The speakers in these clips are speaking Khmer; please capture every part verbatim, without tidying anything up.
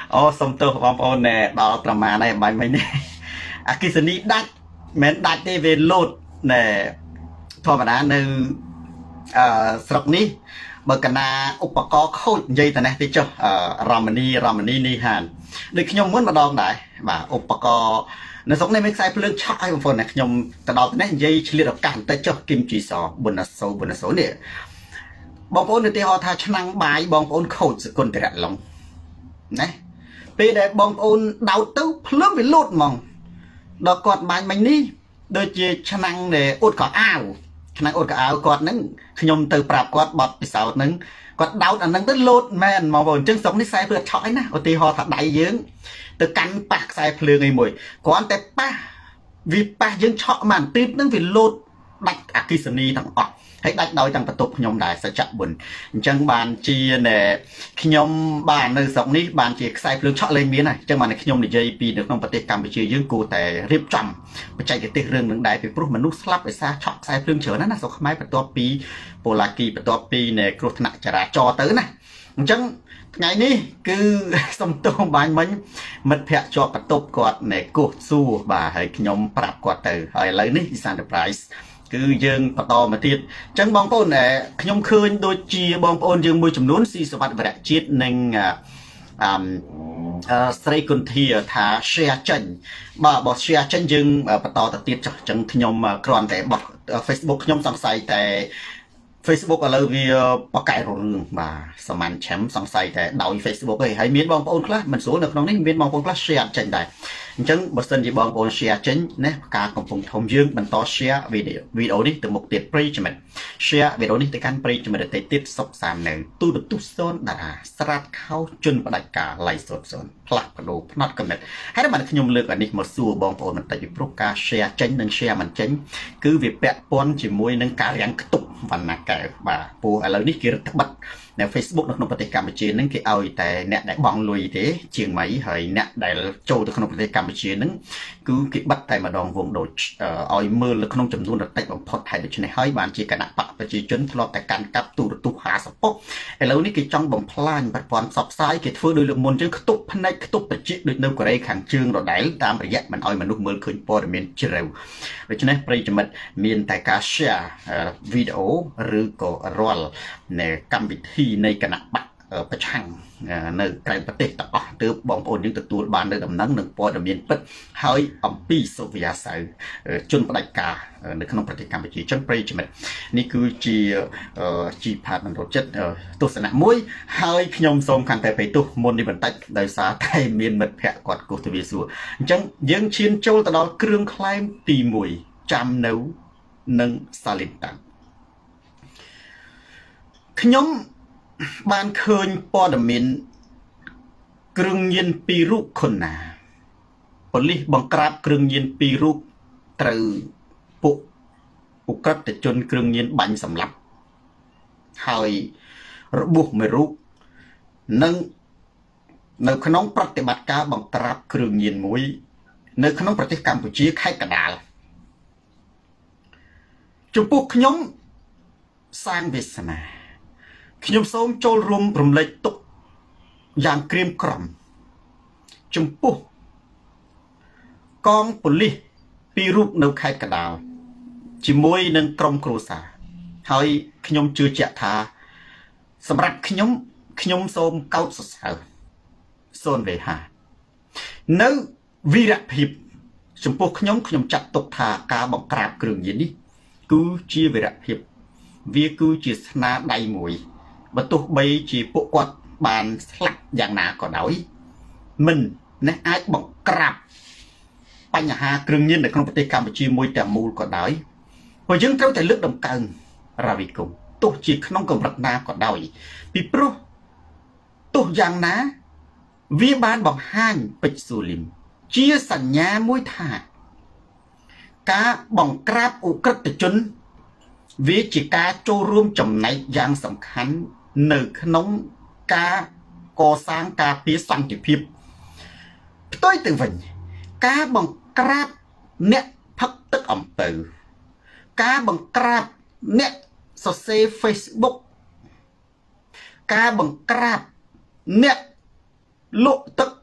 ô xong tôi bóng ôn nè đó là mà này bài mấy nè à cái sự đi đắt mến đắt đi về lột nè thôi mà đã nơi sọc ní bởi cả na úp có khôi dây ta nè tí cho ramani ramani ni hàn được nhom muốn mà đòn đại và úp có nó giống này mấy sai phương chắc ai một phần này nhom ta đòn này dây chỉ được cản tới cho kim chỉ sò buồn là sâu buồn là số nè bóng ôn thì họ thay năng bài bóng ôn khôi sự con để lòng này bây giờ bóng ôn đào tư lớn bị lột mỏng đó còn bài mình đi đôi chia cho năng để ôn có áo năng ôn có áo còn nứng nhom từ prap quạt bọt bị sạo nứng còn đau là nứng tới lột men mà vốn chân sống đi sai vượt chói nè thì họ thật đại dưỡng từ cắn bạc sai phơi ngày mùi cònแต่ป้าvìป้าdưỡng chọ màn tiếp nứng vì lột đặt à kỳ sơn ni thằng ọtให้ได้โดยจังประตูขยมได้สัจบุญจังบานจีเนี่ยขยมบานในสองนี้บานจีใส่เพลิงช็อตเลยมีน่ะจังบานในขยมในใจปีเด็กน้องปฏิกรรมไปเชื่อยื่นกูแต่เรียบจำไปใจจะติดเรื่องหนึ่งได้ไปปลุกมนุษย์สลับไปซาช็อตใส่เพลิงเฉยนั่นนะสมัยประตูปีโปลากีประตูปีเนี่ยกรุธนาจราจรตื้อน่ะจังไงนี่คือสมตัวบานมันมันเพียจอประตูกอดเนี่ยกูสู้บ่าให้ขยมปรับกอดตื้อให้เลยนี่อีสานเดอะไพรส์คือยังปตอมาติดจังบางปนเนี่ยขยมคืนโดยจีบางปนยังมือจำนวนสี่สวัสดิ์ประจิตในอ่าสไตรกุนทีถาเชียจันบ่บอกเชียจันยังปตอตัดติดจังขยมกรอนแต่บอกเฟซบุ๊กขยมสงสัยแต่เฟซบุ๊กอะไรวิประกาศเรื่องมาสมันแชมป์สงสัยแต่ดาวเฟซบุ๊กเลยให้มีบางปนคลามันสูงหนึ่งน้องนี่มีบางปนคลาเชียจันได้จังบทสันที่บางคนเชียร์จังเนี่ยการกำลังทำยื่นบรรทอเชียร์วิดีโอวิดีโอนี้ถึงมุกติดปรีจมันเชียร์วิดีโอนี้ถึงการปรีจมันได้ติดสอบสามหนึ่งตู้ดุตู้โซนดาราสลัดเข้าจนประดับการไล่สดโซนพลักกระดูกนัดกำเนิดให้ได้มันขยมเลือกอันนี้มาสู้บางคนมันแต่อยู่ปลุกการเชียร์จังหนึ่งเชียร์มันจังคือวิแปะปนจิมวยหนึ่งการยังกระตุกวันนักแก่บ่าปูอะไรนี่คือรัฐบัตในเฟซบุ๊กนักนปฏิกรรมจีนนั่นคือเอาแต่เนี่ยได้บองลุยเถอะเชียงใหม่เฮ้ยเนี่ยได้โจตัวขนมปฏิกรรมจีนนั่นcứ cái bắt tay mà đòn vùng đội oi mưa là không chấm luôn được tay bằng phật hay được cho này hơi bàn chỉ cả nặng bạc và chỉ chấn lo tại can cặp tụ được tụ hạ sập bốc hay lâu ní cái trong bằng plan bật còn sập sai cái phương đôi lượng môn chứ tụ pan này tụ bật chỉ được đâu có đây kháng trương rồi đáy tam phải dạy mình oi mà lúc mưa khơi po được miền chiều rồi cho nên bây giờ mình miền tại cá share video rồi có roll này cam bị thi này cả nặng bạc ởประชังในไกลประเทศต่างๆตัวบางคนยังตัวบานในดำน้ำหนึ่งปอดเมียนเป็ดหายอัมพีโซเวียใส่จนประดับกาในขนมปฏิกรรมไปจีจังไปจีมันนี่คือจีจีผ่านมันรสจัดตัวสนามมวยหายขยมสมขันแต่ไปตัวมนในบรรทัดโดยสาไทยเมียนเม็ดแพะกอดกูตัววิสุจังยังเชียนโจตลอดเครื่องคล้ายตีมวยจำเนื้อหนึ่งซาลินตังขยมบ้านเคยปอดมินกรึงยินปีรุคนนาปลิบังกราบกรึงยินปีรุตรึปุปุกรับแต่จนกรึงยินบัญสำลับหายระบุไม่รู้นั่งในขนมปฏิบัติการบังกราบกรึงยินมวยในขนมปฏิกรรมปุจีไข่กระดาษจุปุขยมสร้างเวสนาขยมส้มโจลรวมรวมเลยตุกอย่างเกรียมกล่อมจุมปุ๊กองปุลิปีรูปนกไข่กระดาวจิมวยนังกรมครูสาให้ขยมจือเจตาสำหรับขยมขยมส้มเก้าสุดสาวโซนเวหาเนื้อวีระพิบจุมปุ๊ขยมขยมจัดตกทากาบอกกราบกรึงยินนี่กูจีวีระพิบวีกูจีสนาไดมวยบรรทุกใบจีปุกวัดบานสลักอย่างหนาก็ได้mìnhในไอ้บอกกราบปัญหากรึงยินในขนมปฏิกรรมจีมวยแต่มูลก็ได้พอยังเท่าแต่เลือกดำกันราวิกุมตัวจีขนมกบรัตนาก็ได้ปีโปรตัวอย่างนะวิบาลบอกห้างปิดสุลิมเชี่ยสัญญามวยถ่ากาบ่องกราบอุกฤษจนวิจิกาโจร่วมจำในอย่างสำคัญหนึ่งขนมกาก่อสร้างกาปีสันติพิบตัวตื่นวันกาบังกราบเนี่ยพักตึกอ่ำตือกาบังกราบเนี่ยโซเชียลเฟซบุ๊กกาบังกราบเนี่ยลุตึก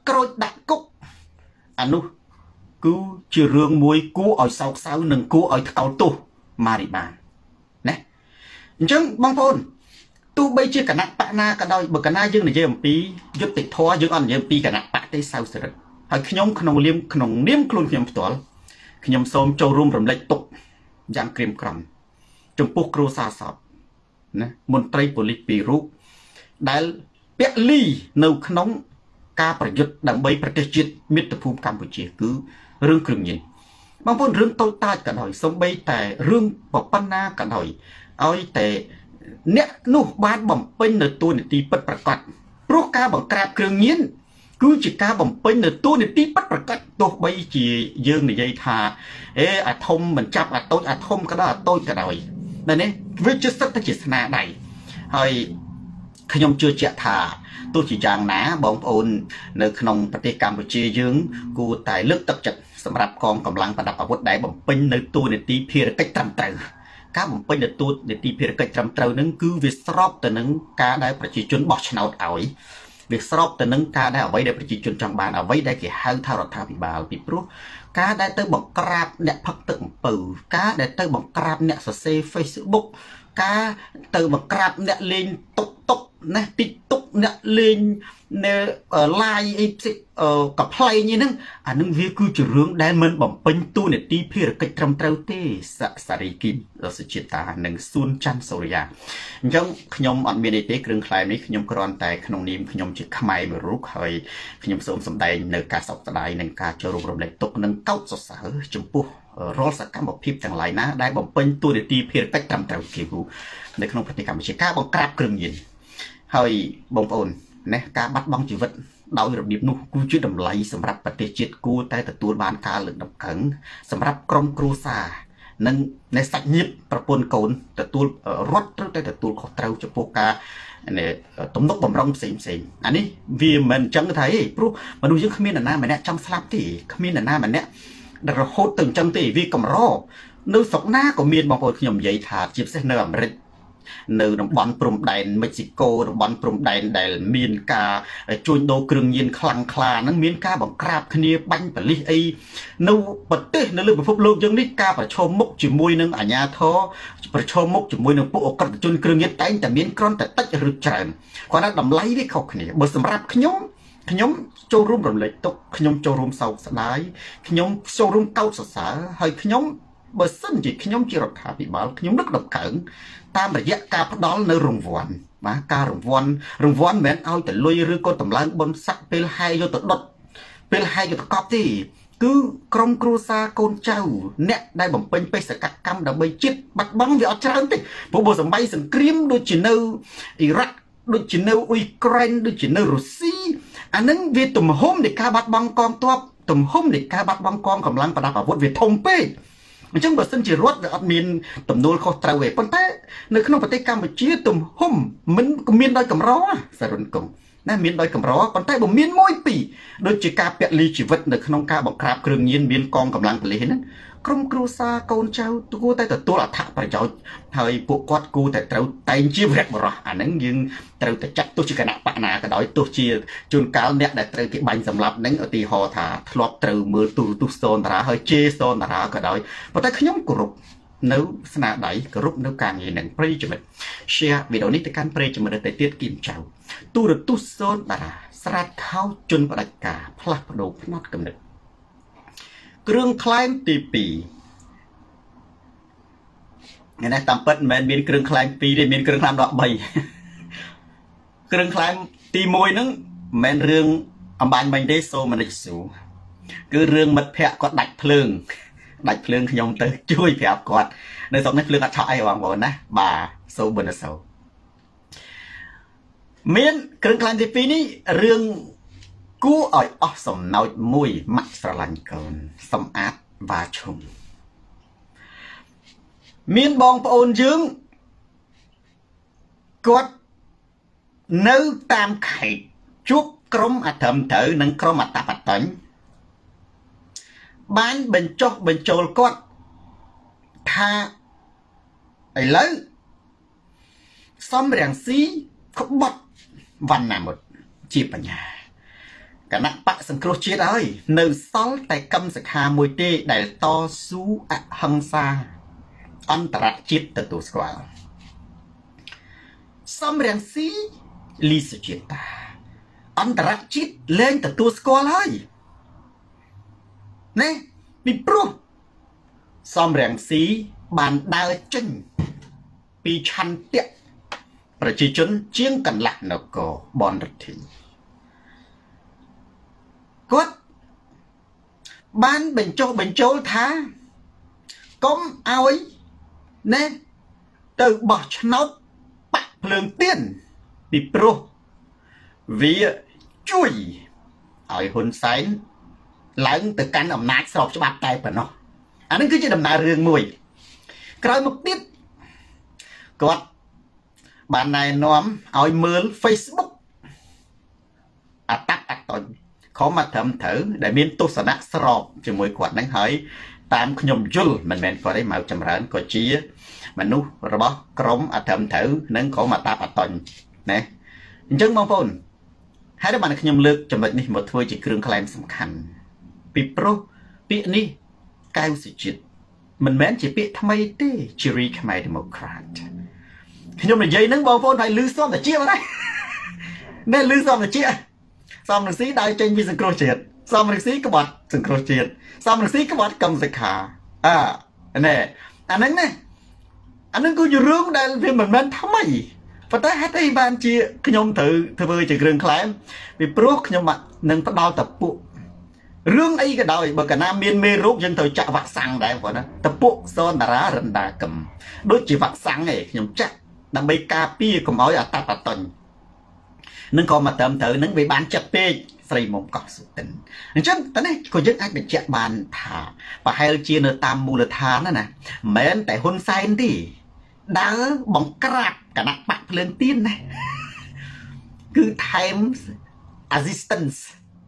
ក្រូចដាក់គុកអានោះគឺជារឿងមួយគួរឲ្យសោកសៅនិងគួរឲ្យថ្កោលទោសម៉ារីបានណាអញ្ចឹងបងប្អូនទោះបីជាគណៈបកណាក៏ដោយបើកណាយើងនិយាយអំពីយុត្តិធម៌យើងអត់និយាយអំពីគណៈបកទេសៅសរិទ្ធហើយខ្ញុំក្នុងនាមក្នុងនាមខ្លួនខ្ញុំផ្ទាល់ខ្ញុំសូមចូលរួមរំលែកទុកយ៉ាងក្រៀមក្រំចំពោះគ្រួសារសពណាមន្ត្រីប៉ូលីសពីររូបដែលពលីនៅក្នុងការប្រយុទ្ធដើម្បីប្រទេសជាតិមាតុភូមិកម្ពុជាគឺរឿងគ្រឿងញៀនបងប្អូនរឿងតូចតាចក៏ដោយសូម្បីតែរឿងប៉ុណ្ណាក៏ដោយឲ្យតែអ្នកនោះបានបំពេញនៅតួនាទីពិតប្រាកដព្រោះការបង្ក្រាបគ្រឿងញៀនគឺជាការបំពេញនៅតួនាទីពិតប្រាកដទោះបីជាយើងនិយាយថាអេអាធំមិនចាប់អាតូចអាធំក៏ដោយអាតូចក៏ដោយតែនេះវាជាសិទ្ធិតែជាស្នាដៃហើយខ្ញុំជឿជាក់ថាទោះជាយ៉ាងណាបងប្អូននៅក្នុងប្រទេសកម្ពុជាយើងគួរតែលើកទឹកចិត្តសម្រាប់កងកម្លាំងប្រដាប់អាវុធដែលបំពេញនៅតួនាទីភារកិច្ចត្រឹមត្រូវការបំពេញនៅតួនាទីភារកិច្ចត្រឹមត្រូវនឹងគឺវាស្របទៅនឹងការដែលប្រជាជនបោះឆ្នោតឲ្យវាស្របទៅនឹងការដែលអ្វីដែលប្រជាជនចង់បានអ្វីដែលគេហៅថារដ្ឋាភិបាលពីព្រោះការដែលទៅបង្ក្រាបអ្នកផឹកទឹកអំពៅការដែលទៅបង្ក្រាបអ្នកសរសេរ Facebook ការទៅបង្ក្រាបអ្នកលេងតុកតុកណា TikTok អ្នកលេងនៅ live អីផ្សេងកផ្លែងហ្នឹងអានឹងវាគឺជារឿងដែលមិនបំពេញតួនាទីភារកិច្ចត្រឹមត្រូវទេសសារីគីមសុជាតានិងសួនច័ន្ទសូរិយាអញ្ចឹងខ្ញុំអត់មានអីទេគ្រឿងខ្លែងនេះខ្ញុំគ្រាន់តែក្នុងនាមខ្ញុំជាខ្មែរមួយរូបហើយខ្ញុំសូមសម្ដែងនៅការសោកស្ដាយនិងការចូលរួមរំលែកទុក្ខនិងកោតសរសើរចំពោះរាល់សកម្មភាពទាំងឡាយណាដែលបំពេញតួនាទីភារកិច្ចត្រឹមត្រូវគេនៅក្នុងប្រទេសកម្ពុជាការបង្ក្រាបគ្រឿងញៀនហើយបងប្អូនណាការបាត់បង់ជីវិតដោយរបៀបនោះគឺជាតម្លៃសម្រាប់ប្រទេសជាតិគួរតែទទួលបានការលើកតម្កើងសម្រាប់ក្រុមគ្រួសារនិងអ្នកសាច់ញាតិប្រពន្ធកូនទទួលរដ្ឋត្រូវតែទទួលខុសត្រូវចំពោះការទំនុកបំរុងផ្សេងផ្សេងអានេះវាមិនអញ្ចឹងទេព្រោះមនុស្សយើងគ្មាននរណាម្នាក់ចង់ស្លាប់ទេគ្មាននរណាម្នាក់ដែលរហូតទៅអញ្ចឹងទេវាកម្រនៅស្រុកណាក៏មានបងប្អូនខ្ញុំនិយាយថាជាពិសេសនៅអាមេរិកនៅតំបន់ព្រំដែនមិចស៊ីកូតំបន់ព្រំដែនដែលមានការជួញដូរគ្រឿងញៀនខ្លាំងក្លាហ្នឹងមានការបង្ក្រាបគ្នាបាញ់ប៉លិសអីនៅប្រទេសនៅលើពិភពលោកយើងនេះការប្រឈមមុខជាមួយនឹងអាជ្ញាធរប្រឈមមុខជាមួយនឹងពួកអក្រិតជនគ្រឿងញៀនតែងតែមានគ្រាន់តែតិចឬច្រើនគាត់ថាតម្លៃវាខុសគ្នាបើសម្រាប់ខ្ញុំខ្ញុំចូលរួមរំលែកទុក្ខខ្ញុំចូលរួមសោកស្ដាយខ្ញុំចូលរួមកោតសរសើរហើយខ្ញុំបើសិនជាខ្ញុំជារដ្ឋាភិបាលខ្ញុំនឹកដល់កើងតាមរយៈការផ្ដល់នៅរង្វាន់បាទការរង្វាន់រង្វាន់មិនមែនឲ្យតែលុយឬក៏តម្លើងបុណ្យស័ក្តិពេលហែយកទៅដុតពេលហែយកទៅកប់ទេគឺក្រុមគ្រួសារកូនចៅអ្នកដែលបំពេញបេសកកម្មដើម្បីជាតិបាត់បង់វាអត់ច្រើនទេព្រោះបើសម័យសង្គ្រាមដូចជានៅអ៊ីរ៉ាក់ដូចជានៅអ៊ុយក្រែនដូចជានៅរុស្ស៊ីអានឹងវាទំហំនៃការបាត់បង់កងទ័ពទំហំនៃការបាត់បង់កងកម្លាំងប្រដាប់អាវុធវាធំពេកអញ្ចឹងបើសិនជារដ្ឋវាអត់មានទំនួលខុសត្រូវទេប៉ុន្តែនៅក្នុងប្រទេសកម្ពុជាទំហំមិនមានដោយកម្រសរុនគង់ណាមានដោយកម្រប៉ុន្តែបើមានមួយពីរដូចជាការពលីជីវិតនៅក្នុងការបង្ក្រាបគ្រឿងញៀនមានកងកម្លាំងប៉ូលីសហ្នឹងក្រុមគ្រួសារកូនចៅគួរតែទទួលអត្ថប្រយោជន៍ហើយពួកគាត់គួរតែត្រូវតែងជាវរៈបរោះអាហ្នឹងយើងត្រូវតែចាត់ទោះជាគណៈបកណាក៏ដោយទោះជាជួនកាលអ្នកដែលត្រូវគេបាញ់សម្លាប់ហ្នឹងឧទាហរណ៍ថាធ្លាប់ត្រូវមើលទូរទស្សន៍សូនតារាហើយជេរសូនតារាក៏ដោយប៉ុន្តែខ្ញុំគោរពនៅស្នាដៃគោរពនៅការងារនឹងប្រិយមិត្ត share វីដេអូនេះទៅកាន់ប្រិយមិត្តទៅទៀតគីមចៅទូរទស្សន៍សូនតារាស្រាតខោជន់ផ្ដាច់ការផ្លាស់ប្ដូរផ្នត់គំនិតគ្រឿងក្លែងទីពីរនេះតាមពិតមិនមែនមានគ្រឿងក្លែងពីរទេមានគ្រឿងក្លែងដល់បីគ្រឿងក្លែងទីមួយហ្នឹងមិនមែនរឿងអំបញ្ញមិញទេសូមនិចស៊ូគឺរឿងមិត្តភ័ក្តិគាត់ដាច់ភ្លើងដាច់ភ្លើងខ្ញុំទៅជួយប្រាប់គាត់នៅស្រុកនេះភ្លើងអត់ឆក់អីបងប្អូនណាបាទសូប៊ុនសូមានគ្រឿងក្លែងទីពីរនេះរឿងគួរឲ្យអស់សំណោចមួយម៉ាក់ស្រឡាញ់កូនសំអាតវ៉ាឈុំមានបងប្អូនយើងគាត់នៅតាមខេត្តជួបក្រុមអធិមត្រូវនិងក្រុមអតបតញ្ញបានបញ្ចុះបញ្ចូលគាត់ថាឥឡូវសំរាំងស៊ីក្បត់វណ្ណាមុតជាបញ្ញាគណៈបកសង្គ្រោះជាតិហើយនៅសល់តែកម្មសខាមួយទេដែលតស៊ូអហិង្សាអន្តរជាតិទទួលស្គាល់សំរងស៊ីលីសុជាតិតាអន្តរជាតិលែងទទួលស្គាល់ហើយណែពីព្រោះសំរងស៊ីបានដើរចេញពីឆន្ទៈប្រជាជនជាងកន្លះនគរបនរដ្ឋីគាត់បានបញ្ចុះបញ្ចូលថាកុំឲ្យណែទៅបោះឆ្នោតបាក់ភ្លើងទៀនពីព្រោះវាជួយឲ្យហ៊ុនសែនឡើងទៅកាន់អំណាចស្របច្បាប់តែប៉ុណ្ណោះអានេះគឺជាដំណើររឿងមួយក្រោយមកទៀតគាត់បានណែនាំឲ្យមើល Facebook អតតអតញ្ញខំមកត្រឹមត្រូវដែលមានទស្សនៈស្របជាមួយគាត់នឹងហើយតាមខ្ញុំយល់មិនមែនគាត់ទេមកចម្រើនក៏ជាមនុស្សរបស់ក្រមអត្រឹមត្រូវនិងក្រមអតតអតញ្ញណាអញ្ចឹងបងប្អូនហើយបានខ្ញុំលើកចំណុចនេះមកធ្វើជាគ្រឿងក្លែងសំខាន់ពីព្រោះពាក្យនេះកៅសុជាតិមិនមែនជាពាក្យថ្មីទេជារីខ្មែរ Democrat ខ្ញុំនិយាយហ្នឹងបងប្អូនហើយលឺសំតាជាមកដែរណែលឺសំតាជាសំរងស៊ីដើរចេញពីសង្គ្រោះជាតិសំរងស៊ីក្បត់សង្គ្រោះជាតិសំរងស៊ីក្បត់កម្មសិក្ខាអើណែអាហ្នឹងណាអាហ្នឹងគឺជារឿងដែលវាមិនមែនថ្មីប៉ុន្តែហេតុអីបានជាខ្ញុំត្រូវធ្វើជាគ្រឿងក្លែងពីព្រោះខ្ញុំនឹងផ្ដាល់តពុរឿងអីក៏ដោយបើកាលណាមានមេរោគយើងត្រូវចាក់វ៉ាក់សាំងដែរបងណាតពុសនតារារណ្ដាកម្មដូចជាវ៉ាក់សាំងឯងខ្ញុំចាក់ដើម្បីការពារកុំឲ្យអតតតញ្ញនឹងក៏មកត្រឹមត្រូវនឹងវាបានចិត្តពេកស្រីមុំកោះសុទិនអញ្ចឹងតើនេះក៏យើងអាចបញ្ជាក់បានថាប្រហែលជានៅតាមមូលដ្ឋានណាណាមិនមែនតែហ៊ុនសែនទេដើរបង្ក្រាបគណៈបកភ្លើងទៀនណាគឺថែម assistance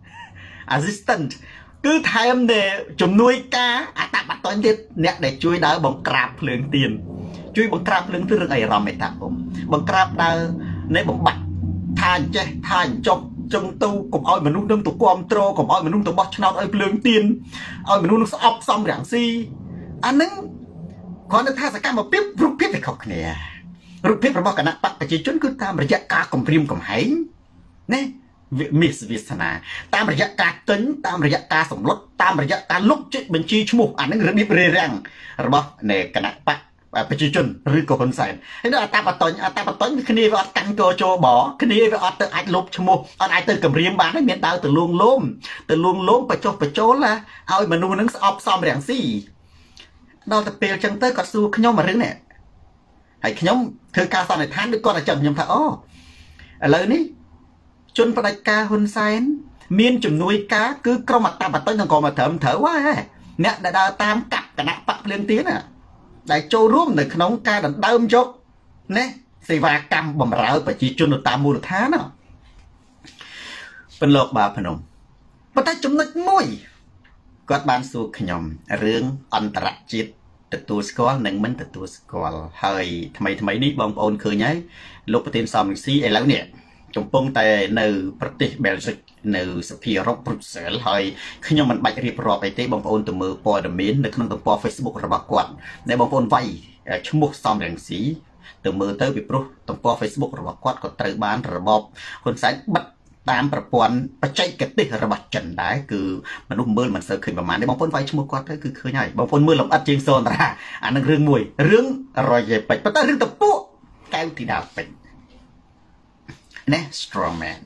assistant គឺថែមដែលជំនួយការអតបតញ្ញទៀតអ្នកដែលជួយដើរបង្ក្រាបភ្លើងទៀនជួយបង្ក្រាបភ្លើងទៀនរឿងអីអារម្មណ៍ឯតាពុំបង្ក្រាបដើរនៃបំបត្តិថាអញ្ចេះថាអញ្ចប់ចឹងទៅកុំឲ្យមនុស្សនឹងទៅគ្រប់គ្រងកុំឲ្យមនុស្សទៅបោះឆ្នោតឲ្យភ្លើងទៀនឲ្យមនុស្សនឹងស្អប់សំរាំងស៊ីអានឹងគ្រាន់តែថាសកម្មភាពរូបភាពវាខុសគ្នារូបភាពរបស់គណៈបកប្រជាជនគឺតាមរយៈការគំរាមកំហែងណាមិសវាសនាតាមរយៈការទិញតាមរយៈការសម្លុតតាមរយៈការលុបជិះបញ្ជីឈ្មោះអានឹងរបៀបរារាំងរបស់នៃគណៈបកប្រជាជនឬក៏ហ៊ុនសែនហើយនៅអតបតញ្ញអតបតញ្ញគ្នាវាអត់កាន់កោចូលបគ្នាវាអត់ទៅអាចលុបឈ្មោះអត់អាចទៅគម្រាមបានទេមានដើរទៅលួងលោមទៅលួងលោមបញ្ចុះបញ្ចូលណាឲ្យមនុស្សនឹងស្អប់សំរាំងស៊ីដល់ទៅពេលចឹងទៅគាត់សួរខ្ញុំមួយរឿងនេះហើយខ្ញុំធ្វើការសន្និដ្ឋានដូចគាត់តែចឹងខ្ញុំថាអូឥឡូវនេះជនផ្ដាច់ការហ៊ុនសែនមានជំនួយការគឺក្រុមអតបតញ្ញនឹងក៏មកត្រឹមត្រូវហើយអ្នកដែលដើរតាមកាប់គណៈបកភ្លើងទៀនណាដែលចូលរួមនៅក្នុងការដណ្ដើមយកណាសេវាកម្មបម្រើប្រជាជននៅតាមមូលដ្ឋានណាប៉ុន្តែលោកបាភ្នំប៉ុន្តែចំណុចមួយគាត់បានសួរខ្ញុំរឿងអន្តរជាតិទទួលស្គាល់និងមិនទទួលស្គាល់ហើយថ្មីថ្មីនេះបងប្អូនឃើញហើយលោកប្រធានសំរងស៊ីឥឡូវនេះកំពុងតែនៅប្រទេសបែលហ្សិកនៅសភាអឺរ៉ុបប្រូសែលហើយខ្ញុំមិនបាច់រៀបរាប់អីទេបងប្អូនទៅមើលព័ត៌មាននៅក្នុងទំព័រ Facebook របស់គាត់ដែលបងប្អូនវាយឈ្មោះសំរងស៊ីទៅមើលទៅពីព្រោះទំព័រ Facebook របស់គាត់ក៏ត្រូវបានរបបហ៊ុនសែនបិទតាមប្រព័ន្ធបច្ចេកទេសរបស់ចិនដែរគឺមនុស្សមើលមិនសូវឃើញប្រហែលទេបងប្អូនវាយឈ្មោះគាត់ទៅគឺឃើញហើយបងប្អូនមើលលម្អិតជាងសូនតារាអានឹងរឿងមួយរឿងរយេពេជ្រប៉ុន្តែរឿងតពួកកៅទីដាពេជ្រណែ strong man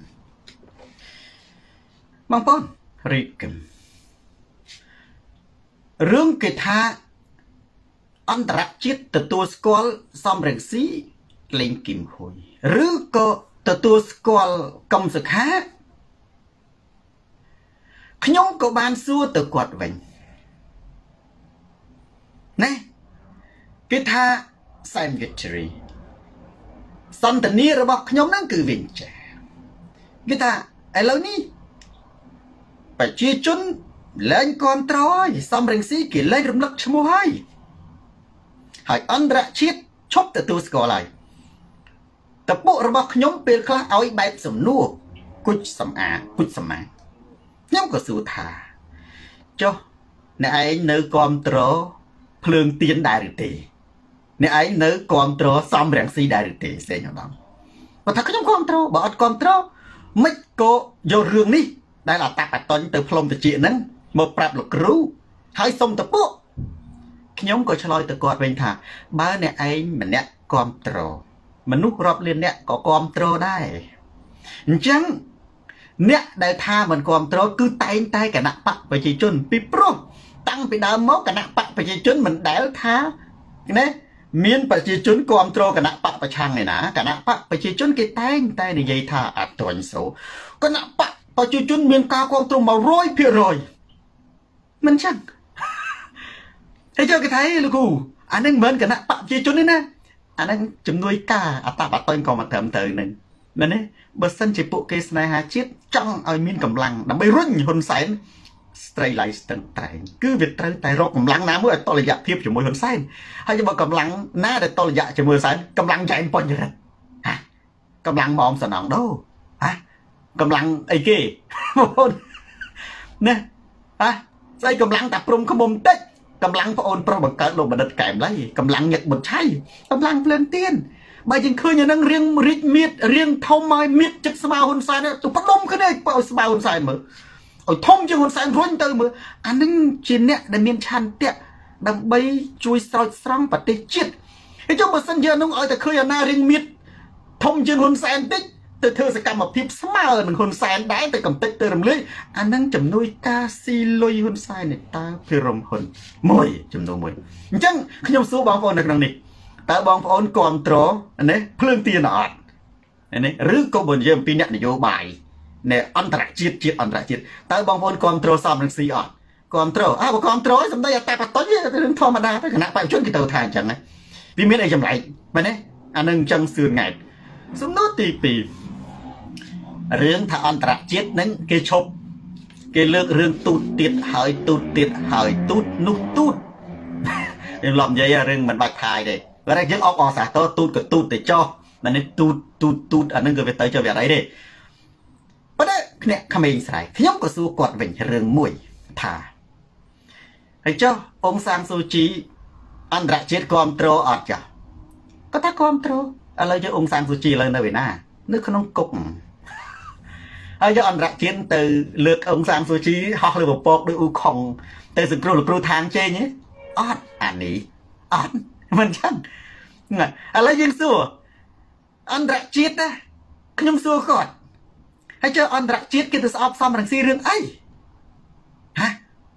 បងប្អូនរីកឹមរឿងគេថាអន្តរជាតិទទួលស្គាល់សំរងស៊ីលេងគឹមហ៊ុយឬក៏ទទួលស្គាល់កម្មសខាខ្ញុំក៏បានសួរទៅគាត់វិញណាគេថា Sam Victory សន្តានារបស់ខ្ញុំហ្នឹងគឺវិញចាគេថាឥឡូវនេះប្រជាជនលែងគ្រប់គ្រងហើយសំរងស៊ីគេលែងរំលឹកឈ្មោះហើយហើយអន្តរជាតិឈប់ទទួលស្គាល់ហើយតពុរបស់ខ្ញុំពេលខ្លះឲ្យបែបសំណួរគុជសំអាគុជសំណា nhóm có sự thả cho nè ấy nữ con tró phương tiến đại được tỷ nè ấy nữ con tró xong rạng si đại được tỷ sẽ nhau đó và thật có nhóm con tró bỏ con tró mấy cô vô rương đi đây là tạp bạch tuần từ phong từ chuyện nâng một bạp lục rú hai xong tập bộ nhóm có cho lôi từ quạt bên thả ba nè ấy mình nè con tró mình nút rộp lên nè có con tró đây chẳng nè đại tha mình con tró cứ tay tay cả nặng bạc và chỉ chôn pi pro tăng bị đau máu cả nặng bạc và chỉ chôn mình đéo tha nè miên và chỉ chôn con tró cả nặng bạc và chăng này nè cả nặng bạc và chỉ chôn cái tay tay này dây tha à tuần số cả nặng bạc và chỉ chôn miên cao con tró màu rối phía rồi mình chẳng thấy cho cái thấy luôn cô anh đang bên cả nặng bạc chỉ chôn đấy nè anh đang chấm nuôi cá à ta bắt tôi còn mà thầm từ này nên đấy bớt sân chỉ bộ case này hai chiếc trong ở miền cầm lăng đâm bay run hôn sén stray lại tận tại cứ việc tới tại rốt cầm lăng ná mới to là dạ thiếp cho môi hôn sén hay cho bộ cầm lăng ná để to là dạ cho môi sén cầm lăng chạy em pon như thế hả cầm lăng mỏm sờ nòng đâu hả cầm lăng ấy kì nè hả dây cầm lăng tập trung không bom tích cầm lăng phải ôn pro bằng cỡ đồ mà đứt kèm lấy cầm lăng nhật một chay cầm lăng lên tiên bây giờ khơi nhà năng riêng rít miết riêng thông mai miết chất sao hôn sai nữa tụi bắt đông cái này bao sao hôn sai mở ở thông chứ hôn sai run từ mở anhนึง trên nè để miên chan tiệt đâm bay chui soi sáng bật tê chết cái chỗ mà sân giờ nó ở tại khơi nhà riêng miết thông chứ hôn sai tích từ thưa sẽ cầm một phim smart mình hôn sai đá từ cầm tích từ đầm lưới anhนึง chấm nuôi casi lôi hôn sai này ta phi rồng hôn mồi chấm nuôi mồi chẳng khi nhau số bao con được năng này ta bong phone còn tró này phương tiền ọt này rứ có buồn dâm pin nhận vô bài này ăn trạc chiết chiết ăn trạc chiết ta bong phone còn tró xong được xì ọt còn tró à còn tró xong đây ta bắt tối với thò mà đa cái nãy phải chuyên cái tàu thang chẳng này vì miếng này chậm lại mà này anh nâng chân sườn ngày xuống nốt tì tì riêng thà ăn trạc chiết nâng cái chụp cái lượng riêng tụt tiệt hơi tụt tiệt hơi tụt nút tụt em làm vậy riêng mình bạch thai đây và đây những ốc ỏ xả to tụt cái tụt để cho là nên tụt tụt tụt anh nên người về tới cho việc đấy đi và đấy nè khăm mình xài khi nhóm của su quạt vịnh rừng mũi thả thấy cho ông sang su chi ăn rạ chết con trâu ọt chả có ta con trâu à lấy cho ông sang su chi lên nơi về na nước không cục hay cho ăn rạ chết từ lượt ông sang su chi hoặc là một bọc đôi u khòng từ sự pro là pro thang chơi nhé ọt anh ấy ọt mình chẳng à lấy dân xua ăn rạ chết á nhóm xua khọt hay cho ăn rạ chết cái từ sọp xong rằng xì rừng ấy hả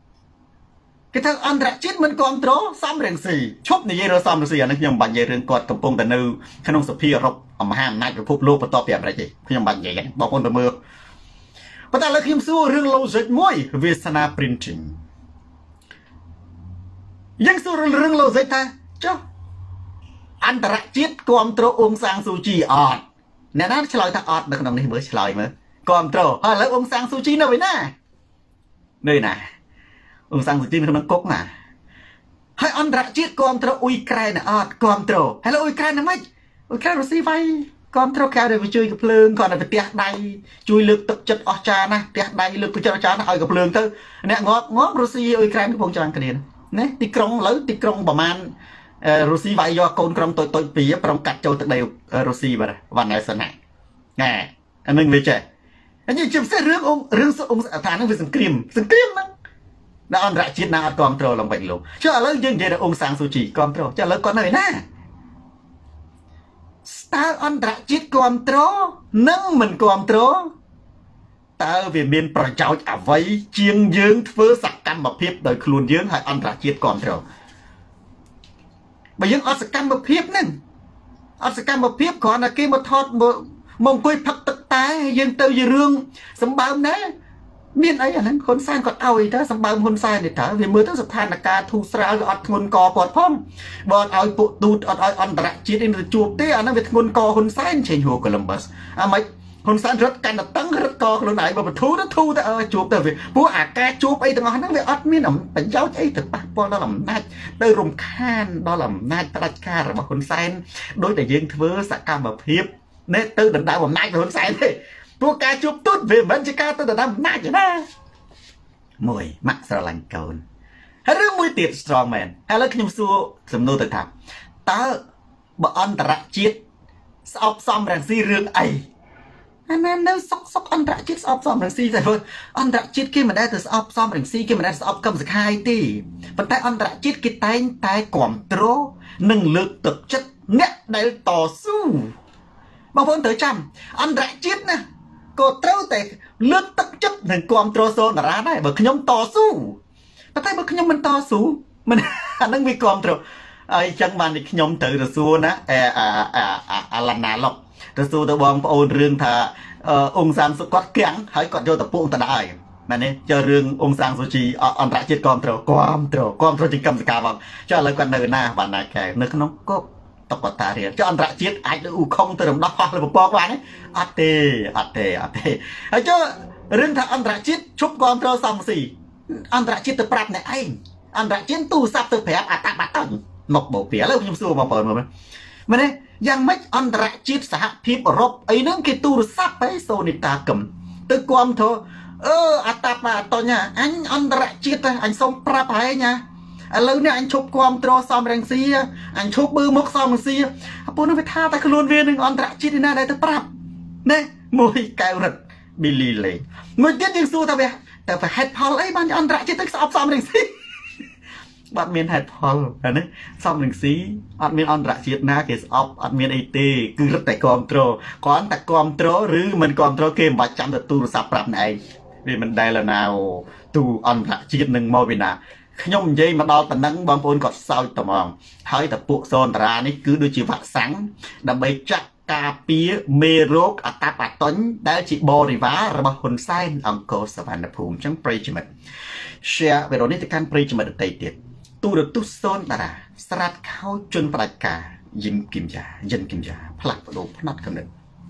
cái thằng ăn rạ chết mình còn trố xong rằng xì chốt này dây rồi xong rằng xì nó nhầm bằng dây rừng cọt cầm bông tần nư khả nông sập phi rộng ẩm hàm nạch và phút lô và to bẹp ra chị nhầm bằng dây bỏ con tờ mưa và ta là khiêm xua rừng lâu dịch môi về sana printing dân xua rừng lâu dịch ta cho anh ta chết con trâu ông sang su chi ọt nè nó chơi ta ọt được đồng này mới chơi mới con trâu à lấy ông sang su chi nó vậy nè nơi này ông sang su chi nó cốc nè hay anh ta chết con trâu Ukraine ọt con trâu hay là Ukraine mấy Ukraine Russia vay con trâu cao để phải chơi gặp lương còn là phải tiệt đầy chui lực tập chất ọt cha nè tiệt đầy lực tập chất cha nó ở gặp lương thôi nè ngót ngót Russia Ukraine cũng không cho ăn cái này nè tì krong lấy tì krong bảo man Russia vậy do con trong tôi tôi vì trong cắt châu từ đều Russia vậy và này sân này nè anh mình về trẻ anh như chụp xe rước ông rước ông thằng nó về sừng kìm sừng kìm đó đã ăn rạ chết nào con trâu làm bệnh luôn chứ ở lớn dương vậy là ông sang su chỉ con trâu chứ lớn con này nè ta ăn rạ chết con trâu nâng mình con trâu ta về miền bờ châu à vây chiêng dương phơi sặc cam mà phép đời luôn dương hay ăn rạ chết con trâu bởi những ở cam một phiếp nên ở cam một phiếp còn là kia một thọt một mông quay phật tất tái dân tư gì rương sắm bao đấy miền ấy là con san còn ao gì đó sắm bao con san để thở vì mới tới sập than là ca thu sra rồi ngôn cò bọt phong bọt ao bộ tụt ao on rạ chết đến chuột té anh nói về ngôn cò con san chèn hồ Columbus à mấy con san rất canh là tấn rất co luôn này mà thu nó thu ta chuột tới vì bố à ca chuột ấy từng nói về ớt miếng ẩm bánh giáo ấy từ bác quan đó làm nát tới rùng khan đó làm nát ta ca rồi mà con san đối đại dương thưa sạc cam mà hiếp nét tư đỉnh đạo làm nát con san thế bố ca chuột tốt về vẫn chỉ ca tư đỉnh đạo nát vậy đó មួយម៉ាក់ស្រឡាញ់កូនហើយរឿងមួយទៀត strong man ឥឡូវខ្ញុំសួរសំណួរទៅថាតើបើអន្តរជាតិស្អប់សំរងស៊ីរឿងអីអាណានៅសុកសុកអន្តរជាតិស្អប់សំរងស៊ីតែអន្តរជាតិគេមិនដែលទៅស្អប់សំរងស៊ីគេមិនដែលស្អប់កឹមសុខាយទេប៉ុន្តែអន្តរជាតិគេតែងតែគ្រប់គ្រងនិងលើកទឹកចិត្តអ្នកដែលតស៊ូបងប្អូនត្រូវចាំអន្តរជាតិណាក៏ត្រូវតែលើកទឹកចិត្តនិងគ្រប់គ្រងសូនតារាដែរបើខ្ញុំតស៊ូប៉ុន្តែបើខ្ញុំមិនតស៊ូមិនអានឹងវាគ្រប់គ្រងហើយចឹងបានតែខ្ញុំត្រូវទៅសួរណាអាអាឡាណាឡុកទៅសួរទៅបងប្អូនរឿងថាអ៊ុងសានសុគាត់គាំងហើយគាត់យកទៅពួកទៅដែរមែនទេចុះរឿងអ៊ុងសានស៊ូជីអន្តរជាតិគ្រប់គ្រងគ្រប់គ្រងគ្រប់គ្រងជាកម្មសកម្មបងចុះឥឡូវគាត់នៅណាបានណាកែនៅក្នុងគុកតុកតារៀនចុះអន្តរជាតិអាចទៅអ៊ូខុងទៅរំដោះហោះលើពពកបានទេអត់ទេអត់ទេអត់ទេហើយចុះរឿងថាអន្តរជាតិឈប់គ្រប់គ្រងសំស៊ីអន្តរជាតិទៅប្រាប់អ្នកឯងអន្តរជាតិទូរស័ព្ទទៅប្រាប់អតបតញ្ញមកបោកពីឥឡូវខ្ញុំសួរបងប្អូនមើលមែនទេយ៉ាងម៉េចអន្តរជាតិសហភាពអឺរ៉ុបអីហ្នឹងគេទូរស័ព្ទទៅសូនីតាកឹមទៅគាំទ្រអឺអតបតញ្ញអញអន្តរជាតិអញសុំប្រាប់ហើយណាឥឡូវនេះអញឈប់គាំទ្រសំរងស៊ីអញឈប់បឺមកសំរងស៊ីអពូនឹងវាថាតែខ្លួនវានឹងអន្តរជាតិណាដែលទៅប្រាប់ណែមួយកែវរិតប៊ីលីលេមួយទៀតយើងសួរថាវាតែហេតុផលអីបានអន្តរជាតិទៅស្អប់សំរងស៊ីបាត់មានហេតុផលណាសំរងស៊ីអត់មានអន្តរជាតិណាគេស្អប់អត់មានអីទេគឺរឹតតែគ្រប់គ្រងគ្រាន់តែគ្រប់គ្រងឬមិនគ្រប់គ្រងគេមិនបាច់ចាំទៅទូរស័ព្ទប្រាប់ណែឯងវាមិនដែលណាទូអន្តរជាតិនឹងមកពីណាខ្ញុំនិយាយមកដល់ប៉ុណ្ណឹងបងប្អូនគាត់សើចត្មងហើយតែពួកសូនតារានេះគឺដូចជាវ៉ាក់សាំងដើម្បីចាក់ការពារមេរោគអតបតញ្ញដែលជាបរិវាររបស់ហ៊ុនសែនអង្គរសវណ្ណភូមិអញ្ចឹងប្រិយមិត្ត share វីដេអូនេះទៅកាន់ប្រិយមិត្តដទៃទៀតទូរទស្សន៍សូនតារាស្រាត់ខោជន់ផ្ដាច់ការយិនគឹមយ៉ាយិនគឹមយ៉ាផ្លាស់ប្ដូរផ្នែកកំណត់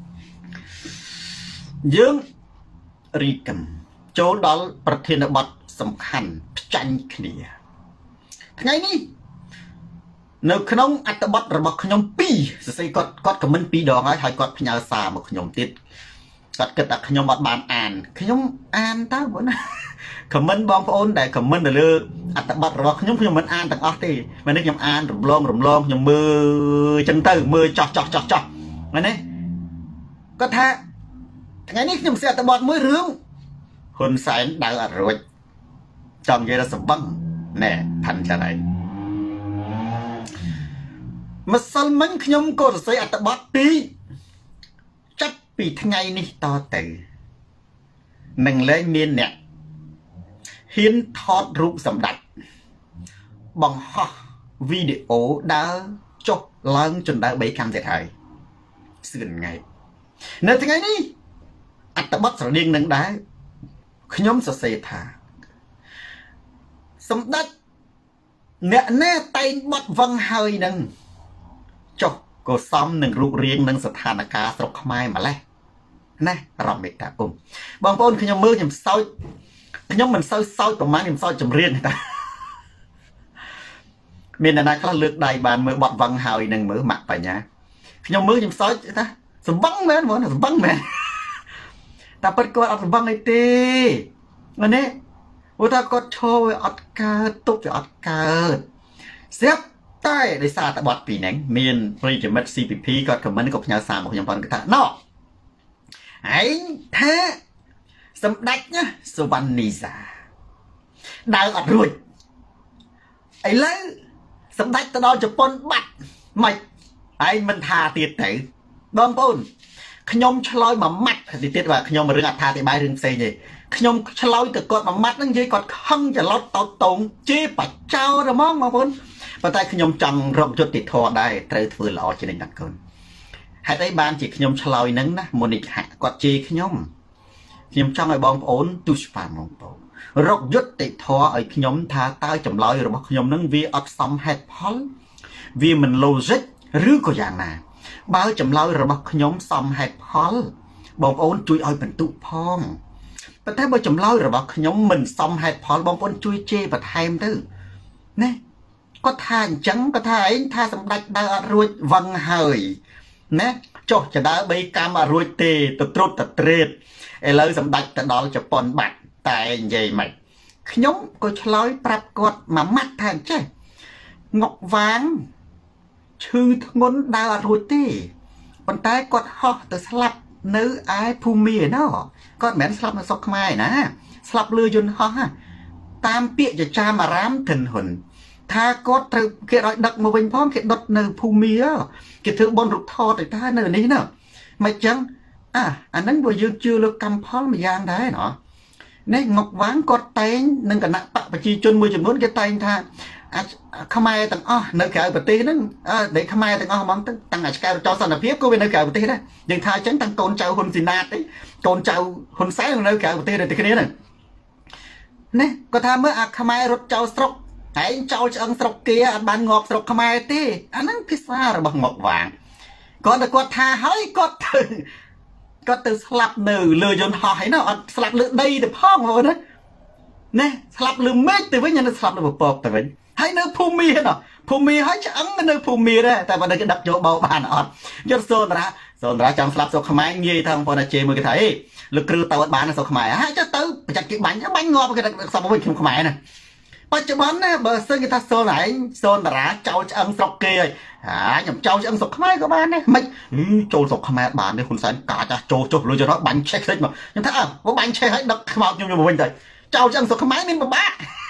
យើងរីកឹមចូលដល់ប្រធានបទសំខាន់ផ្ចាញ់គ្នាថ្ងៃនេះនៅក្នុងអត្ថបទរបស់ខ្ញុំពីរសរសេរគាត់គាត់ខមមិនពីរដងហើយហើយគាត់ផ្ញើសារមកខ្ញុំទៀតគាត់គិតថាខ្ញុំអត់បានអានខ្ញុំអានតើបងណាខមមិនបងប្អូនដែលខមមិនទៅលើអត្ថបទរបស់ខ្ញុំខ្ញុំមិនអានទាំងអស់ទេមែនទេខ្ញុំអានរំលងរំលងខ្ញុំមើលចឹងទៅមើលចោះចោះចោះចោះមែនទេគាត់ថាថ្ងៃនេះខ្ញុំសេអត្ថបទមួយរឿងហ៊ុនសែនដៅអត់រួចចង់និយាយថាសម្បឹងណែផាន់ចារ៉ៃម្សិលមិញខ្ញុំក៏សរសេរអត្ថបទពីរចាប់ពីថ្ងៃនេះតទៅនឹងលែងមានអ្នកហ៊ានថតរូបសម្ដេចបង្ហោះវីដេអូដើរចុះឡើងចណ្ដើរបីខាំទៀតហើយសឿនថ្ងៃនៅថ្ងៃនេះអត្ថបទស្រដៀងនឹងដែរខ្ញុំសរសេរថាសម្ដេចអ្នកណាតែងបត់វឹងហើយនឹងចុះក៏សមនឹងរូបរាងនិងស្ថានភាពស្រុកខ្មែរម្លេះណារំមេតាគុំបងប្អូនខ្ញុំមើលខ្ញុំសោចខ្ញុំមិនសូវសោចប្រហែលខ្ញុំសោចចម្រៀងតាមានអ្នកណាខ្លះលើកដៃបានមើលបត់វឹងហើយនឹងមើលម៉ាក់បញ្ញាខ្ញុំមើលខ្ញុំសោចថាសម្បឹងមែនបងសម្បឹងមែនតែពិតគាត់អត់សម្បឹងអីទេមែនទេព្រោះថាគាត់ឈរវាអត់កើតទុកវាអត់កើតស្រាប់តែដោយសារតែបត់ពីហ្នឹងមានប្រិយមិត្ត ซี พี พี គាត់ខមមិនក៏ផ្ញើសារមកខ្ញុំផងគាត់ថាណោឯងថាសម្ដេចណាសវណ្ណនីសាដើរអត់រួចឥឡូវសម្ដេចទៅដល់ជប៉ុនបាត់មិនឯងមិនថាទៀតទៅបងប្អូនខ្ញុំឆ្លើយមួយម៉ាត់ទីទៀតបាទខ្ញុំរឿងអត្ថាធិប្បាយរឿងផ្សេងទេខ្ញុំឆ្លើយទៅគាត់មួយម៉ាត់ហ្នឹងនិយាយគាត់ខឹងច្រឡោតតោតតងជេរបច្ចោហ្មងបងប្អូនប៉ុន្តែខ្ញុំចង់រកយុត្តិធម៌ដែរត្រូវធ្វើល្អជានិច្ចណាស់កូនហេតុអីបានជាខ្ញុំឆ្លើយហ្នឹងណាមុនិកហៈគាត់ជេរខ្ញុំខ្ញុំចង់ឲ្យបងប្អូនទូស្ប៉ាបងប្អូនរកយុត្តិធម៌ឲ្យខ្ញុំថាតើចម្លើយរបស់ខ្ញុំហ្នឹងវាអត់សមហេតុផលវាមិន logic ឬក៏យ៉ាងណាបើចម្លើយរបស់ខ្ញុំសមហេតុផលបងប្អូនជួយឲ្យបន្ទុកផងប៉ុន្តែបើចម្លើយរបស់ខ្ញុំមិនសមហេតុផលបងប្អូនជួយជេរបន្ថែមទៅណាគាត់ថាអញ្ចឹងគាត់ថាឯងថាសម្ដេចដើរអត់រួចវឹងហើយណាចុះចដើរបីកម្មអត់រួចទេទៅត្រុតទៅត្រេតឥឡូវសម្ដេចទៅដល់ជប៉ុនបាត់តែនិយាយមិន nhóm có lối bạp quạt mà mắt thằng chứ ngọc vàng chư ngôn đào rồi tì còn tay quạt ho từ slap nữ ai phù mì nó con mẹ slap nó sọc mai nè slap lừa dùn ho ha tam bịa cho cha mà rám thần hồn tha có từ cái đói đặc mà bình phong cái đọt nơi phù mì á cái thứ bon rụt thò từ ta nơi ní nào mà chẳng à anh ấy vừa dương chưa được cầm pháo mà giang đấy nó nè ngọc ván có tay nâng cả nặng bạc và chi chôn mười chục bốn cái tay tha không ai tặng o nơi cả bờ tê nó để không ai tặng o mong tặng ở cái cho sẵn là phía của bên nơi cả bờ tê đấy nhưng tha tránh tặng con trâu hôn xin nát đấy con trâu hôn sái nơi cả bờ tê này thì cái này nè có tham mới à không ai rút trâu sọc hãy trâu cho ăn sọc kia bàn ngọt sọc không ai tê anh ấy pizza rồi bằng ngọc vàng có được có tha hỏi có từ có từ slap nử lừa dồn hỏi nó slap lừa đây được phong rồi đấy nè slap lừa mết từ với nhân slap lừa bột từ với hay nơi phù mi nó phù mi hay chứ ấn nơi phù mi đấy tại vì đây cái đặt chỗ bầu bàn ọt cho xôn ra xôn ra trong slap số không ai nghe thằng con là chê mới cái thấy lực cư tàu bán là số không ai hay cho tới chặt cái bánh bánh ngọt cái đặc sao mới không ai này bây giờ bán nè bờ sơn người ta xôn lại xôn ra cháu ăn sọc kia à nhầm cháu ăn sọc không ai có bán này mấy trâu sọc không ai bán đấyคุณsáng cả cha trâu trâu rồi cho nó bánh check hết mà nhưng thấy à có bánh check hết đập vào nhung nhung mình rồi cháu ăn sọc không ai nên mà bá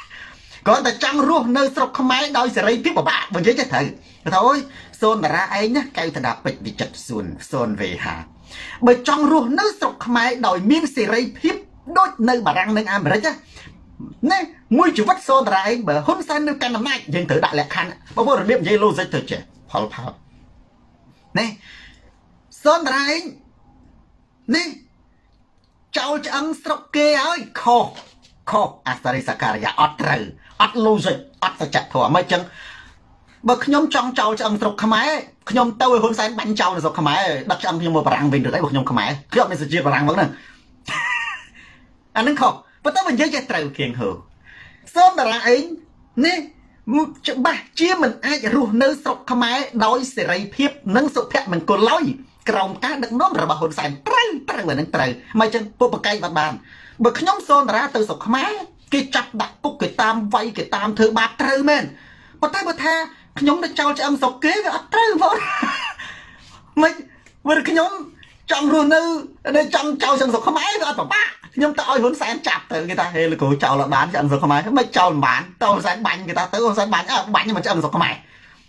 cóแต่จังรู้เนื้อสกขมายโดยเสรีพิบบ้าบางทีจะถือแต่โอ้ยโซนแต่ละไอ้เนี่ยไก่ถนัดไปดิจัดส่วนโซนเวหาเบอจังรู้เนื้อสกขมายโดยมีเสรีพิบโดยเนื้อบารังเนื้ออะไรจ้ะเนี่ยมวยจุดวัดโซนแต่ละไอ้เบอหุ่นเส้นเนื้อกันน้ำหนักยังถือได้แหละคันเพราะว่าเราเรียบยี่โลจะถือเจ้าพอพอเนี่ยโซนแต่ละไอ้เนี่ยเจ้าจะอังสกเกย์ไอ้คอคออาสาริสการยาอัตรึอัดลูซิอัดสะจัดถั่วไม่จังเบิกขยมจองเจ้าจะอังสกขมายขยมเต้าหุ่นแสนบันเจ้าในสกขมายดักจังขยมมาปรังเป็นหรือไอ้บุกขยมขมายขยมในสุจีปรังบ้างนึงอันนั้นเขาเพราะต้องมันเยอะแยะเต่าเคียงหูส้มแต่ละเองนี่จะบ้าเชี่ยมันไอ้จะรู้เนื้อสกขมายโดยเสรีเพียบนั่งสุดแท้มันกลอยกรองการดักน้อมระบาดหุ่นแสนเต้าเต้าเหมือนนั่งเต้าไม่จังปุ๊บปะไก่บานบานเบิกขยมโซนแต่ละเต้าสกขมายcái chặt đặt cúc cái tam vay cái tam thơ bát trơ men, bắt tay bắt tha nhóm đã trao cho ông sọc kế cái trơ vợ, mấy vừa cái nhóm trong luôn nữ đây trong trao cho ông sọc không ai cái bảo ba nhóm tao muốn sáng chặt từ người ta hay là cố trao là bán cho ông sọc không ai mấy trao là bán tao sáng bánh người ta tới ông sáng bánh à bánh nhưng mà cho ông sọc không ai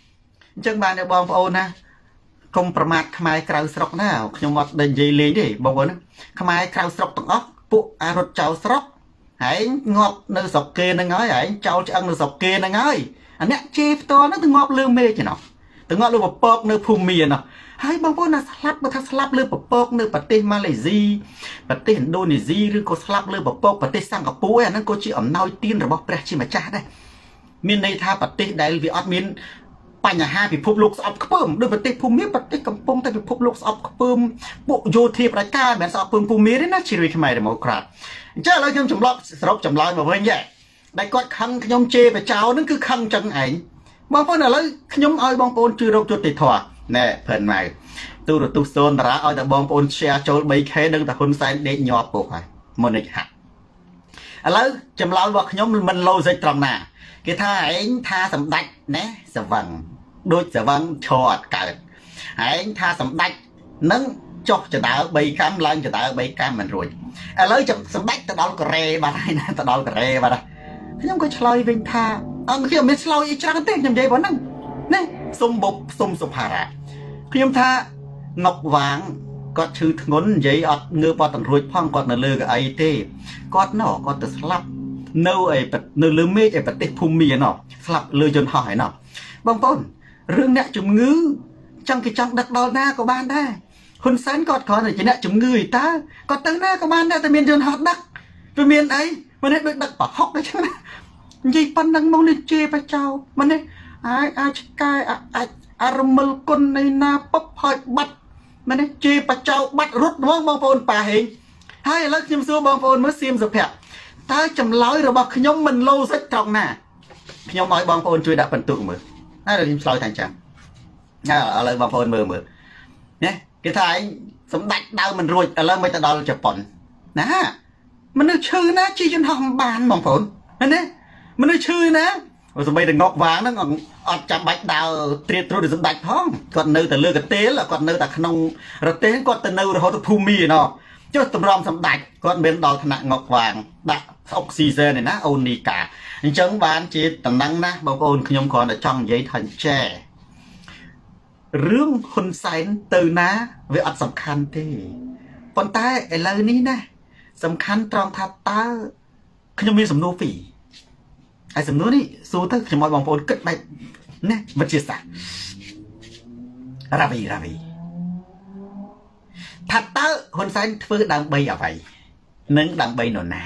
chân bàn để bom phô na khôngประมาทขมาย krau sọc nào nhóm một đền dây lấy đi bom vốnขมาย krau sọc tận óc phụ à rốt trao sọc hãy ngọt nơi sọc kê nó ngói hãy trao cho ăn nơi sọc kê nó ngói anh nè chê to nó từ ngọt lương mê chứ nào từ ngọt lương một bọc nơi phù mì nào hãy bằng vô là slap mà thằng slap lương một bọc nơi bát tê Malaysia bát tê Indonesia rồi có slap lương một bọc bát tê Singapore anh nó có chỉ ẩm nói tin rồi bọc bẹt chỉ mà cha đây miền này tha bát tê đại vì ở miềnปัญหาพิภพโลกสอบเพิ่มด้วยปฏิภูมิปฏิกำปงแต่พิภพโลกสอบเพิ่มปุโยธีประการเหมือนสอบเพิ่มภูมินี่นะชีวิตขมายเดโมแครตเจ้าเราจำลองสรุปจำลองมาเว้ยเนี่ยได้กอดคังขยมเจไปเจ้านั่นคือคังจังไอบางคนอะไรขยมอ้อยบางคนจืดเราจุดติดถั่วเนี่ยเพิ่นมาตู้รถตู้โซนระอ้อยแต่บางคนเชียร์โจลใบแค่ดึงแต่คนใส่เด็กหยอดปลุกไปมันอีกหักอะไรจำลองว่าขยมมันโลใจตรงหน้าcái tha anh tha sầm đạch nè sầm vàng đôi sầm vàng chọt cả anh tha sầm đạch nâng cho cho đỡ bay cam lên cho đỡ bay cam mình rồi à lấy chụp sầm đạch tao đau cà bà này nè tao đau cà bà đây nhưng có chơi bên tha ông khi mà mình chơi ít trang tên nhầm vậy bọn năng nè sum bột sum sụp hà khi em tha ngọc vàng có chữ ngón giấy ọt ngư bọt tận ruột phong còn là lừa cái ấy thế có nó có từ slap nâu ấy bật nâu lưỡi mê ấy bật tết phum mì nó slap lừa dồn hỏi nó bông tôn rương nè chủng ngư trong cái trong đặt đo na của ban đây hôn sáng còn có này chỉ nè chủng ngư ta còn tới na của ban đây tại miền dồn họ đắc rồi miền ấy mà này được đặt bảo hóc đấy chứ gì pan đang mong lên chê phải chào mà này ai ai cai ai aramel con này na bắp hỏi bắt mà này chê phải chào bắt rút đúng không bông tôn bà hình hay là chim xưa bông tôn mới xiêm dập hẹp ta chầm lói rồi bọc nhóm mình lâu rất trọng nè nhóm nói bong phôn chui đã phần tụ mờ đây là nhóm lói thành chẳng ở lời bong phôn mờ mờ nhé cái thái sống đạch đau mình rồi ở lời mấy ta đo chụp bẩn nè mình được chơi nè chi cho hồng bàn bong phôn นั่นนี่มันไม่ชื่อนะว่าสมัยแต่งอกวางนั่งอดจับใบดาวเตรียมตัวเดือดสมดัยท้องก่อนเนื้อแต่เลือกเต๋อแล้วก่อนเนื้อแต่ขนมระเต๋อก่อนแต่เนื้อเราต้องภูมิเนาะจุดตำรองสมดัยก่อนเป็นดอกขนาดงอกวางดักออกซีเซนเนี่ยนะโอนิกาจังบ้านจีตำนังนะบางคนขยมก่อนแต่จ้องยัยทันแช่เรื่องคนใส่ตื่นนะเวอสำคัญที่ปนใต้ไอ้เลยนี้นะสำคัญตรองทัดตาขยมมีสำนวนฝีไอ้สำนวนนี่สู้ถ้าขยมบางคนเกิดไปเนี่ยมันจะสั่งราวีราวีทัดตาคนใส่ฟื้นดังใบอะไรนึงดังใบหนอนนา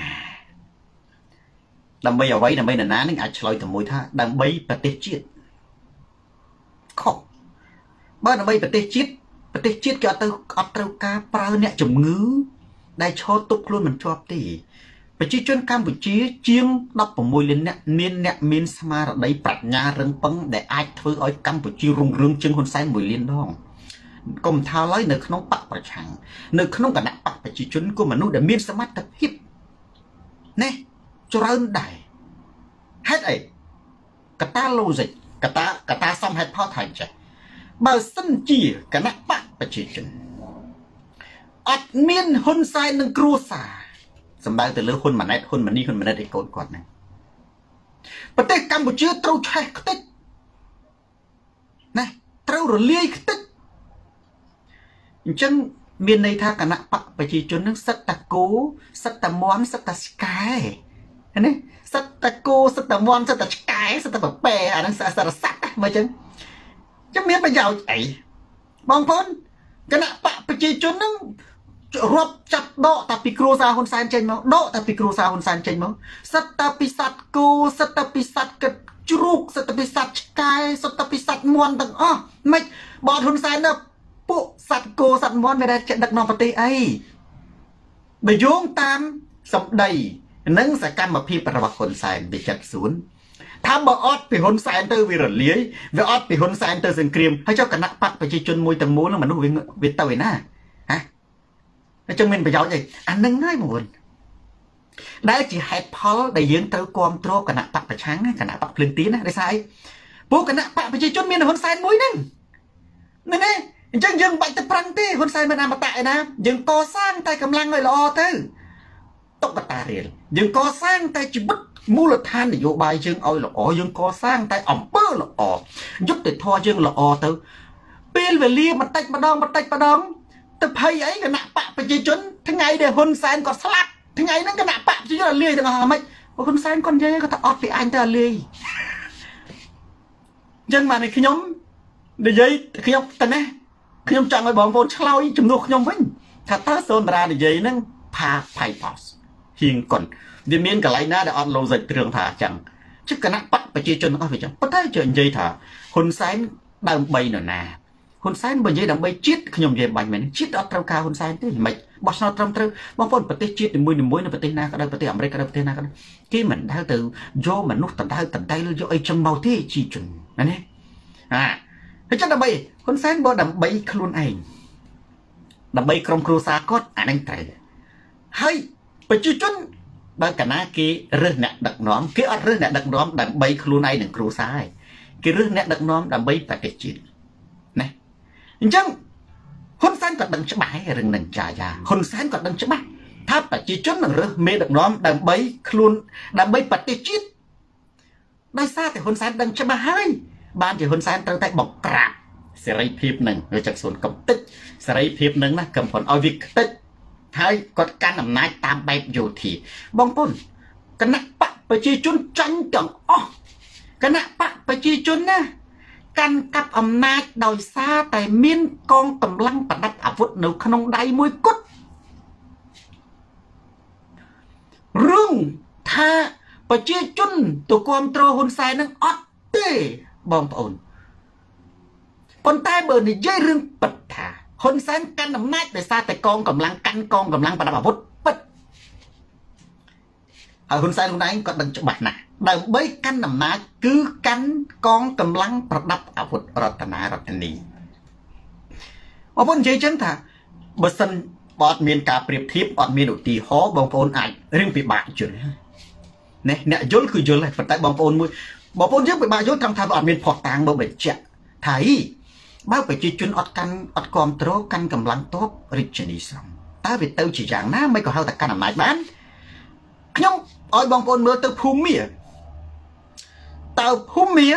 ดังใบเอาไว้ดังใบหนอนนานึงอาจจะลอยถึงมวยท่าดังใบปฏิจิตข้อบ้านดังใบปฏิจิตปฏิจิตก็เอาเอาตัวกาเปล่าเนี่ยจมงื้อได้ชดตุกล้วนมันชอบตีไปชี้จนการบุจีเจียงนับผมมวยเล่นเนี่ยเมียนเนี่ยมีนสมาร์ได้ปรัชญาเรื่องปังได้ไอ้เธออ้อยกัมปุจีรุ่งเรืองจึงคนใส่มวยเล่นดองกลมท้าไล่ในขนมปักประชังในขนมกระดาษปักไปชี้จนก็มนุษย์ได้มีนสมาร์ตพิบเนี่ยจรานได้เฮ็ดไอ้กระตาโลจิกกระตากระตาซ้ำเฮ็ดพ่อไทยใจบาสันจีกระนักปักไปชี้จนอัดเมียนคนใส่หนึ่งครูสาสำได้แต่เรื่องคนมันไหนคนมันนี่คนมันได้ไอ้โกนก่อนนะประเทศกัมพูชีเต้าใช้ติดนะเต้าหรือเลี้ยติดจังเมียนในท่าคณะปักไปจีจนนึกสัตตะโกสัตตะมอนสัตตะสกายเห็นไหมสัตตะโกสัตตะมอนสัตตะสกายสัตตะแบบเปย์อันนั้นสารสัตว์มาจังจังเมียนไปยาวไอ้บางคนคณะปักไปจีจนนึกรบจับโดแต่ปีครูซาคนสานเจนมั้งโดแต่ปีครูซาคนสานเจนมั้งสัตตปิสัตกูสัตปิสัตกระจุรุกสัตปิสัตกายสัตปิสัตมวนต่างอ๋อไม่บอดคนสานเนี่ยปุ๊สัตกูสัตมวนไม่ได้จะดักนองปฏิไอไปโยงตามสมใดนั่งสกัมมาพี่ประวัติคนสานไปจัดศูนย์ถ้าบอดไปคนสานเตอร์วิรเลี้ยบอดไปคนสานเตอร์สังเกตให้เจ้าคณะปักไปจีจนมวยต่างมูแล้วมันวิ่งวิ่งตะเวน่าจังมินไปย้อนใจอันนึงง่ายหมดได้จีให้พอได้ยืนเตาความโตกันนะปักประชังกันนะปักพลึงตีนะได้ใช่พวกกันนะปักไปจีจนมีนคนใส่มวยนั่งนี่นี่จังยังใบตะปรังตีคนใส่มันนำมาแตะนะยังก่อสร้างแต่กำลังเลยรอเธอตกกระตาเรียนยังก่อสร้างแต่จีบมูลธานนโยบายยังเอาหล่อยังก่อสร้างแต่อ่อมเปิ้ลหล่อยุติทอยังหล่อเธอเปลี่ยนเวลีมันติดมาดองมันติดมาดองแต่พายไอ้กันหนักปะไปจีจนทั้งไงเดี๋ยวคนแซนก็สลัดทั้งไงนั่นกันหนักปะจีจนเลยทั้งหาไม่คนแซนคนเยอะก็ถ้าออกไปอ่านแต่เลยยังมาในขยมเดี๋ยวยัยขยมแต่เนี่ยขยมจังไปบอกคนเช่าจุ่มดูขยมวิ่งถ้าตาโซนราเดี๋ยวยัยนั่งพาไพ่พอสหิงก่อนเดี๋ยวมีนกับไรน่าเดี๋ยวออนโลจิตเรื่องถ่าจังชุดกันหนักปะไปจีจนก็ไปจังปะได้เจอยัยถ่าคนแซนดังใบหน่อยนาคนไซน์บางทีดังใบจิตขยมเย็บใบเหม็นจิตเอาตรงกาคนไซน์ที่ไม่บอสนอตรงตรงบางคนประเทศจิตในมือในมือในประเทศนาก็ได้ประเทศอเมริกาได้ประเทศนาก็ได้ที่มันได้từ doมันนุษย์ตัดได้ตัดได้แล้วdoไอ้จังเบาที่จีจุนนั่นเองอ่าให้จังดังใบคนไซน์บอดังใบคลุนเองดังใบกรมครูสากดอ่านใจให้ไปจีจุนบางกันนะกีเรื่องเนี่ยดักน้อมกีอัดเรื่องเนี่ยดักน้อมดังใบคลุนไอหนึ่งครูซ้ายกีเรื่องเนี่ยดักน้อมดังใบประเทศจิตจังคนแซนก็ดังฉบับเรื่องหนึ่งจ่ายาคนแซนก็ดังฉบับถ้าปัจจิจุนหนึ่งเรื่องเมดักน้อมดังใบคลุนดังใบปฏิจิตได้ทราบแต่คนแซนดังฉบับให้บ้านที่คนแซนตั้งแต่บอกกราบเสรีพิบหนึ่งโดยจากส่วนกำตึกเสรีพิบหนึ่งนะกำผลเอาวิกตึกให้กดการอำนาจตามแบบอยู่ที่บางคนคณะปัจปัจจิจุนจังจังอ๋อคณะปัจปัจจิจุนนะกันกับอำนาจโดยซาแต่มีนกองกำลังประดับอาวุธในขนมใดมวยกุดเรื่องถ้าประเจจุนตัวความโตหุ่นใส่นั่งอดเต้บองปอนคนใต้เบอร์นี่ย่อยเรื่องปัดถาคนใส่กันอำนาจโดยซาแต่กองกำลังกันกองกำลังประดับอาวุธปัดเอาคนใส่คนไหนก็ดังจับนะดังใบกันอำนาจคือกันกองกำลังประดับอาวุธรัตนารัตนีว่าพ้นใจจังท่าบสันบอดเมียนกาเปรียบเทียบอดเมียนอุตีฮอบางพ้นไอเรื่องปีบาจุน nè nè dối cứ dối lại phần tại bóng ôn mùi bóng ôn trước bị bà dối trong thà bọn miền phọt tàng bởi bởi chạy thấy bác phải chỉ chuyên ọt căn ọt con trố căn cầm lăng tốt rịch chân đi xong ta vì tao chỉ rằng ná mấy có hao ta căn làm lại bán nhưng ôi bóng ôn mơ tao phú mìa tao phú mìa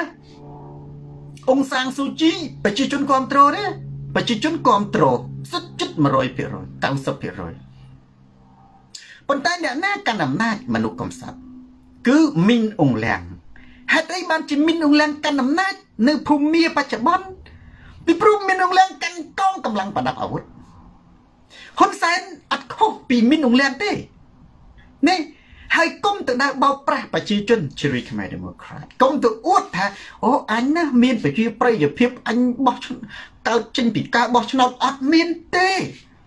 ông sang su chi phải chỉ chuyên con trố đấy phải chỉ chuyên con trố rất chất mà rồi phía rồi tao sắp phía rồi phần tay nè ná căn làm nát mà nụ công sát cứ min ông làng hãy thấy bạn chỉ min ông làng căn làm nát nơi phú mìa bà chả bón vì pru min ông làng căn con cầm lăng bà đạp ảo vứt hôn sáng ắt khô vì min ông làng thế nè hai công tự đã bao pra bà chi chân Cherry Khmer Democrat công tự uất thà ô anh á miên phải chi pray giờ phiếp anh bó cao chân bị cao bó chân ắt miên tê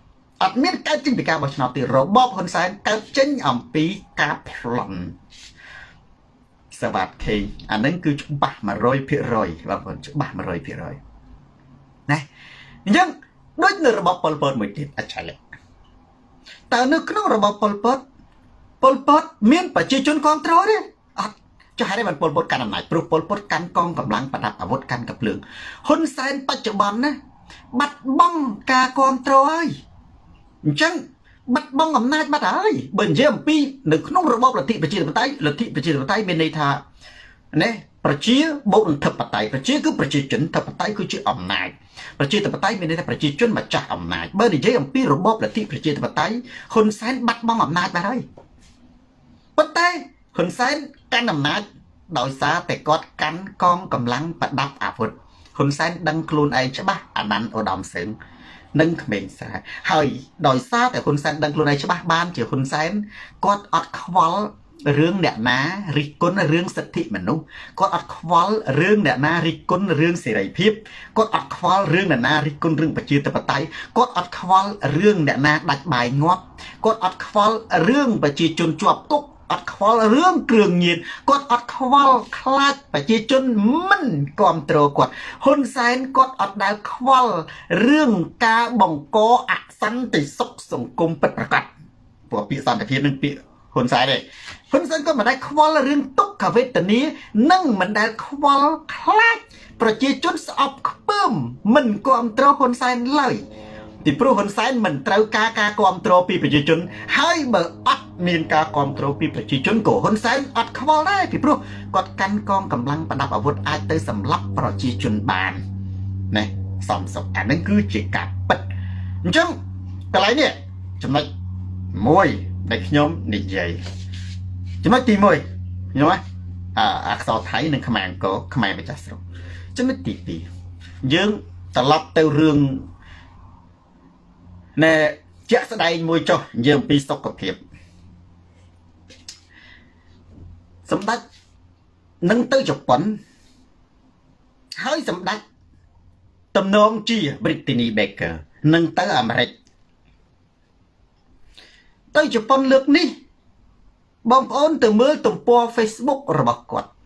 ắt miên cao chân bị cao bó chân thì rồi bóp hôn sáng cao chân ẩm bí cá plonสวัสดีอันนั้นคือจุบะมาโรยเพียรอยบางคนจุบะมาโรยเพียรอยนะยังด้วยในระบบปอลปอดเหมือนที่อาจารย์เลยแต่ในขนมระบบปอลปอดปอลปอดเมียนปัจจุบันคอนโทรลเนี่ยจะให้ได้มันปอลปอดกันอะไรปลุกปอลปอดกันกองกำลังประดับอาวุธกันกับเรื่องคนเซนปัจจุบันนะบัดบ้องกาคอนโทรลจังบัดบ้องอำนาจบัดอะไรเบิ่งเยี่ยมปีหนึ่งน้องระบบลัทธิประชีธิปไตยลัทธิประชีธิปไตยเป็นในทางเนี่ยประชีบุญทัพปไตยประชีคือประชีจนทัพปไตยคือชื่ออำนาจประชีธิปไตยเป็นในทางประชีจนมาจากอำนาจเบิ่งเยี่ยมปีระบบลัทธิประชีธิปไตยคนแสนบัดบ้องอำนาจบัดอะไรปไตยคนแสนการอำนาจโดยสาแต่กอดกันกองกำลังประดับอาวุธคนแสนดังครูนไอใช่ปะอันนั้นอุดมเสงนึ่งเขมรสายเฮ้ยโดยซาแต่คนแซนดังกลุ่นในชาวบ้านเจอคนแซนก็อัดควอลเรื่องเด็ดนาริกุนเรื่องสิทธิมนุษย์ก็อัดควอลเรื่องเด็ดนาริกุนเรื่องเสรีภาพก็อัดควอลเรื่องเด็ดนาริกุนเรื่องประชาธิปไตยก็อัดควอลเรื่องเด็ดนาดัดใบงอบก็อัดควอลเรื่องประชาชนจวบตุกอัดควอลเรื่องเครื่องยืนกดอัดควอลคลาดไปจีจนมันกอมโตรกดฮุนไซน์กดอัดดาวควอลเรื่องกาบ่งโกอักสันติศกสังคมปิดประกาศพวกปีสันตะเพียนหนึ่งปีฮุนไซน์เลยฮุนไซน์ก็มาได้ควอลเรื่องตุกขเวทนี้นั่งมันได้ควอลคลาดประจีจนสอบเพิ่มมันกอมโตรฮุนไซน์เลยที่พวกคนไซน์มันเต้ากากากอมโตรปีประจีจนให้เบอร์อัดมีนกากอมโตรปีประจีจนโกคนไซน์อัดควอลได้ที่พวกกดกันกองกำลังประดับอาวุธอาจจะสำลับประจีจนบานเนี่ยสองสองอันนั้นคือจิกาปิดจังอะไรเนี่ยจำนวนมวยในขยมนิยัยจำนวนตีมวยเห็นไหมอ่าอักษรไทยหนึ่งขมายก็ขมายไปจัดสรุปจำนวนตีปียืงตลอดเตาเรื่องเนี่ยจะแสดงมวยจ่อยืมปีสกปรกสมดัตินั่งตื้อจบปนให้สมดัติตำนองจีบริตินีเบเกอร์นั่งตื้ออเมริกตื้อจบปนเลือกนี่บอมโอนtừมือตุ่มปัวเฟซบุ๊กระบบกด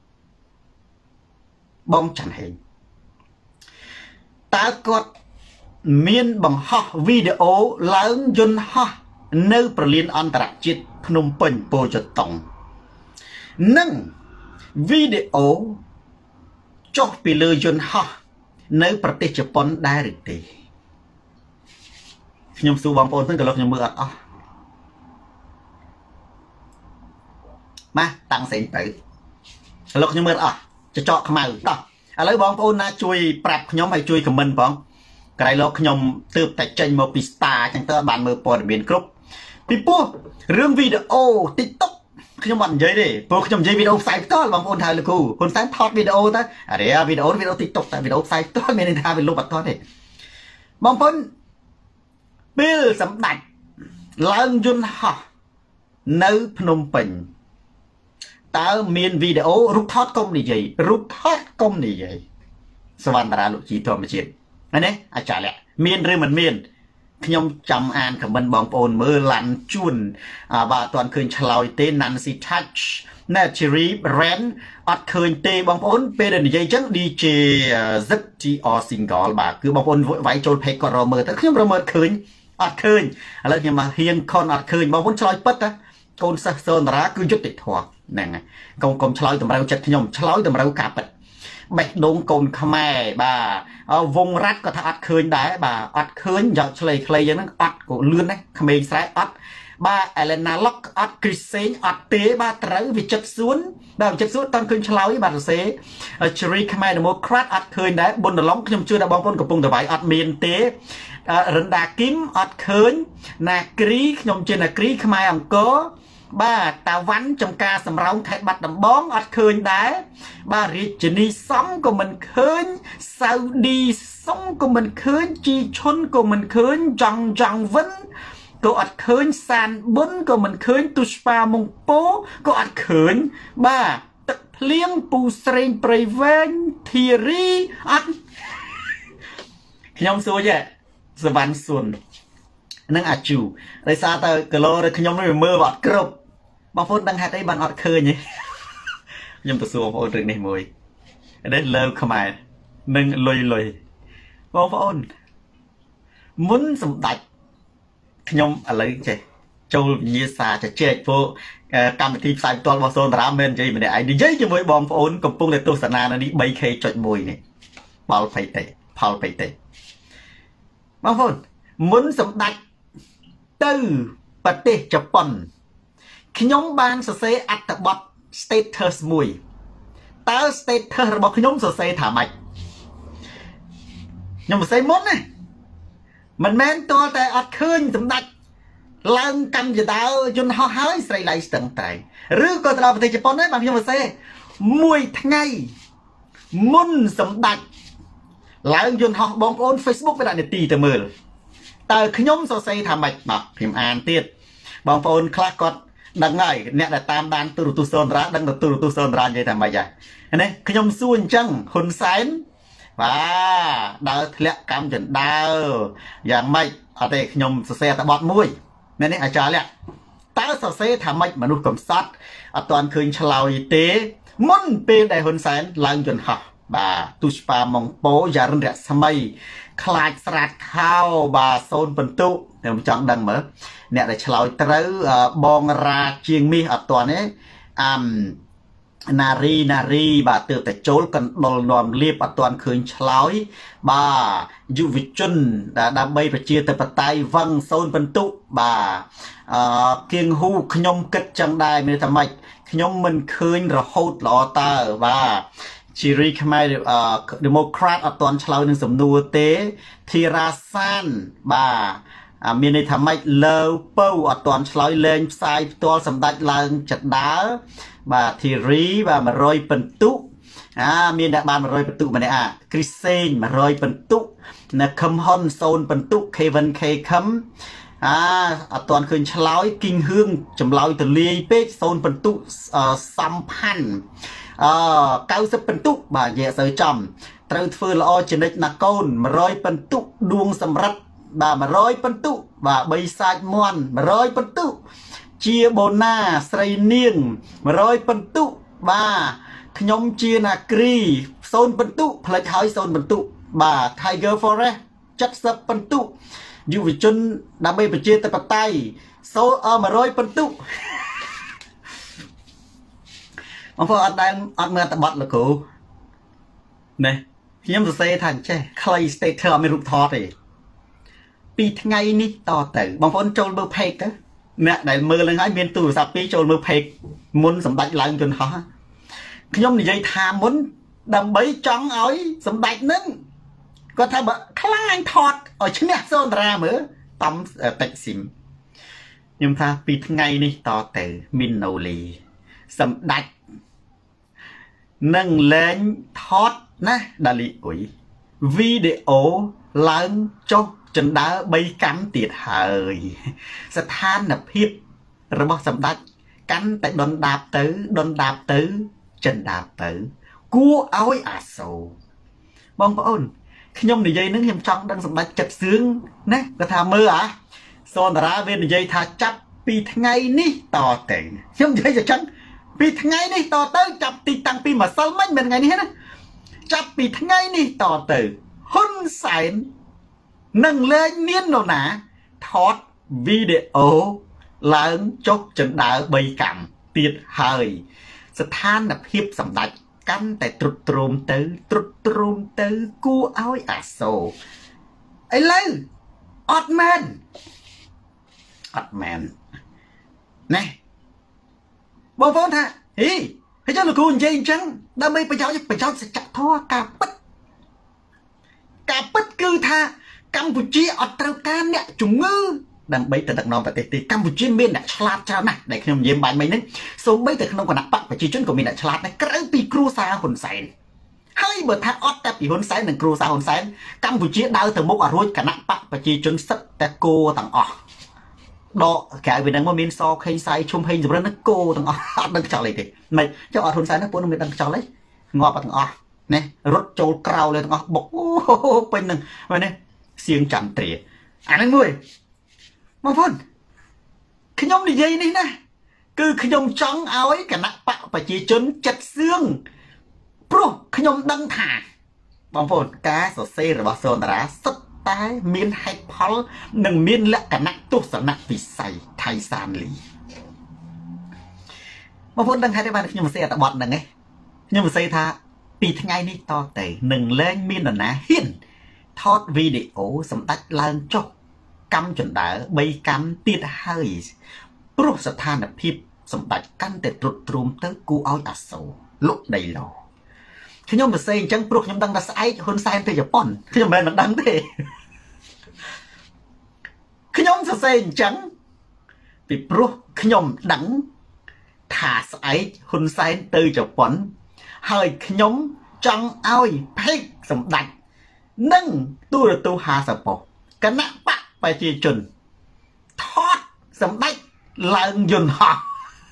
บอมฉันเห็นตากดมีนบังฮะวิดีโอล้างยนฮะในประเด็นอันตรจิตพนมเปิ่นโปรจตงนั่งวิดีโอจบไปเลยยนฮะในประเทศญี่ปุ่นได้หรือตียมสูบางปนเพิ่งกระลอกยมมืออ่ะมาตั้งเสียงไปกระลอกยมมืออ่ะจะเจาะขมาหรือต่ออะไรบางปนนะช่วยปรับยมให้ช่วยคอมเมนต์บ้างกลายล็อกยมตืบแต่ใจมาปิสตาจังเตอร์บานมือปอดเบียนกรุ๊ปพี่ปุ๊เรื่องวิดีโอติ๊กต็อกขยมวันเยอะดิพวกขยมเยอะวิดีโอใส่ต้อนบางคนถ่ายเลยกูคนใส่ทอดวิดีโอนะอะไรอะวิดีโอวิดีโอติ๊กต็อกแต่วิดีโอใส่ต้อนไม่ได้ถ่ายเป็นรูปบัตรต้อนดิบางคนบิลสำนักล้างยุนฮะในพนมเปญตาเมียนวิดีโอรูปทอดกลมนี่ใหญ่รูปทอดกลมนี่ใหญ่สวรรค์ตราลุจีตัวมาเชียนอันนี้อาจารย์แหละเมียนหรือมันเมียนขยมจำอ่านกับมันบองโอนมือลันจุนอ่าบาตอนคืนฉลอยเตนันซิทัชเนชิรีแรนอัดคืนเตบองโอนเป็นอะไรยังจังดีเจซัตจีออซิงกอลบาคือบองโอนไว้โจลเพกก็รอเมื่อแต่ขยมรอเมื่อคืนอัดคืนแล้วยังมาเฮียงคอนอัดคืนบองโอนฉลอยปัดนะកូនសិស្សសូនតារាគឺយុត្តិធម៌ហ្នឹងហើយកូនកុំឆ្លើយតម្រូវចិត្តខ្ញុំឆ្លើយតម្រូវការបិទបេះដូងកូនខ្មែរបាទវងរ៉ាត់ក៏ថាអត់ឃើញដែរបាទអត់ឃើញយកឆ្លេខ្លីយ៉ាងហ្នឹងអត់ក៏លឿនដែរក្មេងស្រែអត់បាទ Elena Lock អត់ Christine អត់ទេបាទត្រូវវិចិត្រសួនបាទវិចិត្រសួនតើឃើញឆ្លើយបាទសរសេរ Cherry ខ្មែរ Democrat អត់ឃើញដែរបុណ្យឡុងខ្ញុំជឿថាបងប្អូនកំពុងតែវាយអត់មានទេរិនដាគីមអត់ឃើញណាគ្រីខ្ញុំជឿណាគ្រីខ្មែរអង្គរបាទតាវ៉ាន់ចំការសំរោងខេត្តបាត់ដំបងអត់ឃើញដែរបាទរាជនីសំក៏មិនឃើញសៅឌីសុងក៏មិនឃើញជីឈុនក៏មិនឃើញចង់ចង់វិនក៏អត់ឃើញសានប៊ុនក៏មិនឃើញទុស្ប៉ាមុងពោក៏អត់ឃើញបាទទឹកភ្លៀងពូស្រេងព្រៃវែងធីរីអត់ខ្ញុំសួរទេសវណ្ណសុននឹងអាជូដោយសារតែគីឡូរបស់ខ្ញុំនេះមើលអត់គ្រប់បងប្អូនដឹងហេតុអីបានអត់ឃើញទេខ្ញុំទៅសួរបងប្អូនរឿងនេះមួយនេះលើខ្មែរនឹងលុយលុយបងប្អូនមុនសម្ដេចខ្ញុំឥឡូវចេះចូលវិញ្ញាសាជជែកពួកកម្មវិធីផ្សាយផ្ទាល់របស់សូនតារាមែននិយាយម្នាក់ឯងនិយាយជាមួយបងប្អូនកំពុងតែទស្សនានៅនេះ 3K ចុចមួយនេះផលភ័យទេផលភ័យទេបងប្អូនមុនសម្ដេចទៅប្រទេសជប៉ុនខ្ញុំបានសរសេរអត្ថបទ status មួយតើ status របស់ខ្ញុំសរសេរថាម៉េចខ្ញុំសរសេរមុនណាមិនមែនទាល់តែអត់ឃើញសម្ដេចឡើងកម្មយដាយន្តហោះហើយស្រីឡៃស្ទឹងតែងឬក៏ទៅដល់ប្រទេសជប៉ុនដែរបាទខ្ញុំសរសេរមួយថ្ងៃមុនសម្ដេចឡើងយន្តហោះបងប្អូន Facebook វាដាក់នាទីទៅមើលតើខ្ញុំសរសេរថាម៉េចបាទខ្ញុំអានទៀតបងប្អូនខ្លះគាត់ដឹងហើយអ្នកដែលតាមដានទូរទស្សន៍សូនតារាដឹងទៅទូរទស្សន៍សូនតារានិយាយថាម៉េចហើយនេះខ្ញុំសួរអញ្ចឹងហ៊ុនសែនបាទដើរធ្លាក់កម្មចន្ទើយ៉ាងម៉េចអត់ទេខ្ញុំសរសេរតែបទមួយមែនទេអាចារ្យលក្ខតើសរសេរថាម៉េចមនុស្សកំសត់អត់ទាន់ឃើញឆ្លើយទេមុនពេលដែលហ៊ុនសែនឡើងយន្តហោះបាទទុស្ប៉ាម៉ុងប៉ូយ៉ារិនរស្មីខ្លាចស្រាតខោបាទសូនបន្ទុខ្ញុំចង់ដឹងមើលអ្នកដែលឆ្លើយត្រូវបងរាជាងមាសអត់ទាន់ទេអាំនារីនារីបាទទើបតែចូលកណ្ដុលនាំលៀបអត់ទាន់ឃើញឆ្លើយបាទយុវជនដើម្បីប្រជាធិបតេយ្យវឹងសូនបន្ទុបាទអឺគៀងហ៊ូខ្ញុំគិតចឹងដែរមានតែម៉េចខ្ញុំមិនឃើញរហូតល្អតើបាទជីរីខ្មែរ Democrat អត់ទាន់ឆ្លើយនឹងសំណួរទេធីរ៉ាសានបាទមានន័យថាម៉េចលើពៅអត់ទាន់ឆ្លើយលែងផ្សាយផ្ទាល់សម្ដេចឡើងចដាលបាទធីរីបាទ100ពិន្ទុអាមានអ្នកបាន100ពិន្ទុម្នាក់អាគ្រីសេង100ពិន្ទុនៅខឹមហ៊ុន0ពិន្ទុ ខេវិន ខេខឹមអាអត់ទាន់ឃើញឆ្លើយគីងហឿងចម្លើយទលាយពេក0ពិន្ទុសំផាន់អឺ90ពិន្ទុបាទនិយាយអត់សូវចំត្រូវធ្វើល្អចនិចណាកូន100ពិន្ទុដួងសម្រិតបាទ100ពិន្ទុបាទបីសាច់មន់100ពិន្ទុជាបូណាស្រីនាង100ពិន្ទុបាទខ្ញុំជាណាគ្រី0ពិន្ទុផ្លេចហើយ0ពិន្ទុបាទ Tiger Forest 70ពិន្ទុយុវជនដើម្បីប្រជាធិបតេយ្យ100ពិន្ទុបងប្អូនអត់ដែលអត់មើលតបត់លោកគ្រូណែខ្ញុំសរសេរថាអញ្ចេះខ្លី status អត់មានរូបថតទេពីថ្ងៃនេះតទៅបងប្អូនចូលមើល page ទៅអ្នកដែលមើលនឹងហើយមានទូរស័ព្ទពីរចូលមើល page មុនសម្ដេចឡើងយន្តហោះខ្ញុំនិយាយថាមុនដើម្បីចង់ឲ្យសម្ដេចនឹងគាត់ថាបើខ្លាញ់ថតឲ្យឈ្នះសូនតារាមើលតំតិចស៊ីមខ្ញុំថាពីថ្ងៃនេះតទៅមីណូលីសម្ដេចនឹងលែងថតណាដាលីអ៊ុយវីដេអូឡើងចុះចណ្ដើបីកម្មទៀតហើយស្ថានភាពរបស់សម្ដេចកាន់តែដុនដាបទៅដុនដាបទៅចិនដាបទៅគួរឲ្យអាសូរបងប្អូនខ្ញុំនិយាយនឹងខ្ញុំចង់ដឹងសម្ដេចចិត្តសឿងណាគាត់ថាមើលអាសូនតារាវានិយាយថាចាប់ពីថ្ងៃនេះតទៅខ្ញុំនិយាយចឹងពីថ្ងៃនេះតទៅចាប់ទីតាំងពីម្សិលមិញមិនថ្ងៃនេះណាចាប់ពីថ្ងៃនេះតទៅហ៊ុនសែននឹងលែងមាននរណាថតវីដេអូឡើងចុះចណ្ដើរបីកម្មទៀតហើយស្ថានភាពសម្ដេចកាន់តែទ្រុឌទ្រោមទៅទ្រុឌទ្រោមទៅគួរឲ្យអាសូរឥឡូវអត់មែនអត់មែនណែបងប្អូនថាហីហើយចុះលោកគ្រូនិយាយអញ្ចឹងដើម្បីប្រយោជន៍ប្រយោជន៍សច្ចធម៌ការពិតការពិតគឺថាកម្ពុជាអត់ត្រូវការអ្នកជំងឺដើម្បីទៅដឹកនាំប្រទេសទេកម្ពុជាមានអ្នកឆ្លាតច្រើនណាស់ដែលខ្ញុំនិយាយបាញ់មិញហ្នឹងសូម្បីតែក្នុងគណៈបកប្រជាជនក៏មានអ្នកឆ្លាតដែរក្រៅពីគ្រួសារហ៊ុនសែនហើយបើថាអត់តែពីហ៊ុនសែននិងគ្រួសារហ៊ុនសែនកម្ពុជាដើរទៅមុខអត់រួចគណៈបកប្រជាជនសិតតែគោទាំងអស់ដកក្រៅពីហ្នឹងមកមានសខេងសៃឈុំហេងសម្រិនគោទាំងអស់អត់ដឹងខ្យល់អីទេមិនចុះអត់ហ៊ុនសែនណាពួកនឹងមានដឹងខ្យល់អីងាប់ទាំងអស់ណារត់ចូលក្រៅលើទាំងអស់បុកអូពេញហ្នឹងហើយនេះសៀងចន្ទ្រាអាហ្នឹងមួយបងប្អូនខ្ញុំនិយាយនេះណាគឺខ្ញុំចង់ឲ្យគណៈបកប្រជាជនចិត្តសឿងព្រោះខ្ញុំដឹងថាបងប្អូនការសរសេររបស់សូនតារាសុទ្ធតែមានហេតុផលនិងមានលក្ខណៈទស្សនវិស័យថៃសានលីបងប្អូនដឹងហេតុទេបានខ្ញុំសរសេរអត្ថបទហ្នឹងឯងខ្ញុំសរសេរថាពីថ្ងៃនេះតទៅនឹងលែងមាននរណាហ៊ានថតវីដេអូសម្ដេចឡើងចុះកម្មចណ្ដើរបីកម្មទៀតហើយព្រោះស្ថានភាពសម្ដេចកាន់តែទ្រុឌទ្រោមទៅគួរឲ្យអាសូរលុកដីឡោខ្ញុំសរសេរអញ្ចឹងព្រោះខ្ញុំដឹងថាស្អែកហ៊ុនសែនទៅជប៉ុនខ្ញុំមិនមែនមិនដឹងទេខ្ញុំសរសេរអញ្ចឹងពីព្រោះខ្ញុំដឹងថាស្អែកហ៊ុនសែនទៅជប៉ុនហើយខ្ញុំចង់ឲ្យភេកសម្ដេចនិងទូរទស្សន៍ហាសប៉ុគណៈបកប្រជាជនថតសម្ដេចឡើងយន្តហោះ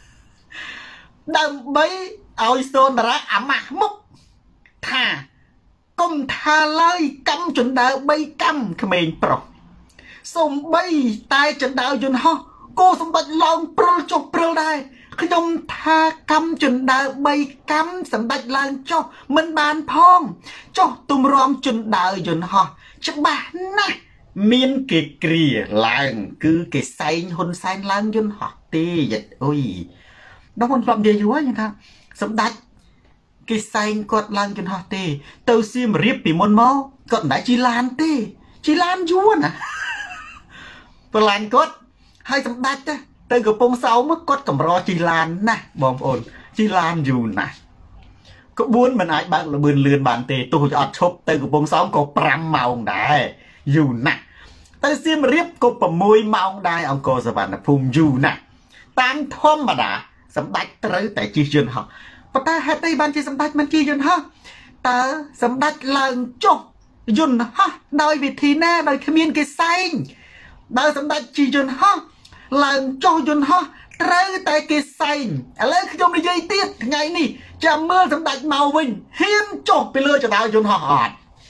ដើម្បីឲ្យសូនតារាអាម៉ាស់មុខថាកុំថាឡើយកម្មចណ្ដើរបីកម្មក្មេងប្រុសសំបីតែចណ្ដើរយន្តហោះគោសម្ដេចឡើងព្រុលចុះព្រុលដែរខ្ញុំថាកម្មចណ្ដើរបីកម្មសម្ដេចឡើងចុះមិនបានផងចុះទម្រាំចណ្ដើរយន្តហោះច្បាស់ណាស់មានគេគ្រាឡើងគឺគេសែងហ៊ុនសែនឡើងយន្តហោះទេយិតអុយដល់មិនធ្លាប់និយាយយូរហើយថាសម្ដេចគេសែងគាត់ឡើងយន្តហោះទេទៅសៀមរាបពីមុនមកគាត់មិនដែលជិះឡានទេជិះឡានយួរណាប្រឡាញ់គាត់ហើយសម្ដេចទៅទៅកំពង់សោមគាត់កម្រជិះឡានណាស់បងប្អូនជិះឡានយូរណាស់ក្បួនមិនអាចបើកលបឿនលឿនបានទេទោះជាអត់ឈប់ទៅកំពង់សោមក៏ប្រាំម៉ោងដែរយូរណាស់ទៅសៀមរាបក៏ប្រាំមួយម៉ោងដែរអង្គរសវណ្ណភូមិយូរណាស់តាមធម្មតាសម្ដេចត្រូវតែជិះយន្តហោះប៉ុន្តែហេតុអីបានជាសម្ដេចមិនជិះយន្តហោះតើសម្ដេចឡើងចុះយន្តហោះដោយវិធីណាដោយគ្មានគេសែងបើសម្ដេចជិះយន្តហោះឡើងចុះយន្តហោះត្រូវតែគេសែងឥឡូវខ្ញុំនិយាយទៀតថ្ងៃនេះចាំមើលសម្ដេចមកវិញហ៊ានចុះពីលើចដាវយន្តហោះអត់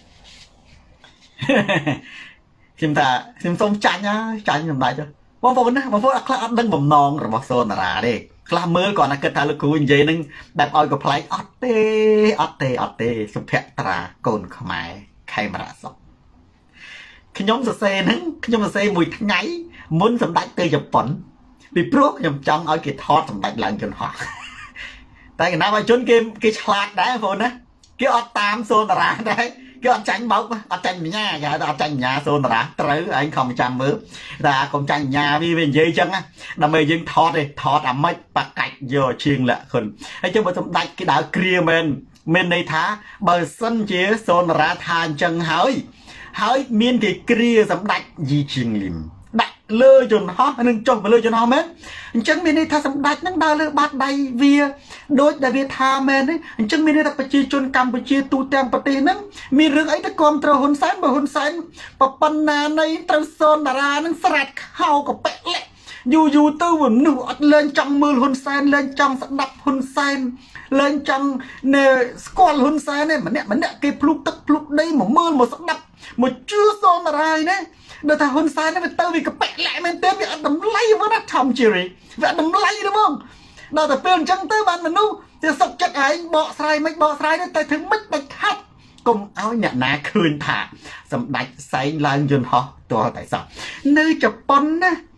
ខ្ញុំថាខ្ញុំសូមចាញ់ហើយចាញ់សម្ដេចបងប្អូនណាបងប្អូនអត់ខ្លះអត់ដឹងបំណងរបស់សូនតារាទេខ្លះមើលគាត់ណាគិតថាលោកគ្រូនិយាយនឹងបែបឲ្យក៏ប្លែកអត់ទេអត់ទេអត់ទេសុភត្រាកូនខ្មែរខេមរៈសុខខ្ញុំសរសេរហ្នឹងខ្ញុំសរសេរមួយថ្ងៃមុនសម្ដេចទៅជប៉ុនពីព្រោះខ្ញុំចង់ឲ្យគេថតសម្ដេចឡើងយន្តហោះតែគណៈបច្ចុប្បន្នគេគេឆ្លាតដែរបងប្អូនណាគេអត់តាមសូនតារាដែរគេអត់ចាញ់បោកអត់ចាញ់ញ៉ាគេហៅថាអត់ចាញ់ញ៉ាសូនតារាត្រូវឯងខំចាំមើលថាកុំចាញ់ញ៉ាវាវានិយាយអញ្ចឹងណាដើម្បីយើងថតទេថតអាម៉េចបកាច់យកឈៀងលក្ខខុនហើយចុះបើសម្ដេចគេដើរគ្រាមែនមានន័យថាបើសិនជាសូនតារាថាអញ្ចឹងហើយហើយមានគេគ្រាសម្ដេចយីជាងលឹមដាក់លើយន្តហោះនឹងចុះទៅលើយន្តហោះមែនអញ្ចឹងមានន័យថាសម្ដេចនឹងដើរលើបាតដៃវាដូចដែលវាថាមែនទេអញ្ចឹងមានន័យថាប្រជាជនកម្ពុជាទូទាំងប្រទេសហ្នឹងមានរឿងអីទៅគ្រប់គ្រងហ៊ុនសែនបើហ៊ុនសែនប្រប៉ុណ្ណានៃត្រូវសូនតារានឹងស្រាត់ខោកប៉ិលាក់យូរយូរទៅមនុស្សអត់លែងចង់មើលហ៊ុនសែនលែងចង់ស្ដាប់ហ៊ុនសែនលែងចង់ស្គាល់ហ៊ុនសែនទេម្នាក់ម្នាក់គេភ្លុកទឹកភ្លុកដីមកមើលមកស្ដាប់មកជឿសូនតារាណាដល់ថាហ៊ុនសែនវាទៅវាកប៉ិលាក់មែនទេវាអត់តម្លៃមកណាថំជេរីវាអត់តម្លៃទេហ្មងដល់តែពេលអញ្ចឹងទៅបានមនុស្សវាសុកចិត្តឯងបកស្រាយមិនបកស្រាយទៅធ្វើមិនដាច់ខាត់កុំឲ្យអ្នកណាឃើញថាសម្ដេចសែងឡើងយន្តហោះតើតែសោះនៅជប៉ុនណា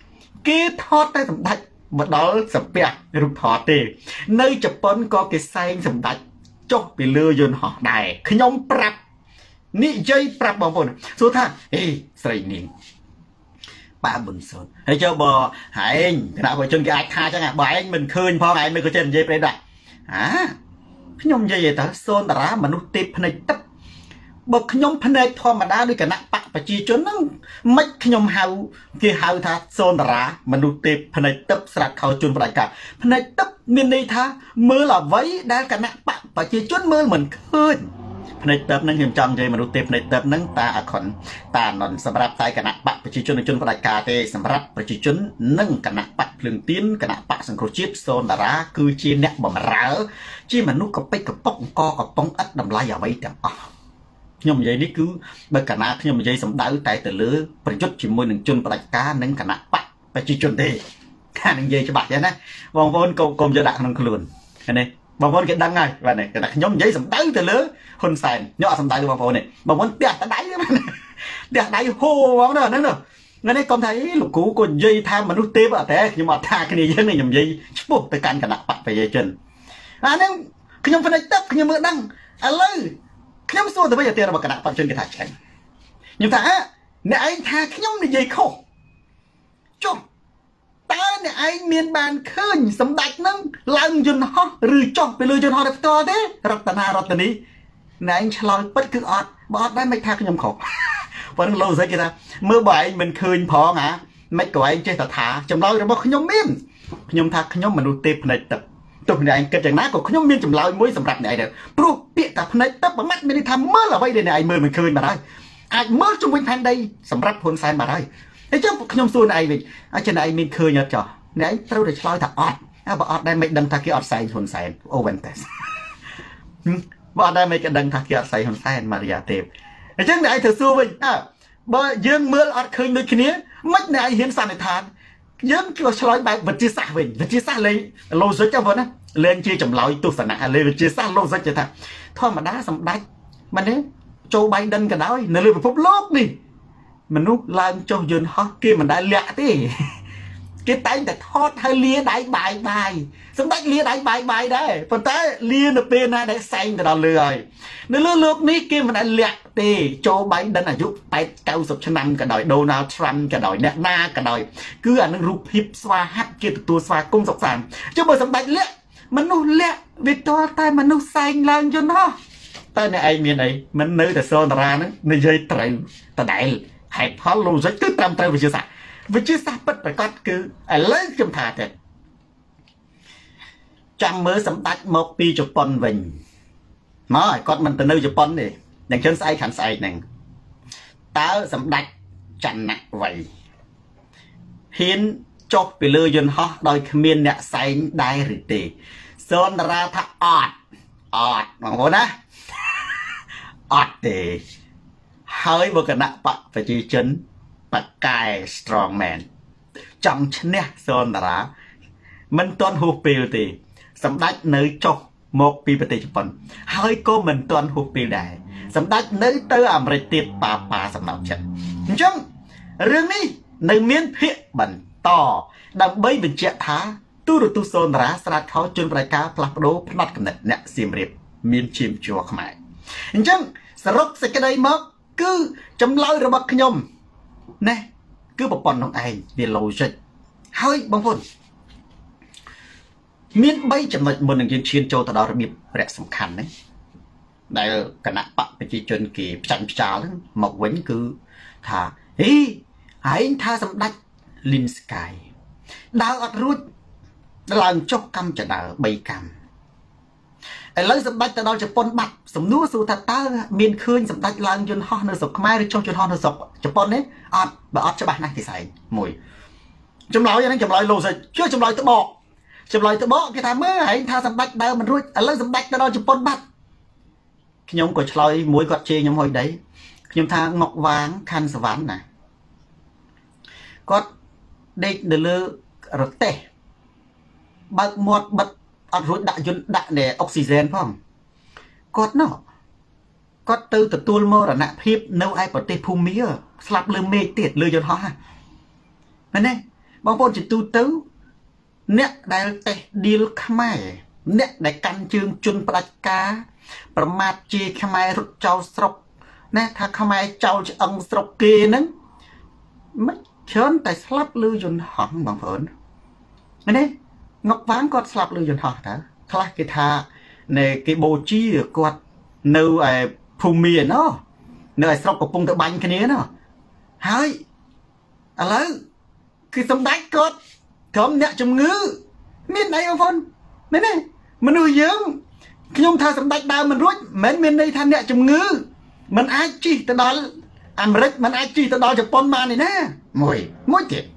គេថតតែសម្ដេចមកដល់សាពះរូបថតទេនៅជប៉ុនក៏គេសែងសម្ដេចចុះពីលើយន្តហោះដែរខ្ញុំប្រាប់និយាយប្រាប់បងប្អូនសួរថាអេស្រីនាងប៉ាប៊ុនសូនហើយចុះបើហែងគណៈប្រជាជនគេអាចថាចឹងបើឯងមិនឃើញផងឯងមិនក៏ចេះនិយាយប្រេតដែរអាខ្ញុំនិយាយទៅសូនតារាមនុស្សទេពភ្នែកទឹកបើខ្ញុំភ្នែកធម្មតាដូចគណៈបកប្រជាជនហ្នឹងមិនខ្ញុំហៅគេហៅថាសូនតារាមនុស្សទេពភ្នែកទឹកស្រាត់ខោជន់ផ្ដាច់ការភ្នែកទឹកមានន័យថាមើលអ្វីដែលគណៈបកប្រជាជនមើលមិនឃើញភ្នែកទឹកហ្នឹងខ្ញុំចង់និយាយមនុស្សទេពភ្នែកទឹកហ្នឹងតាអាខុនតាអនន្តសម្រាប់តែគណៈបកប្រជាជនជនផ្ដាច់ការទេសម្រាប់ប្រជាជននិងគណៈបកភ្លើងទៀនគណៈបកសង្គ្រោះជាតិសូនតារាគឺជាអ្នកបម្រើជាមនុស្សកប៉ិចកប៉ុកអង្គកំប៉ុងឥតតម្លៃអ្វីទាំងអស់ខ្ញុំនិយាយនេះគឺបើកណាខ្ញុំនិយាយសម្ដៅតែទៅលើប្រយុទ្ធជាមួយនឹងជនផ្ដាច់ការនិងគណៈបកប្រជាជនទេខាងនិយាយច្បាស់ចឹងណាបងប្អូនកុំកុំយកដាក់ក្នុងខ្លួននេះបងប្អូនគេដឹងហើយបាទនេះតែខ្ញុំនិយាយសម្ដៅទៅលើហ៊ុនសែនខ្ញុំអត់សម្ដៅទៅបងប្អូនទេបងប្អូនផ្ទះតដៃទេផ្ទះដៃហូបងណាហ្នឹងហ្នឹងនេះកុំថាអីលោកគ្រូក៏និយាយថាមនុស្សទេពអត់តែខ្ញុំអត់ថាគ្នាយើងខ្ញុំនិយាយឈ្មោះទៅកាន់គណៈបកប្រជាជនអាហ្នឹងខ្ញុំផ្នែកទឹកខ្ញុំមើលដឹងឥឡូវខ្ញុំសួរទៅវិញទៅរបស់គណៈបព្វជិជនគេថាឆ្ងាញ់ខ្ញុំថាអ្នកឯងថាខ្ញុំនិយាយខុសចុះតើអ្នកឯងមានបានឃើញសម្ដេចនឹងឡើងយន្តហោះឬចុះពីលើយន្តហោះទៅផ្ទាល់ទេរតនារតនីអ្នកឯងឆ្លើយពិតគឺអត់បើអត់ដែរមិនថាខ្ញុំខុសប៉ុន្តែលោកស្រីគេថាមើលបើឯងមិនឃើញផងហ่าមិនក៏ឯងចេះតែថាចម្លើយរបស់ខ្ញុំមានខ្ញុំថាខ្ញុំមនុស្សទេភ្នែកទឹកទោះអ្នកឯងគិតយ៉ាងណាក៏ខ្ញុំមានចម្លើយមួយសម្រាប់អ្នកឯងដែរព្រោះពាក្យថាភ្នែកទឹកមួយម៉ាត់មានន័យថាមើលអ្វីដែលអ្នកឯងមើលមិនឃើញបាត់ហើយអាចមើលជុំវិញផែនដីសម្រាប់ហ៊ុនសែនបាត់ហើយអញ្ចឹងខ្ញុំសួរអ្នកឯងវិញអញ្ចឹងអ្នកឯងមានឃើញអត់ចុះអ្នកឯងត្រូវតែឆ្លើយថាអត់បើអត់ដែរមិនដឹងថាគេអត់សែងហ៊ុនសែនអូវែនតេសបើអត់ដែរមិនគេដឹងថាគេអត់សែងហ៊ុនសែនម៉ារីយ៉ាទេពអញ្ចឹងអ្នកឯងត្រូវសួរវិញអើបើយើងមើលអត់ឃើញដូចគ្នាមិនអ្នកឯងហ៊ានសន្និដ្ឋានយើងក៏ឆ្លើយបែបវិទ្យាសាស្ត្រវិញវិទ្យាសាស្ត្រលេង logic ចឹងបងណាលេងជាចម្លើយទស្សនៈលេងវិទ្យាសាស្ត្រ logic ចេះថាធម្មតាសម្ដេចមិនទេចូលបៃដិនក៏ដោយនៅលើពិភពលោកនេះមនុស្សឡើងចុះយន្តហោះគេមិនដែលលាក់ទេគេតែងតែថតហើយលាដៃបាយបាយសម្ដេចលាដៃបាយបាយដែរប៉ុន្តែលានៅពេលណាដែលសែងទៅដល់លើហើយនៅលើលោកនេះគេមិនដែលលាក់ទេចូលបៃដិនអាយុแปด เก้าสิบឆ្នាំក៏ដោយ Donald Trump ក៏ដោយអ្នកណាក៏ដោយគឺអានឹងរូបភាពស្វាហាត់គេទទួលស្វាគមន៍សុខសាន្តចុះបើសម្ដេចលាក់មនុស្សលាក់វាតល់តែមនុស្សសែងឡើងយន្តហោះតែអ្នកឯងមានអីមិននៅតែសូនតារាហ្នឹងនិយាយត្រូវដដែលហេតុផល logic គឺត្រឹមត្រូវវិទ្យាសាស្ត្រវិទ្យាសាស្ត្រពិតប្រាកដគឺឥឡូវខ្ញុំថាទេចាំមើលសម្ដេចមកពីជប៉ុនវិញមកឲ្យគាត់មិនទៅនៅជប៉ុនទេយ៉ាងចឹងស្អែកខាងស្អែកហ្នឹងតើសម្ដេចចន្ទវ័យហ៊ានចុះពីលើយន្តហោះដោយគ្មានអ្នកសែងដែរឬទេសូនតារាថាអត់អត់បងប្អូនណាអត់ទេហើយបើគណៈបកប្រជាជនបកកែ strong man ចង់ឈ្នះសូនតារាមិនទាន់ហួសពេលទេសម្ដេចនៅចុះមកពីប្រទេសជប៉ុនហើយក៏មិនទាន់ហួសពេលដែរសម្ដេចនៅទៅអាមេរិកទៀតប៉ាប៉ាសម្រាប់ចិត្តអញ្ចឹងរឿងនេះនៅមានភាគបន្តដើម្បីបញ្ជាក់ថាទូរទស្សន៍សូនតារាស្រាតខោជន់ប្រកាផ្លាស់ប្ដូរផ្នែកកំណត់អ្នកសៀមរាបមានឈាមជ័រខ្មែរអញ្ចឹងសរុបសេចក្តីមកគឺចម្លើយរបស់ខ្ញុំណែគឺប្រព័ន្ធនោះឯងវា logic ហើយបងប្អូនមានបីចំណុចមុននឹងយើងឈានចូលទៅដល់របៀបរយៈសំខាន់ហ្នឹងដែលគណៈបកប្រជាជនគេផ្ចាញ់ផ្ចាលហ្នឹងមកវិញគឺថាហេឯងថាសម្ដេចលីនស្កាយដើរអត់រួចឡើងចុះកម្មចដើបីកម្មឥឡូវសម្ដេចទៅដល់ជប៉ុនបាត់សំណួរសួរថាតើមានឃើញសម្ដេចឡើងយន្តហោះនៅស្រុកខ្មែរឬចុះយន្តហោះនៅស្រុកជប៉ុនទេអត់បើអត់ច្បាស់ណាស់គេស្អែកមួយចម្លើយហ្នឹងចម្លើយលោសិចជឿចម្លើយត្បកចម្លើយត្បកគេថាមើលឯងថាសម្ដេចដើរមិនរួចឥឡូវសម្ដេចទៅដល់ជប៉ុនបាត់ខ្ញុំក៏ឆ្លើយមួយគាត់ជេរខ្ញុំហុយដីខ្ញុំថាងុកវាងខណ្ឌសវណ្ណណាគាត់ដេកនៅលើរទេះបើកមាត់បិទអត់រួចដាក់យន្តដាក់នៃអុកស៊ីហ្សែនផងគាត់ណោះគាត់ទៅទទួលមរណភាពនៅឯប្រទេសភូមាស្លាប់លើមេឃទៀតលើយន្តហោះហ្នឹងណាบางคนจะตูตื้อเนี่ยได้แต่ดีลขมายเนี่ยได้กันจึงจุนประกาประมาทจีขมายรุดเจ้าสรกนะถ้าขมายเจ้าจะอังสรกเกนั้นไม่เชิญแต่สลับลือยนหอมบางคนนี่งกวางก็สลับลือยนหอมนะคลากิธาในกิโบจีกอดเนื้อภูมิเนาะเนื้อสรกกับปุงตะบันกันนี้เนาะเฮ้ยอะไรคือสมดัยกดถมเนี่ยจมงื้อมีไหนบางคนนี่นี่มันดูเยอะขยมทาสมดัยดาวมันรู้เหม็นมีในท่านเนี่ยจมงื้อมันไอจีตลอดอเมริกมันไอจีตลอดจากปนมาเนี่ยนะมวยมวยเจ็บ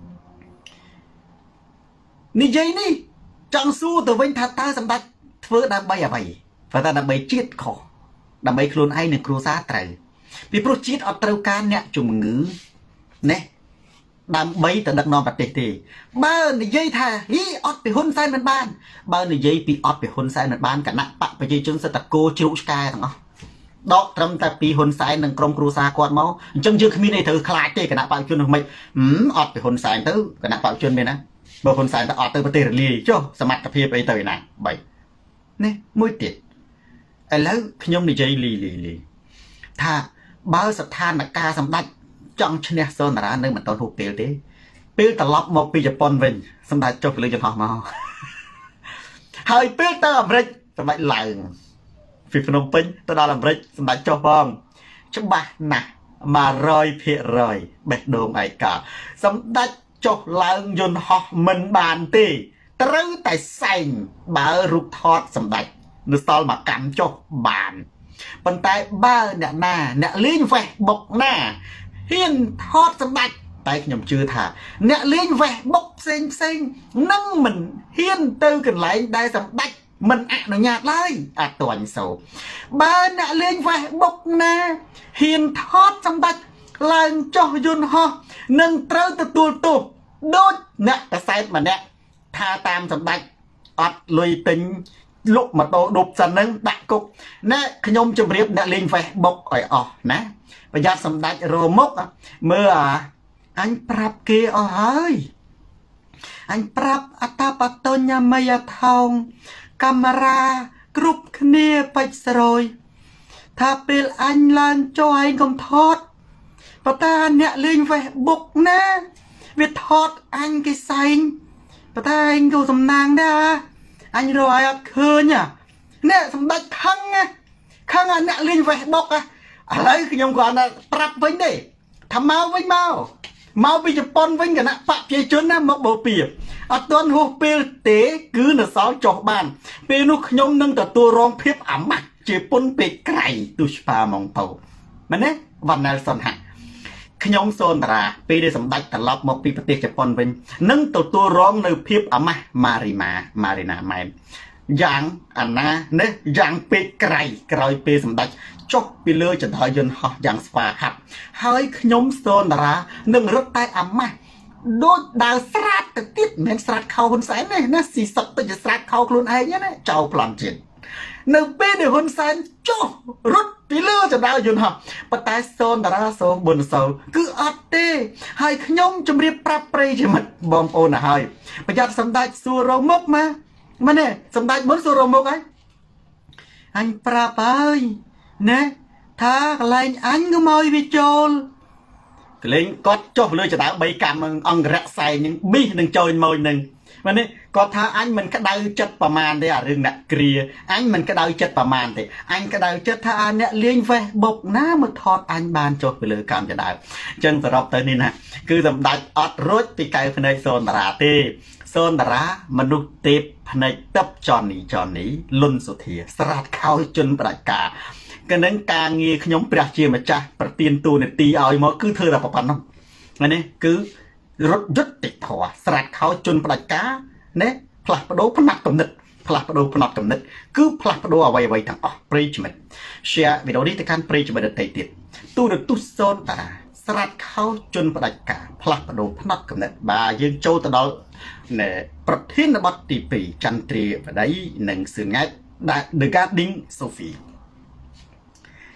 นี่ใจนี่จังสู้ตัวเว้นทัดตาสมดัยเฟื่อดำใบอะไรเฟื่อดำใบจีดคอดำใบครูนไอหนึ่งครูซาไตรพี่โปรจีดอัตราการเนี่ยจมงื้อเนี่ยดำใบแต่ดักนอนปฏิทินบ้านในยัยท่าฮีอดไปหุ่นไซมันบ้านบ้านในยัยปีอดไปหุ่นไซมันบ้านกันนะปะไปยัยจนสตะโกจิรุสกายทั้งอ๋อดอกทำแต่ปีหุ่นไซหนึ่งกรมครูซากอดเมาจังยืขมีในเธอคลายเตะกันนะปะจนทำไมอืมอดไปหุ่นไซตื้อกันนะปะจนไปนะบ่หุ่นไซแต่อดตื้อปฏิทินลีจ้าสมัครกับพี่ไปเตยนะใบนี่มุ้ยติดไอ้แล้วขยมในยัยลีลีลีถ้าบ้านสถานกาสำนักจังชนะโซนร้านนึงมันตอนถูกเปลี่ยนดิเปลี่ยนตลอดมาปีจะปนเป็นสมัยจบเลยจะพอมาเฮ้ยเปลี่ยนตลอดเลยสมัยหลังฟิฟนมปิ้งตลอดเลยสมัยจบบ้องฉบับน่ะมารอยเพียรอยเบ็ดโดมไอกาสมัยจบหลังยนหอมันบานตีตรึงแต่ใส่บารุกทอดสมัยนึกตอนมากันจบบานปันแต่บ้าเนี่ยหน้าเนี่ยลิ้นแฝงบกหน้าเฮียนทอดสมัยแต่ขยมชื่อถ่าเนี่ยลิ้นแฝงบกเซ็งเซ็งนั่งมันเฮียนตื้อกันไหลได้สมัยมันอ่ะหน่อยหยาดเลยอ่ะตัวนี้โซ่บ้านเนี่ยลิ้นแฝงบกหน้าเฮียนทอดสมัยลายจ่อยนหอนั่งเต้าตะตัวตัวโดนเนี่ยแต่ใส่มาเนี่ยทาตามสมัยอัดเลยติงลุกมาโตดุบสันนึงดักกุกนะขยมจมเรียบเนี่ยลิงไฟบกอ่อยออกนะประหยัดสำดัดโรมกเมื่ออันปรับเกี่ยวเฮ้ยอันปรับอัตปัตตญามายทองกัมรากรุบขเนียไปสรอยถ้าเป็นอันลานจอยกำทอดปตาเนี่ยลิงไฟบกนะเวททอดอันกิไซปตาอันกูสำนางได้อันรอยอัดคืนเนี่ยเนี่ยสำดัดขังไงขังอันเนี่ยลิงไฟบกอะอะไรคือยงก่อนนะปรับไว้ดิทำเมาไว้เมาเมาไปจะปนไว้กันนะปะเพียจนนะมกโบเปียบอัดตัวหัวเปลเตะคือหน้าสาวจอกบ้านเปนุขยมนั่งแต่ตัวรองเพียบอ่ำมักเจ็บปนเป็ดไก่ตุชปามองเตามันเนี่ยวันนั้นสนหะขยมโซนตราปีได้สำดัดตลอดมาปีปฏิจะปนเป็นนั่งตัวตัวร้องในเพียบอ่ำมักมาริมามารินาไม่อย่างอันนะเนี่ยอย่างเป็ดไก่ไก่เป็ดสำดัดจบไปเลยจะถอยยนหออย่างสปาหับเฮ้ยขยมโซนราหนึ่งรถใต้อ่ำมาโดนดาวสลัดติดเหมือนสลัดเขาคนสายเนี่ยนะสีสับตัวจะสลัดเขาคลุนไอ้เนี่ยนะเจ้าพลันจิตหนึ่งปีเดียวคนสายโจ้รถไปเลยจะดาวยนหอบปะแต่โซนราโซบนโซคืออัดเต้เฮ้ยขยมจมเรียบปรับเปรย์จะมัดบอมโอนะเฮ้ยประหยัดสำได้สูรมกมามาเนี่ยสำได้บนสูรมกไอ้อันปรับไปเนี่ยถ้าอะไรอันก็มอยไปโจลก็เลยก็จบเลยจะได้ใบกำมันอังกฤษใส่ยังบีหนึ่งโจลมอยหนึ่งมันนี่ก็ถ้าอันมันก็ได้จัดประมาณได้อะเรื่องนักเกลียอันมันก็ได้จัดประมาณแต่อันก็ได้จัดถ้าอันเนี้ยเลี้ยงไฟบกหน้ามาทอดอันบานจบไปเลยกำจะได้จนสำหรับตัวนี้นะคือสำได้อัดรถไปไกลภายในโซนราเต้โซนรามนุษย์เตปภายในตับจอนนี้จอนนี้ลุ่นสุเทียสลัดเข้าจนประกาศก็นั่งกางเงียขยมเปรียบเทียบมาจ้ะประเตียนตูเนี่ยตีเอาอีกมั้งคือเธอระปันน้องอันนี้คือรถยุติถอสลัดเขาจนประกาศเนี่ยผลักประโดพนักกำเนิดผลักประโดพนักกำเนิดคือผลักประโดเอาไว้ไว้ทางออกปริจมันเชียร์วิดีโอนี้ในการปริจมันเตยติดตู้เดือดตู้โซนตาสลัดเขาจนประกาศผลักประโดพนักกำเนิดบายังโจตดอลเนี่ยประเทศนบัตติปีจันทรีไปได้หนึ่งสื่อง่ายได้เดอะการ์ดิ้งโซฟี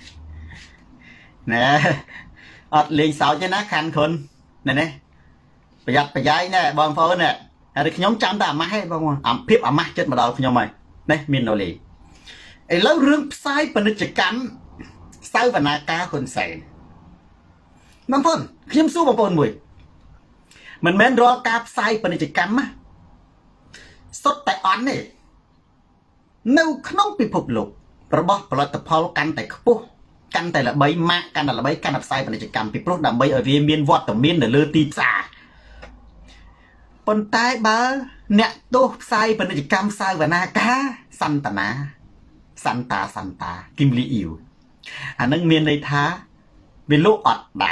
เนี่ยอดเลี้ยงสาวจะนักขันคนเนี่ยเนี่ยประหยัดประหยัดเนี่ยบางคนเนี่ยอะไรขยมจำแต่มาให้บางคนอ่ำเพียบอ่ำมาเจ็ดมาดาวขยมไหมเนี่ยมินโนลีไอ้แล้วเรื่องไซปนิจกรรมไซวนาการคนใส่บางคนขยมสู้บางคนมวยมันแม้นรอกราบไซปนิจกรรมมะสดแต่อ่อนนี่นูขนมปีผุบหลุกระบบผลิตภัณฑ์กันแต่ขบุกันแต่ละใบมะกันแต่ละใบกันแบบไซปนิจกรรมปีโปรดดับใบเอวีเมียนวอดแต่เมียนเดือดเลือดตีจ่าปนตายบ้าเนี่ยตัวไซปนิจกรรมไซวนาการสันตนาสันตาสันตากิมลีอิวอันนั้นเมียนในท้าเป็นลูกอดได้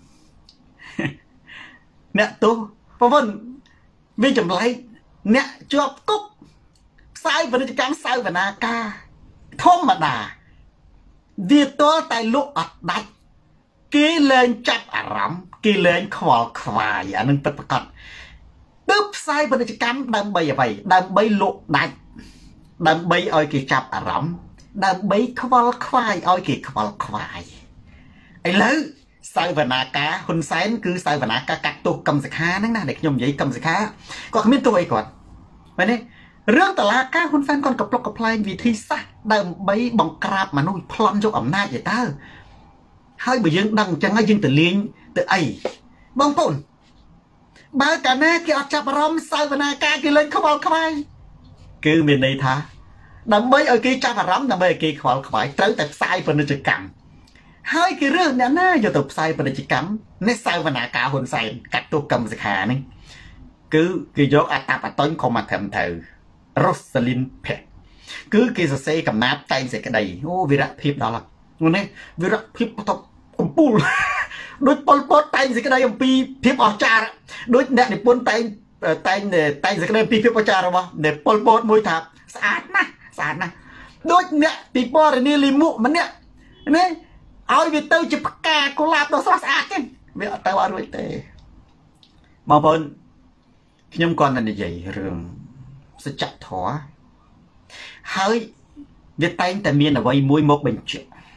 เนี่ยตัวเพราะว่าวิจำไรเนี่ยจบกุ๊กไซปนิจกรรมไซวนาการธรรมดาเดียตัวแต่ลูกอดได้กีเลนจับอารมณ์กีเลนขวลควายอันนั้นเป็นประกอบตึ๊บไซปนิจกรรมดังใบอะไรดังใบลูกได้ดังใบอ้อยกีจับอารมณ์ดังใบขวลควายอ้อยกีขวลควายไอ้เลยไซวนาการคนไซน์คือไซวนาการกักตัวกำสขานั่นนะเด็กยมใหญ่กำสขาก็ขมิ้นตัวไอ้ก่อนไปนี่เรื่องแต่ละการคนแฟนก่อนกับปลอกกับพลายวิธีซะดังใบบังกราบมานุ่ยพลอนจกอำนาจใหญ่เต้าให้ไปยังดังจังให้ยังแต่เลี้ยงแต่ไอ้บางปนบางกันแน่เกี่ยวกับรำไซวนาการกี่เล่นขวลควายคือเมียนในท่าดังใบเอากี่จับรำดังใบกี่ขวลควายเต้าแต่ไซปนิจกรรมให้กี่เรื่องนี้น่าจะตบไซปนิจกรรมในไซวนาการคนไซกัดตัวกำสขานี่คือคือยกอัตตาปัตต้นของมาทำเธอโรสลินเพกคือกิสเซกับนับใจเสกระไดโอ้วิระพิบดอลล์วันนี้วิระพิบตบกุมปูลโดยปนปนใจเสกระไดปีพิบออกจาร์โดยเนี่ยปนใจใจเนี่ยใจเสกระไดปีพิบออกจาร์วะเนี่ยปนปนมวยถับสะอาดนะสะอาดนะโดยเนี่ยปีปอร์นี่ลิมุมันเนี่ยนี่เอาไปเตยจะประกาศกุหลาบตัวสะอาดกันเมื่อเตยว่าด้วยเตยบางคนขยมก่อนนั่นใหญ่เรื่องสจัดถอเฮ้ยเดี๋ยวแต่งแต่เมียนเอาไว้มวยมกเป็นเจ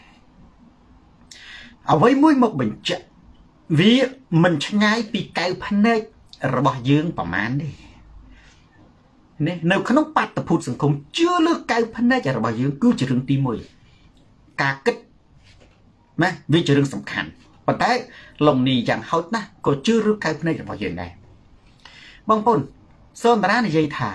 เอาไว้มวยมกเป็นเจวิมันช่างง่ายปีไก่พันเนยระบยืงประมาณนี้เนี่ยในขนมปัดตะพูดสังคมเชื่อเลือกไก่พันเนยจะระบยืงกู้จะเรื่องตีมวยกากิดไหมวิจะเรื่องสำคัญปัจจัยลงนี้อย่างเขานะก็เชื่อเรื่องไก่พันเนยระบยืงได้บางคนส่วนร้านในใจถ่า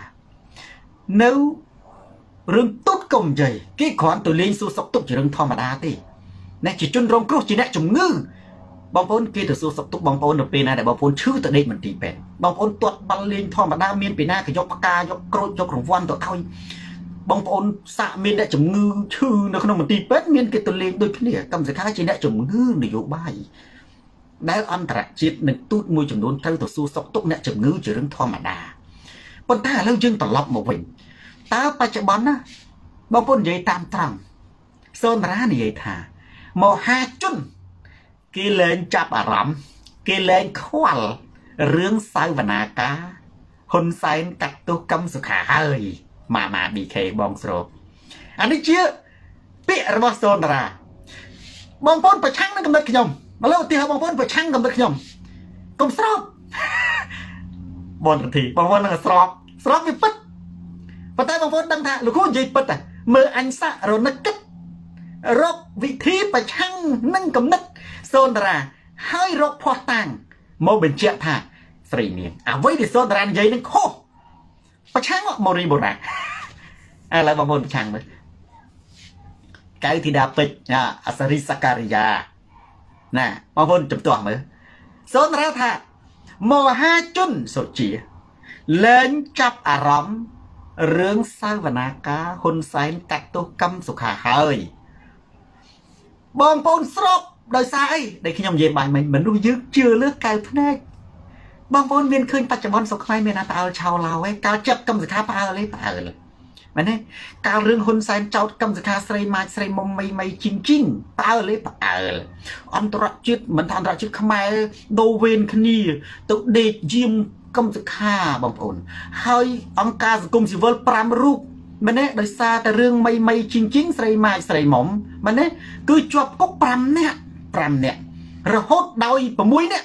nếu เรื่องตุ๊ดกงใจกี่ขอนตัวเลี้ยงสู้สกตุ๊ดจะเรื่องธรรมดาตีเนี่ยจิตจนรองครุจีเนี่ยจมงื้อบางคนกี่ตัวสู้สกตุ๊ดบางคนตัวปีน่าแต่บางคนชื่อตัวเด็กมันตีเป็นบางคนตัวบอลเลี้ยงธรรมดาเมียนปีน่าก็ยกปากกายกโกรธยกของวันตัวเอาบางคนสะเมียนเนี่ยจมงื้อชื่อในขนมมันตีเป็นเมียนกี่ตัวเลี้ยงโดยเนี่ยกำสังขารจีเนี่ยจมงื้อในยุคบ่ายได้อันตรายจิตหนึ่งตุ๊ดมวยจมโดนเท่าตัวสู้สกตุ๊ดเนี่ยจมงื้อจะเรื่องธรรมดาปัญหาเรื่องยึงตลบมาวิ่งตาปัจจุบันนะบางคนใหญ่ตามตรังโซนร้านใหญ่ถ่าโมหะจุนกิเลนจับอารมณ์กิเลนขวัญเรื่องไซวนาการคนไซน์กัดตุกำสุขาเฮ้ยมามาบีเคบองโซอันนี้เชื่อเปียระบโซนราบางคนไปช่างนั่งกำลังขยมมาเล่าตีเขาบางคนไปช่างกำลังขยมกลมสอบ บอลทีบางคนนั่งสอบสอบไปปึ๊ดพอแต่บางคนดังท่าหรือคุณยิงปึ๊ดอ่ะเมื่ออันซะเรานักกัดรบวิธีไปช่างนั่งกำนัดโซนราให้รบพอตังโมเป็นเจ้าท่าสรีเนียนอ่ะไว้ที่โซนราใหญ่นั่งโคไปช่างว่าโมรีโบราณอะไรบางคนไปช่างเลยไก่ที่ดาปิดอ่ะอัศริสการิยาน่ะบางคนจำตัวมั้ยโซนราท่าโมหะจุนสุจีเล่นจับอารมณ์เรื่องไซวนาการคนไซน์กัดตุกำสุขาเฮยบองปนสอบโดยไซได้ขยมเย็นใบมันเหมือนรู้ยึกเชื่อเลือกไก่พนักบางคนเวียนคืนปัจจุบันสกไมเมียนาตาเอาชาวลาวไว้การจับกำสุขาปาเลยปาเลยมันนี่การเรื่องคนไซน์เจ้ากำสุขาใส่มาใส่มไม่ไม่จริงจริงปาเลยปาเลยอันตรจิตมันอันตรจิตขมายโดเวนคณีตุเด็กยิมกำสุขาบางคนให้องการสกุลสิวลปรามรูปมันเนี่ยโดยซาแต่เรื่องไม่ไม่จริงจริงใส่มาใส่หมอมมันเนี่ยคือจวบก็ปรามเนี่ยปรามเนี่ยระหดดาวประมุยเนี่ย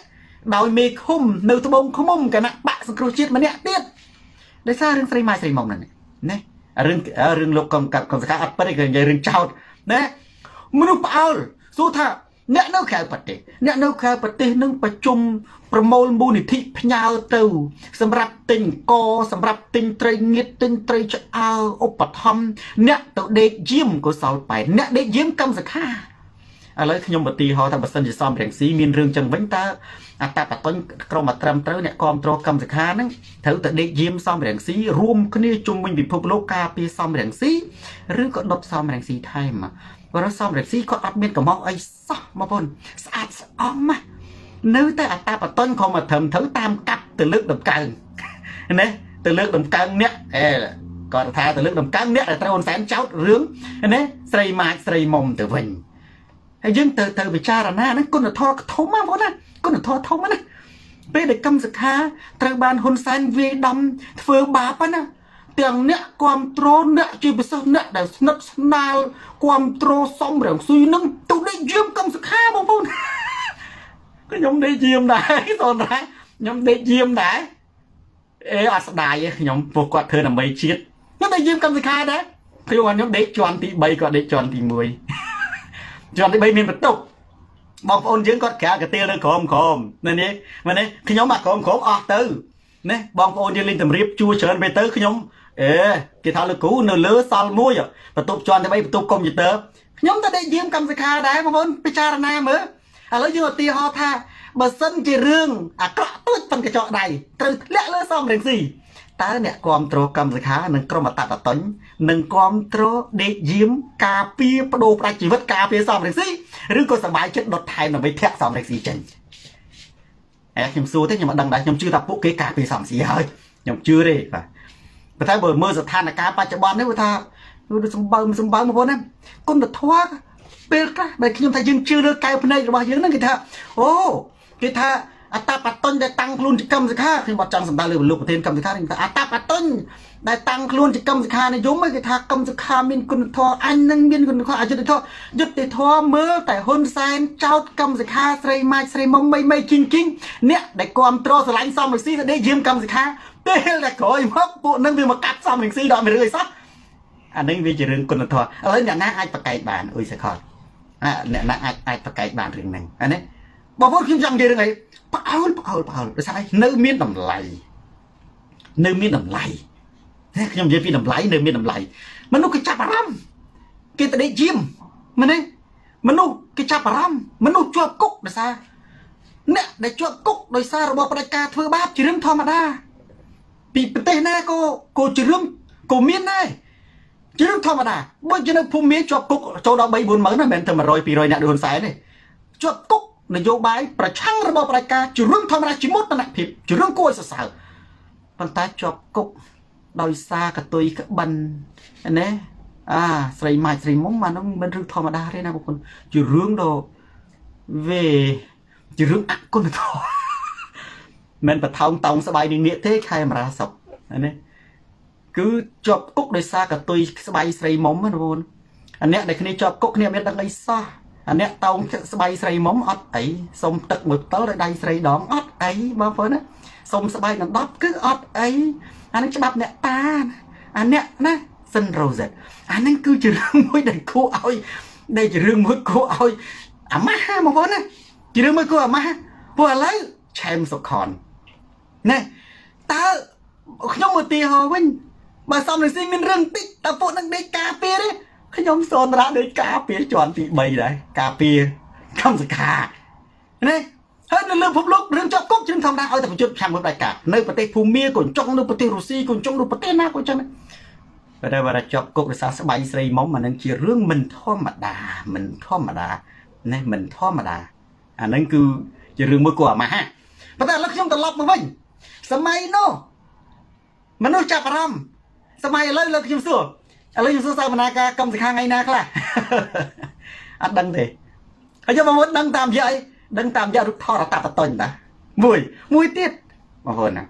ដោយមេឃុំនៅត្បូងឃុំគណៈបកសង្គ្រោះជាតិម្នាក់ទៀតដោយសាររឿងស្រីម៉ាយស្រីមុំហ្នឹងណារឿងរឿងលោកកំកាប់កំសកាអត់ពិតទេគឺនិយាយរឿងចោតណាមនុស្សផ្អើលសួរថាអ្នកនៅក្រៅប្រទេសអ្នកនៅក្រៅប្រទេសនឹងប្រជុំប្រមូលមូលនិធិផ្ញើទៅសម្រាប់ទិញកសម្រាប់ទិញត្រីងៀតទិញត្រីឆ្អើឧបត្ថម្ភអ្នកទៅដេកយាមកុសលបែបអ្នកដេកយាមកម្មសខាឥឡូវខ្ញុំឧទាហរណ៍ថាបើសិនជាសំរងស៊ីមានរឿងចឹងវិញតើអត្តបតុញក្រុមអត្រឹមត្រូវអ្នកគ្រប់គ្រងកម្មសខាហ្នឹងត្រូវតែដេកយាមសំរងស៊ីរួមគ្នាជុំវិញពិភពលោកការពារសំរងស៊ីឬក៏ដុតសំរងស៊ីថែមបើរសំរងស៊ីគាត់អត់មានកំហុសអីសោះបងប្អូនស្អាតស្អំណានៅតែអត្តបតុញក្រុមអត្រឹមត្រូវតាមកាប់ទៅលើកដំកើងណាទៅលើកដំកើងអ្នកអេគាត់ថាទៅលើកដំកើងអ្នកដែលត្រូវហ៊ុនសែនចោទរឿងណាស្រីម៉ាចស្រីមុំទៅវិញហើយយើងទៅទៅពិចារណាហ្នឹងគុណធម៌ធំណាបងប្អូនណាគុណធម៌ធំណាពេលដែលកម្មសខាត្រូវបានហ៊ុនសែនវាយដំធ្វើបាបណាទាំងអ្នកគ្រប់គ្រងអ្នកជាពិសេសអ្នកដែលស្និទ្ធស្នាលគ្រប់គ្រងសំរងស៊ុយនឹងទៅដេកយាមកម្មសខាបងប្អូនខ្ញុំដេកយាមដែរសូនដែរខ្ញុំដេកយាមដែរអេអត់ស្ដាយទេខ្ញុំពួកគាត់ធ្វើដើម្បីជាតិខ្ញុំដេកយាមកម្មសខាដែរខ្ញុំខ្ញុំដេកជាន់ទីបីគាត់ដេកជាន់ទីមួយជាន់ទីបីមានបន្ទុកបងប្អូនយើងគាត់ក្រៅកាទៀលនៅក្រោមក្រោមនេះនេះមែនទេខ្ញុំអាក្រោមក្រោមអស់ទៅណាបងប្អូនយើងលេងតម្រៀបជួច្រើនពេលទៅខ្ញុំអេគេថាលោកគ្រូនៅលើសល់មួយបន្ទប់ជាន់ទីបីបន្ទប់កុំព្យូទ័រខ្ញុំទៅដេកយាមកម្មសិក្ខាដែរបងប្អូនពិចារណាមើលឥឡូវយើងឧទាហរណ៍ថាបើសិនជារឿងអាក្រក់ទូចប៉ុនកញ្ចក់ដៃត្រូវធ្លាក់លើសំរងស៊ីតើអ្នកគ្រប់គ្រងកម្មសិក្ខានិងក្រុមអតតតុញនឹងគ្រប់គ្រងដេកយាមការពារបដូរផ្ដាច់ជីវិតការពារសំរងស៊ីឬក៏សบายចិត្តដុតថែមដើម្បីធាក់សំរងស៊ីចេញអេខ្ញុំសួរទេខ្ញុំមិនដឹងដែរខ្ញុំជឿថាពួកគេការពារសំរងស៊ីហើយខ្ញុំជឿទេបាទប៉ុន្តែបើមើលស្ថានភាពបច្ចុប្បន្ននេះគាត់ថាសម្បើមសម្បើមបងប្អូនណាគុណធម៌ពេលខ្លះដែលខ្ញុំថាយើងជឿលើកែវភ្នែករបស់យើងហ្នឹងគេថាអូគេថាអត្តបតុញដែលតាំងខ្លួនជាកម្មសិក្ខាខ្ញុំអត់ចង់សម្ដៅលើលោកប្រធានកម្មសិក្ខាគេថាអត្តបតុញដែលតាំងខ្លួនជាកម្មសិក្ខានិយមគេថាកម្មសិក្ខាមានគុណធម៌អញនឹងមានគុណធម៌អយុត្តិធម៌យុត្តិធម៌មើលតែហ៊ុនសែនចោតកម្មសិក្ខាស្រីម៉ាច់ស្រីមុំមីមីជីងជីងអ្នកដែលគ្រប់គ្រងស្រឡាញ់សំរងស៊ីទៅដេកយាមកម្មសិក្ខាពេលតែក្រោយមកពួកនឹងវាមកកាត់សំរងស៊ីដល់មានរឿងអីសោះអានេះវាជារឿងគុណធម៌ឥឡូវអ្នកណាអាចប្រកែកបានអុយសខតអាអ្នកណាអាចអាចប្រកែកបានរឿងហ្នឹងអានេះបងប្អូនខ្ញុំចង់និយាយរឿងអីផ្អើលផ្អើលផ្អើលដោយសារនៅមានតម្លៃនៅមានតម្លៃខ្ញុំនិយាយពីតម្លៃនៅមានតម្លៃមនុស្សគេចាប់អារម្មណ៍គេទៅដេកយាមមែនទេមនុស្សគេចាប់អារម្មណ៍មនុស្សជាប់គុកដោយសារអ្នកដែលជាប់គុកដោយសាររបបផ្ដាច់ការធ្វើបាបជារឿងធម្មតាពីប្រទេសណាក៏ក៏ជារឿងក៏មានដែរជារឿងធម្មតាបើជានៅភូមិមានជាប់គុកចូលដល់បីបួនម៉ឺនណាមិនមែនតែមួយរយពីរយអ្នកដូចហ៊ុនសែនទេជាប់គុកនយោបាយប្រឆាំងរបបផ្ដាច់ការជារឿងធម្មតាជាមោទនភាពជារឿងគួរឲ្យសរសើរប៉ុន្តែជាប់គុកដោយសារកតុយក្បិនណាអាស្រីម៉ាច់ស្រីមុំអានោះមិនរឿងធម្មតាទេណាបងប្អូនជារឿងដ៏វេជារឿងអគុណធម៌មិនបថោងតោងស្បាយនឹងនៀកទេខេមរាសុកណាគឺជាប់គុកដោយសារកតុយស្បាយស្រីមុំណាបងប្អូនអាអ្នកដែលគ្នាជាប់គុកគ្នាមានដឹងអីសោះអាអ្នកតោងស្បាយស្រីមុំអត់អីសុំទឹកមួយផ្តិលដោយដៃស្រីដងអត់អីបងប្អូនណាសុំស្បាយដល់ដប់គឺអត់អីអានឹងច្បាប់អ្នកតាអាអ្នកណាសិនរ៉ូសេតអានឹងគឺជារឿងមួយដែលគួរឲ្យដែលជារឿងមួយគួរឲ្យអាម៉ាស់បងប្អូនណាជារឿងមួយគួរអាម៉ាស់ព្រោះឥឡូវឆែមសុខនណាតើខ្ញុំឧទាហរណ៍វិញបើសំរងស៊ីមានរឿងតិចតើពួកនឹងដេកការពារទេខ្ញុំសូនរ៉ាដេកការពារជាន់ទីបីដែរការពារកម្មសិក្ខាណាហើយនៅលើពិភពលោករឿងជាប់គុកជារឿងធម្មតាឲ្យតែប្រយុទ្ធឆាំមើលផ្ដាច់ការនៅប្រទេសភូមាក៏ចង់នៅប្រទេសរុស្ស៊ីក៏ចង់នៅប្រទេសណាក៏ចឹងដែរតែបើតែជាប់គុកដោយសារស្បែកស្រីមុំអានឹងជារឿងមិនធម្មតាមិនធម្មតាណាមិនធម្មតាអានឹងគឺជារឿងមួយគួរអាម៉ាស់ប៉ុន្តែឥឡូវខ្ញុំត្រឡប់មកវិញសម័យនោះមនុស្សចាប់អារម្មណ៍សម័យឥឡូវលើខ្ញុំសួរឥឡូវខ្ញុំសួរសាវនាការកម្មសិក្ខាថ្ងៃណាខ្លះអត់ដឹងទេហើយយកមកដឹងតាមរយៈអីដឹងតាមរយៈរូបថតអត្តបតុញតាមួយមួយទៀតបងប្អូនណា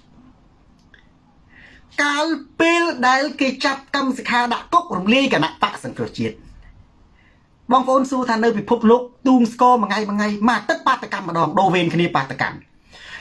កាលពេលដែលគេចាប់កម្មសិក្ខាដាក់គុករំលាយគណៈបកសង្គ្រោះជាតិបងប្អូនសួរថានៅពិភពលោកទូងស្គរមួយថ្ងៃមួយថ្ងៃមួយទឹកបាតកម្មម្ដងដូរវេនគ្នាបាតកម្ម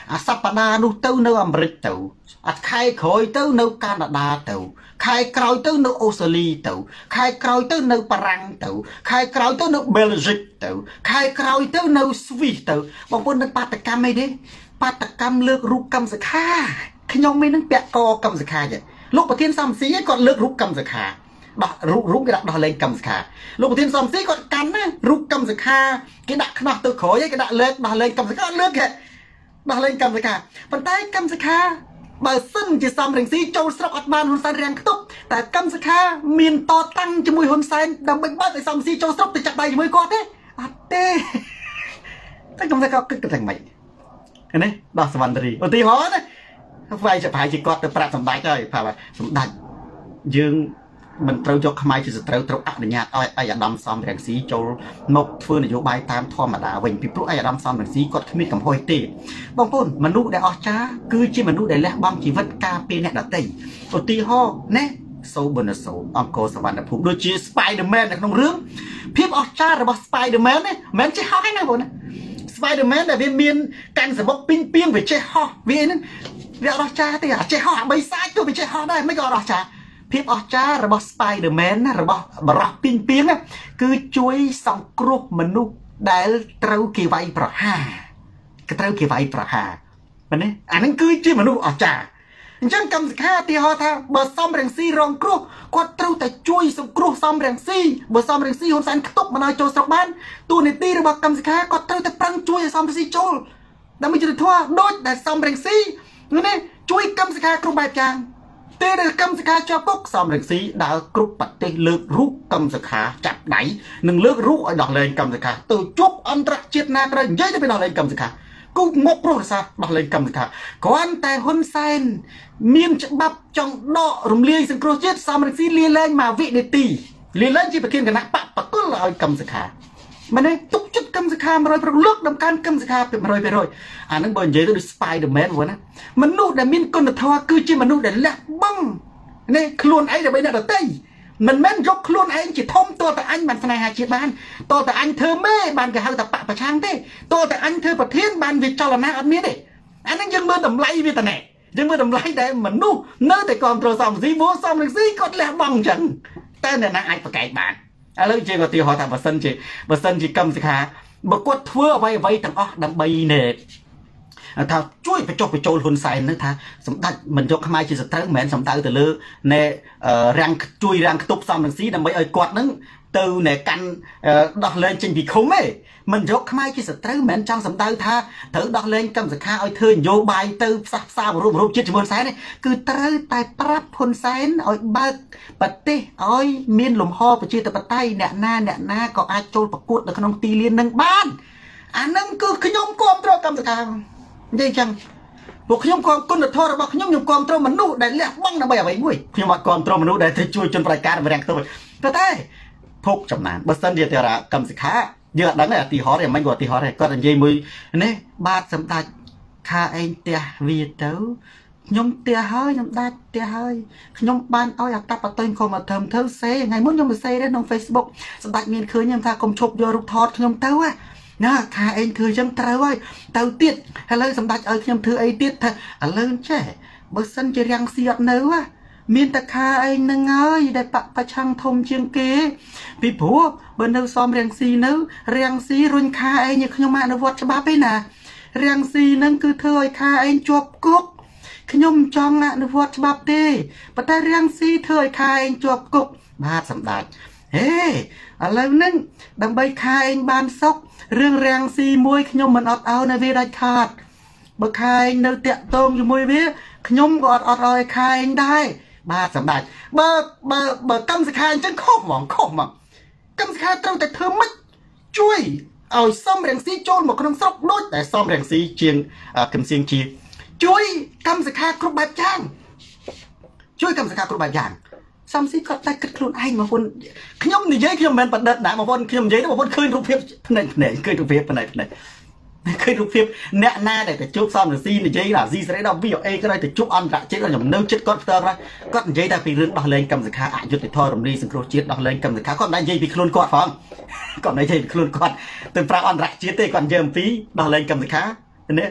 អាសប្តាហ៍នោះទៅនៅអាមេរិកទៅអាខែក្រោយទៅនៅកាណាដាទៅខែក្រោយទៅនៅអូស្ត្រាលីទៅខែក្រោយទៅនៅបារាំងទៅខែក្រោយទៅនៅបែលហ្សិកទៅខែក្រោយទៅនៅស្វីសទៅបងប្អូននឹងបាតកម្មអីទេបាតកម្មលើករូបកម្មសខាខ្ញុំមិននឹងពាក់កកម្មសខាទេលោកប្រធានសំស៊ីគាត់លើករូបកម្មសខាដោះរូបរូបគេដាក់ដោះលែងកម្មសខាលោកប្រធានសំស៊ីគាត់កាន់ណារូបកម្មសខាគេដាក់ខ្នោះទៅក្រោយគេដាក់លើកដោះលែងកម្មសខាលើកគេដោះលែងកម្មសខាប៉ុន្តែកម្មសខាបើសិនជាសំរងស៊ីចូលស្រុកអត់បានហ៊ុនសែនរាំងខ្ទប់តែកម្មសខាមានតតាំងជាមួយហ៊ុនសែនដើម្បីបើកឲ្យសំស៊ីចូលស្រុកទៅចាក់ដៃជាមួយគាត់ទេអត់ទេតែកម្មសខាគិតតែមិននេះដោះសវណ្ណរីឧទាហរណ៍ណាវាយចប្រហែលជាគាត់ទៅប្រាប់សម្ដេចហើយប្រាប់សម្ដេចយើងមិនត្រូវយកខ្មែរជាសត្រូវត្រូវអនុញ្ញាតឲ្យអាយដាមសំរងស៊ីចូលមកធ្វើនយោបាយតាមធម្មតាវិញពីព្រោះអាយដាមសំរងស៊ីគាត់គ្មានកំហុសទេបងប្អូនមនុស្សដែលអស្ចារ្យគឺជាមនុស្សដែលលះបង់ជីវិតការពារអ្នកដទៃឧទាហរណ៍ណាសូប៊ឺណាសូអង្គរសវណ្ណភូមិដូចជា Spider-Man នៅក្នុងរឿងភាពអស្ចារ្យរបស់ Spider-Man នេះមិនចេះហោះទេណាបងណា Spider-Man ដែលវាមានកាន់សបុកពីងពីងវាចេះហោះវាហ្នឹងវាអស្ចារ្យទេអាចេះហោះអាបីសាច់ទៅវាចេះហោះដែរមិនក៏អស្ចារ្យភាពអស្ចារ្យរបស់ Spider-Man ណារបស់បរោះពីងពីងគឺជួយសង្គ្រោះមនុស្សដែលត្រូវគេវាយប្រហារគេត្រូវគេវាយប្រហារមែនទេអាហ្នឹងគឺជាមនុស្សអស្ចារ្យអញ្ចឹងកម្មសខាទីហោថាបើសំរងស៊ីរងគ្រោះគាត់ត្រូវតែជួយសង្គ្រោះសំរងស៊ីបើសំរងស៊ីហ៊ុនសែនខ្ទប់មិនឲ្យចូលស្រុកបានទូនីតិរបស់កម្មសខាគាត់ត្រូវតែប្រឹងជួយឲ្យសំរងស៊ីចូលដើម្បីយុត្តិធម៌ដូចដែលសំរងស៊ីនេះជួយកម្មសខាគ្រប់បែបយ៉ាងទេដែលកម្មសខាជាប់គុកសំរងស៊ីដើរគ្រប់ប្រទេសលើករូបកម្មសខាចាប់ដៃនិងលើករូបឲ្យដោះលែងកម្មសខាទៅជប់អន្តរជាតិណាក៏និយាយទៅពីដោះលែងកម្មសខាគូមកប្រវត្តិសាស្ត្រដោះលែងកម្មសខាគ្រាន់តែហ៊ុនសែនមានច្បាប់ចង់ដករំលាយសង្គ្រោះជាតិសំរងស៊ីលាលែងមកវិនាទីលាលែងជាប្រធានគណៈបកបកលឲ្យកម្មសខាមែនទេទុកចិត្តកម្មសខា100%លើកដំកើងកម្មសខា100%អាហ្នឹងបើនិយាយទៅដូច Spider-Man ហ្នឹងណាមនុស្សដែលមានគុណធម៌គឺជាមនុស្សដែលលះបង់នេះខ្លួនឯងដើម្បីអ្នកដទៃមិនមែនយកខ្លួនឯងជាធំតើតែអញបានស្នេហាជាតិបានតើតែអញធ្វើមេបានគេហៅថាបកប្រឆាំងទេតើតែអញធ្វើប្រធានបានវាចលនាអត់មានទេអាហ្នឹងយើងមើលតម្លៃវាតណែយើងមើលតម្លៃដែលមនុស្សនៅតែគ្រប់គ្រងសំស៊ីមកសំរងស៊ីគាត់លះបង់អញ្ចឹងតែអ្នកណាអាចប្រកែកបានឥឡូវជាឧទាហរណ៍ថាបើសិនជាបើសិនជាកម្មសខាបើគាត់ធ្វើអ្វីអ្វីទាំងអស់ដើម្បីនេះថាជួយបញ្ចុះបញ្ចូលហ៊ុនសែននឹងថាសម្ដេចមិនយកខ្មែរជាសត្រូវមិនមែនសំដៅទៅលើណែរាំងជួយរាំងខ្ទប់សំរងស៊ីដើម្បីឲ្យគាត់នឹងទៅណែកាន់ដោះលែងចេញពីឃុំទេមិនយកខ្មែរជាសត្រូវមិនមែនចង់សំដៅថាត្រូវដោះលែងកម្មសខាឲ្យធ្វើនយោបាយទៅផ្សះផ្សារូបរូបជាតិជាមួយហ៊ុនសែនទេគឺត្រូវតែប្រាប់ហ៊ុនសែនឲ្យបើកប្រទេសឲ្យមានលំហប្រជាធិបតេយ្យអ្នកណាអ្នកណាក៏អាចចូលប្រកួតនៅក្នុងទីលាននឹងបានអានឹងគឺខ្ញុំគ្រប់គ្រងកម្មសខានិយាយចឹងពួកខ្ញុំគ្រប់គុណធម៌របស់ខ្ញុំខ្ញុំគ្រប់គ្រងមនុស្សដែលលះបង់ដើម្បីអ្វីមួយខ្ញុំអត់គ្រប់គ្រងមនុស្សដែលទៅជួយជនប្រតិការរាំងខ្ទប់ប៉ុន្តែភោគចំណានបើសិនជាតារាកម្មសខាយើងអត់ដឹងទេឧទាហរណ៍ទេមិនគាត់ឧទាហរណ៍ទេគាត់និយាយមួយនេះបាទសម្ដេចខាឯងផ្ទះវាទៅខ្ញុំផ្ទះហើយខ្ញុំដាច់ផ្ទះហើយខ្ញុំបានឲ្យអត្តបទិញកុំមកធ្វើធ្វើសេថ្ងៃមុនខ្ញុំទៅសេដែរក្នុង Facebook សម្ដេចមានឃើញខ្ញុំថាកុំឈប់យករូបថតខ្ញុំទៅណាខាឯងធ្វើចឹងត្រូវហើយទៅទៀតឥឡូវសម្ដេចឲ្យខ្ញុំធ្វើអីទៀតថាឥឡូវចេះបើសិនជារាំងស៊ីអត់នៅមានតែខាឯងនឹងហើយដែលបប្រឆាំងធំជាងគេពីព្រោះបើនៅសំរាំងស៊ីនៅរាំងស៊ីរុញខាឯងខ្ញុំអនុវត្តច្បាប់ឯណារាំងស៊ីនឹងគឺធ្វើឲ្យខាឯងជាប់គុកខ្ញុំចង់អនុវត្តច្បាប់ទេប៉ុន្តែរាំងស៊ីធ្វើឲ្យខាឯងជាប់គុកបាទសម្ដេចហេឥឡូវហ្នឹងដើម្បីខាឯងបានសុខរឿងរាំងស៊ីមួយខ្ញុំមិនអត់ឲ្យនៅវាដាច់ខាតបើខាឯងនៅតាក់ទងជាមួយវាខ្ញុំក៏អត់អត់ឲ្យខាឯងដែរបាទសម្ដេចបើបើបើកម្មសខាអញ្ចឹងខុសហ្មងខុសហ្មងកម្មសខាត្រូវតែធ្វើម៉េចជួយឲ្យសំរងស៊ីចូលមកក្នុងស្រុកដូចតែសំរងស៊ីជាងកឹមសៀងជាជួយកម្មសខាគ្រប់បែបយ៉ាងជួយកម្មសខាគ្រប់បែបយ៉ាងសំស៊ីគាត់តែគិតខ្លួនឯងបងប្អូនខ្ញុំនិយាយខ្ញុំមិនមែនបដិទ្ធណាបងប្អូនខ្ញុំនិយាយទៅបងប្អូនឃើញរូបភាពភ្នែកភ្នែកឃើញរូបភាពភ្នែកភ្នែកឃើញរូបភាពអ្នកណាដែលទៅជួបសំរងស៊ីនិយាយថាស៊ីសេរីដល់ វី អូ អេ ក៏ទៅជួបអន្តរជាតិខ្ញុំនៅចិត្តគាត់ផ្ទាល់គាត់និយាយតែពីរឿងដោះលែងកម្មសខាអយុត្តិធម៌រំលាយសង្គ្រោះជាតិដោះលែងកម្មសខាគាត់មិននិយាយពីខ្លួនគាត់ផងគាត់និយាយពីខ្លួនគាត់ទៅប្រាប់អន្តរជាតិទេគាត់និយាយអំពីដោះលែងកម្មសខានេះ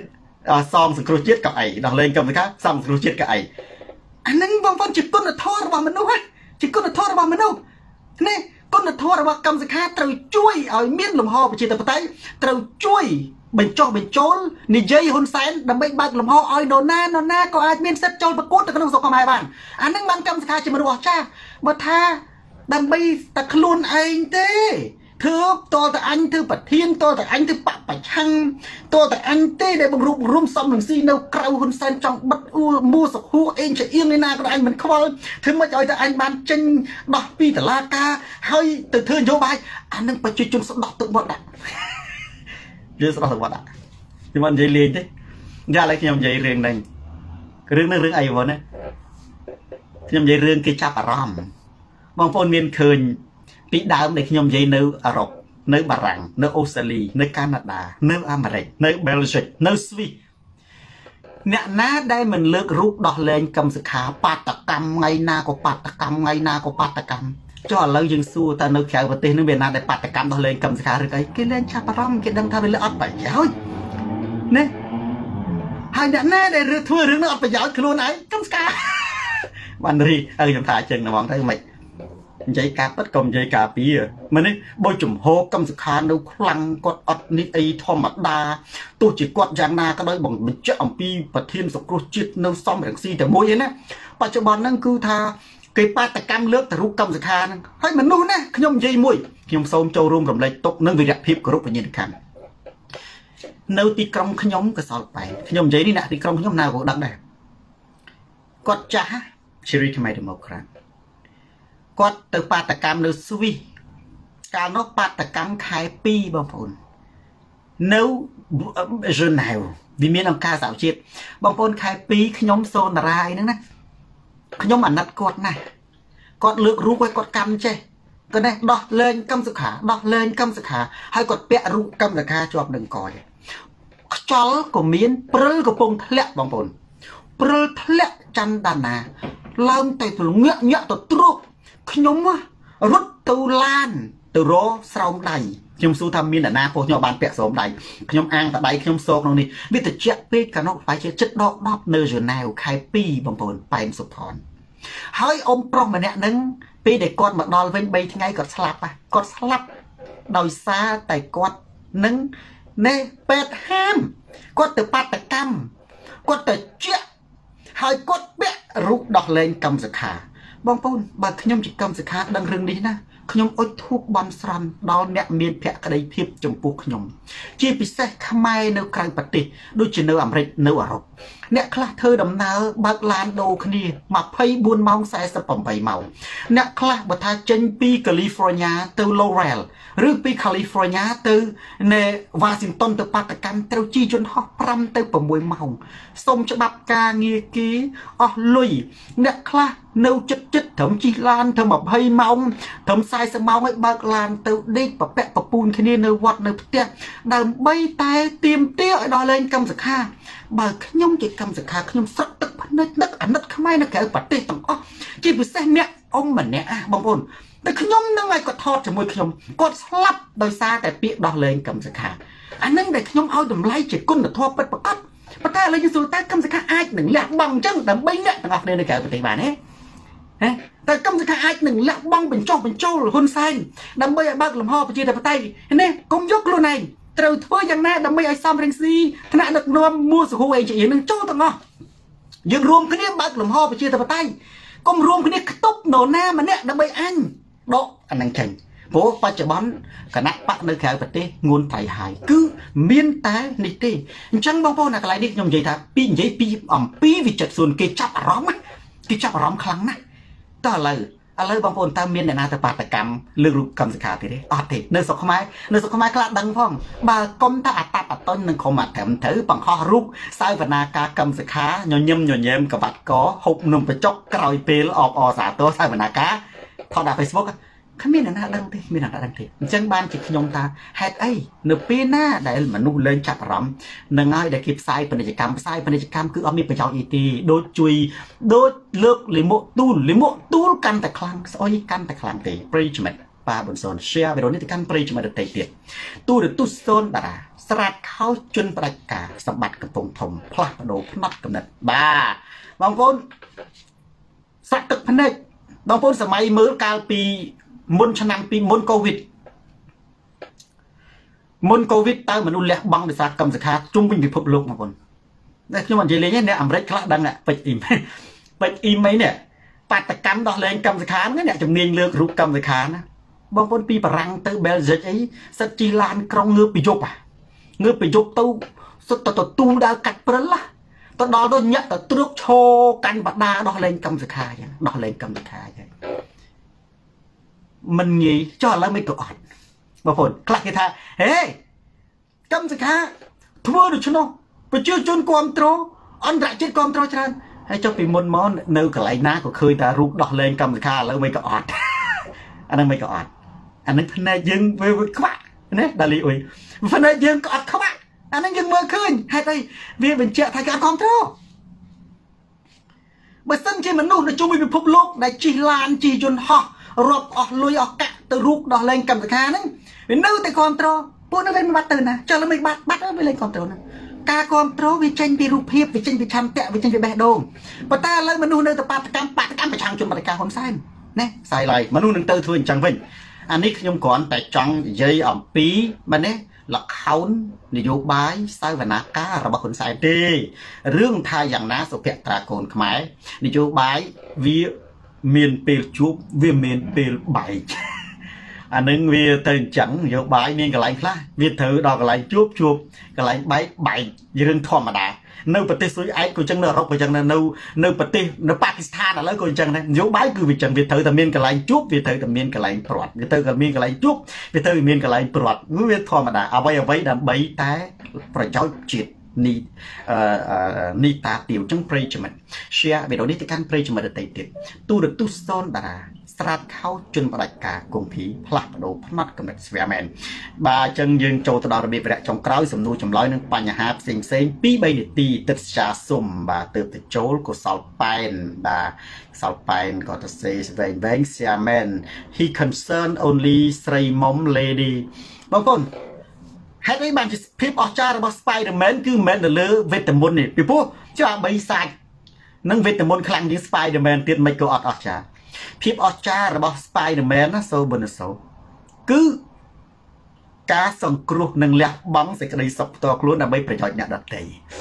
ซองสกรูจิตกับไอ้ดอกเลงกับนะครับซองสกรูจิตกับไอ้อันนั้นบางคนจิตก้นทอดว่ามันนู้นจิตก้นทอดว่ามันนู้นนี่ก้นทอดว่ากรรมสิกขาเราช่วยเอาเมียนลมหอไปจิตปไตยเราช่วยเป็นโจเป็นโจลนี่เจย์ฮุนเซนดำไปบักลมหออ้อยโดนหน้าโดนหน้าก็อาจเมียนเซ็ตโจลประกวดแต่ก็ต้องส่งเข้ามาบ้านอันนั้นมันกรรมสิกขาจะมาดูจ้าบัดท่าดำไปตะคลุนเองเต้เธอตัวแต่อันเธอปัดเทียนตัวแต่อันเธอปะปัดช่างตัวแต่อันเต้ได้บรรลุร่มซ้ำหนึ่งซีเนาเกลาหุ่นเซนจังบัดอูมูสหูเองจะเอียงในนาก็อันมันควอลถึงมาจ่อยแต่อันบานจิงดอกปีแต่ลากาให้แต่เธอโยบายอันนั้นไปจุดจุดสดอกตึกบดอ่ะเยอะสดอกตึกบดอ่ะที่มันใจเรียนดิยาอะไรที่ยำใจเรียนนั่นเรื่องนั้นเรื่องไอ้วะเนี่ยที่ยำใจเรื่องกิจจับอารมณ์บางคนเรียนคืนปีดาวในขยมใจเนื้ออาหรับเนื้อบารังเนื้อออสเตรเลียเนื้อแคนาดาเนื้ออเมริกเนื้อเบลจิกเนื้อสวีเนี่ยน่าได้มันเลิกรูปดอกเลนกำสขาปาตกรรมไงนาก็ปาตกรรมไงนาก็ปาตกรรมจ่อเรายังสู้แต่เนื้อแขกประเทศนึกเวียดนามได้ปาตกรรมดอกเลนกำสขาหรือไงกิเลนชาปรำกิดังทำเป็นเลือดไปเฮ้ยเนี่ยหายเนี่ยน่าได้เรื่องทั่วเรื่องเลือดไปยาวครูไหนกำสขาวันนี้เออยังถ่ายเชิงนะมองได้ไหมใจกาปัดกลมใจกาปีอ่ะมันนี่บอยจุ่มโฮกำสคานดูคลังกดอัดนิไอทอมัดดาตัวจีกดยางนาก็ได้บ่งมันจะอ่ำปีประเทศสกรูจิตนึงซ้อมแบบซีแต่มวยนะปัจจุบันนั่นคือทาเกี่ยปาตกรรมเลือกแต่รูปกำสคานให้มันนู่นนะขยมใจมวยขยมโซมโจรวมกับเลยตกนั่งวิริพิบกรุบเป็นยินกันเนื้อตีกรมขยมก็สอบไปขยมใจนี่นะตีกรมขยมนาก็ดังได้กดจ้าชีริทำไมถึงมาครั้งก็ตัวปาตกรรมในสวีการนกปาตกรรมขายปีบางคนเนื้อเจนแนววิมีน้ำกาสาวจิตบางคนขายปีขยมโซนอะไรนั่นนะขยมอันนัดกดนะกดเลือกรู้ไว้กดกรรมใช่ก็ได้ดอกเลนกำสุขาดอกเลนกำสุขาให้กดเปะรู้กำสุขาจอบหนึ่งก่อยจอลก็มีนเปลือกก็ปงทะเลบางคนเปลือกทะเลจันดานาเล่าแต่ตัวเงี้ยเงี้ยตัวตรุกขยมว่ารถตูลานตูโรสาวใดขยมสู้ทำมีนนาโพยบานเปียกสมใดขยมอ่างตะไดขยมโซกตรงนี้วิตาเจ็บปีกันนกไปเจ็ดดอกดอกเนอร์จแนวใครปีบางคนไปสุพรเฮ้ยอมปรองมาเนี่ยนึงปีเด็กกอดมาดอลเว้นใบทั้งไงกอดสลับอ่ะกอดสลับโดยซาแต่กอดนึงเนเป็ดแฮมกอดแต่ปาตะกรรมกอดแต่เจี๊ยเฮ้ยกอดเปียรูปดอกเลนกำสขาบางคนบางขยมจิตกรรมสิกขาดังเรื่องนี้นะขยมอดทุกบอลสรันดอลเนี่ยมีเพียกระไดเพียบจมปูขยมจีพิเศษขมายเนื้อกลางปฏิดูจีเนื้ออเมริกเนื้ออรบเนี่ยคลาเธอดำเนื้อบางลานโดคณีมาพายบุญเมาใส่สปอมใบเมาเนี่ยคลาบัตรเจนปีแคลิฟอร์เนียตัวโลเรลหรือปีแคลิฟอร์เนียตัวในวอชิงตันตัวปาตกรรมตัวจีจนฮอปรำตัวปมวยเมาสมฉบับการเงียกีอ๋อลุยเนี่ยคลาเนื้อจิตจิตถมจีลานเธอมาพายเมาถมใส่สมองไอ้บางลานตัวเด็กปะแปะปะปูนแค่นี้เนื้อวัดเนื้อเตี้ยดำใบตายเตรียมเตี้ยดอเลนกำสักข้าบางขยมจิตกรรมสักข้าขยมสักตึกพันนึกนึกอันนึกขมายนึกแก่ปฏิต่างอ๋อจีบเส้นเนี่ยอมเหมือนเนี่ยบางคนแต่ขยมนั่งไงก็ทอดจมูกขยมกดสลับโดยซาแต่เปียดอเลนกำสักข้าอันนั้นแต่ขยมเอาดำไล่จิตกุ้นแต่ทอดเป็นประกัดประเทศอะไรจะสู่ใต้กำสักข้าไอ้หนึ่งแหลกบังจังแต่ใบเนี่ยต่างออกเนี่ยในแก่ปฏิบัติเนี่ยแต่กำสักข้าไอ้หนึ่งแหลกบังเป็นโจ้เป็นโจ้หรือคนไซน์ดำใบบ้าหลวงพ่อไปจีแต่ปฏิเนี่ยกงยกลุนเองเติร์ดเพื่อยังแน่ดำไม่ไอ้ซ้ำเร่งซีขณะนักนวมมัวสุขเวงจะเห็นหนึ่งโจ้ต่างอ่ะยังรวมกันเนี่ยบ้าหลวงพ่อไปจีแต่ปฏิก็รวมกันเนี่ยตบโนหน้ามันเนี่ยดำไม่อันโดอันนั้นเก่งโผล่ปัจจุบันคณะปะในแขกปฏิงุนไทยหายคือเมียนแต่นิติจังบางพวกนักไล่ดิยมใจท่าปีใหญ่ปีอ่ำปีวิจัดส่วนกิจจับร้องไหมกิจจับร้องครั้งนะต่อเลยอะไรบางคนตามเมียนในนาตปาตกรรมเรื่องรูปกรรมสิกขาทีนี้อ๋อทีเนื้อสกขมายเนื้อสกขมายกระดังพ่องบากรมตาอัตตาปัตต้นหนึ่งขมัดแถมถือปังข้อรูปสายวนากากรรมสิกขาหย่อนเยี่ยมหย่อนเยี่ยมกับบัดก้อหกหนุ่มไปจกกรอยเปลออกอสาตัวสายวนากาทอดาเฟซบุ๊กเขามีหน้าดังทีมีหน้าดังทีจังบ้านจิตขยมตาแฮดไอเนื้อปีหน้าได้เหมือนนู่นเล่นจับรำนังไงได้คลิปไซป์ปนิจกรรมไซป์ปนิจกรรมคือเอามีประโยชน์อีตีโดยจุยโดยเลิกลิโมตูลลิโมตูลกันแต่คลังซอยกันแต่คลังตีปริจเมตปาบนโซนเชียร์ไปโดนนิติการปริจเมตเตะเตียตู้หรือตู้โซนดาราស្រាតខោជន់ផ្ដាច់ការសម្បត្តិកំពុងធំផ្លាស់ប្ដូរផ្នត់កំណត់បាទបងប្អូនសាក់ទឹកភ្នែកបងប្អូនសម័យមើលកាលពីមុនឆ្នាំពីមុនកូវីដមុនកូវីដតើមនុស្សលះបង់ដោយសារកម្មសិក្ខាជុំវិញពិភពលោកបងប្អូនតែខ្ញុំអត់និយាយលេងទេអ្នកអាមេរិកខ្លះដឹងពេជ្រអ៊ីមពេជ្រអ៊ីមអីនេះបាតកម្មដោះលែងកម្មសិក្ខានេះអ្នកជំនាញលើករូបកម្មសិក្ខាណាបងប្អូនពីបារាំងទៅបែលហ្សិកអីសិតជីឡានក្រុងងើបពីយប់ងើបពីយប់ទៅសុទ្ធទៅទូលដើរកាត់ព្រិលទៅដល់ទៅញាក់ទៅទ្រុកឈោកាន់បដាដោះលែងកម្មសិក្ខាចឹងដោះលែងកម្មសិក្ខាចឹងមិនងាយចុះឥឡូវមិនក៏អត់បងប្អូនខ្លះគេថាហេកម្មសិក្ខាធ្វើដូច្នោះប្រជាជនគ្រប់គ្រងអន្តរជាតិគ្រប់គ្រងច្រើនហើយចុះពីមុនមកនៅកន្លែងណាក៏ឃើញតែរូបដោះលែងកម្មសិក្ខាឥឡូវមិនក៏អត់អានឹងមិនក៏អត់អានឹងផ្នែកយើងវាខ្វាក់ណាដាលីអុយផ្នែកយើងក៏អត់ខ្វាក់អានឹងយើងមើលឃើញហេតុអីវាបញ្ជាក់ថាគេអត់គ្រប់គ្រងបើសិនជាមនុស្សនៅជុំវិញពិភពលោកដែលជិះឡានជិះយន្តហោះរាប់អស់លុយអស់កាក់ទៅរូបដោះលែងកម្មសិក្ខាហ្នឹងវានៅតែគ្រប់គ្រងពួកនោះវាមិនបាត់ទៅណាចុះលើមិនបាត់បាត់វាលែងគ្រប់គ្រងណាការគ្រប់គ្រងវាចេញពីរូបភាពវាចេញពីឆន្ទៈវាចេញពីបេះដូងប៉ុន្តែឥឡូវមនុស្សនៅតែបាតកម្មបាតកម្មប្រឆាំងជនបដិការហ៊ុនសែនណាស្អីឡើយមនុស្សនឹងទៅធ្វើអញ្ចឹងវិញអានេះខ្ញុំគ្រាន់តែចង់និយាយអំពីមែនទេលក្ខណនយោបាយសាវនាការរបស់ហ៊ុនសែនទេរឿងថាយ៉ាងណាសុភ័ក្រត្រាកូនខ្មែរនយោបាយវាមានពេលជួបវាមានពេលបែកអានឹងវាទៅអញ្ចឹងនយោបាយមានកន្លែងខ្លះវាត្រូវដល់កន្លែងជួបជួបកន្លែងបែកបែករឿងធម្មតានៅប្រទេសស៊ុយអែតក៏អញ្ចឹងនៅអឺរ៉ុបក៏អញ្ចឹងនៅនៅប្រទេសនៅប៉ាគីស្ថានឥឡូវក៏អញ្ចឹងដែរនយោបាយគឺវាអញ្ចឹងវាត្រូវតែមានកន្លែងជួបវាត្រូវតែមានកន្លែងព្រាត់វាត្រូវតែមានកន្លែងជួបវាត្រូវតែមានកន្លែងព្រាត់វាធម្មតាអ្វីអ្វីដើម្បីតែប្រយោជន៍ជាតិនេះអឺនេះតាទៀវអញ្ចឹងប្រិយមិត្ត share វីដេអូនេះទៅកាន់ប្រិយមិត្តដទៃទៀតទូរទស្សន៍សនតារាស្រាតខោជន់ផ្ដាច់ការគង្ភីផ្លាស់ប្ដូរផ្នត់កំណត់ស្វាមែនបាទអញ្ចឹងយើងចូលទៅដល់របៀបវគ្គចុងក្រោយសំណួរចម្លើយនឹងបញ្ហាផ្សេងផ្សេងពីរបីនាទីទឹកចាសុំបាទទើបទៅចូលកុសលប៉ែនបាទកុសលប៉ែនក៏ទៅសេស្វែងវែងស្វាមែន he concerned only ស្រីមុំ lady បងប្អូនហេតុអីបានជាភាពអស្ចារ្យរបស់ Spider-Man គឺមិនមែនទៅលើវីតាមីនទេពីព្រោះជាអាបីសាច់និងវីតាមីនខ្លាំងជាង Spider-Man ទៀតមិនក៏អត់អស្ចារ្យភាពអស្ចារ្យរបស់ Spider-Man ណាសូប៊ុនសូគឺការសង្គ្រោះនិងលះបង់សេចក្តីសុខផ្ទាល់ខ្លួនដើម្បីប្រយោជន៍អ្នកដទៃ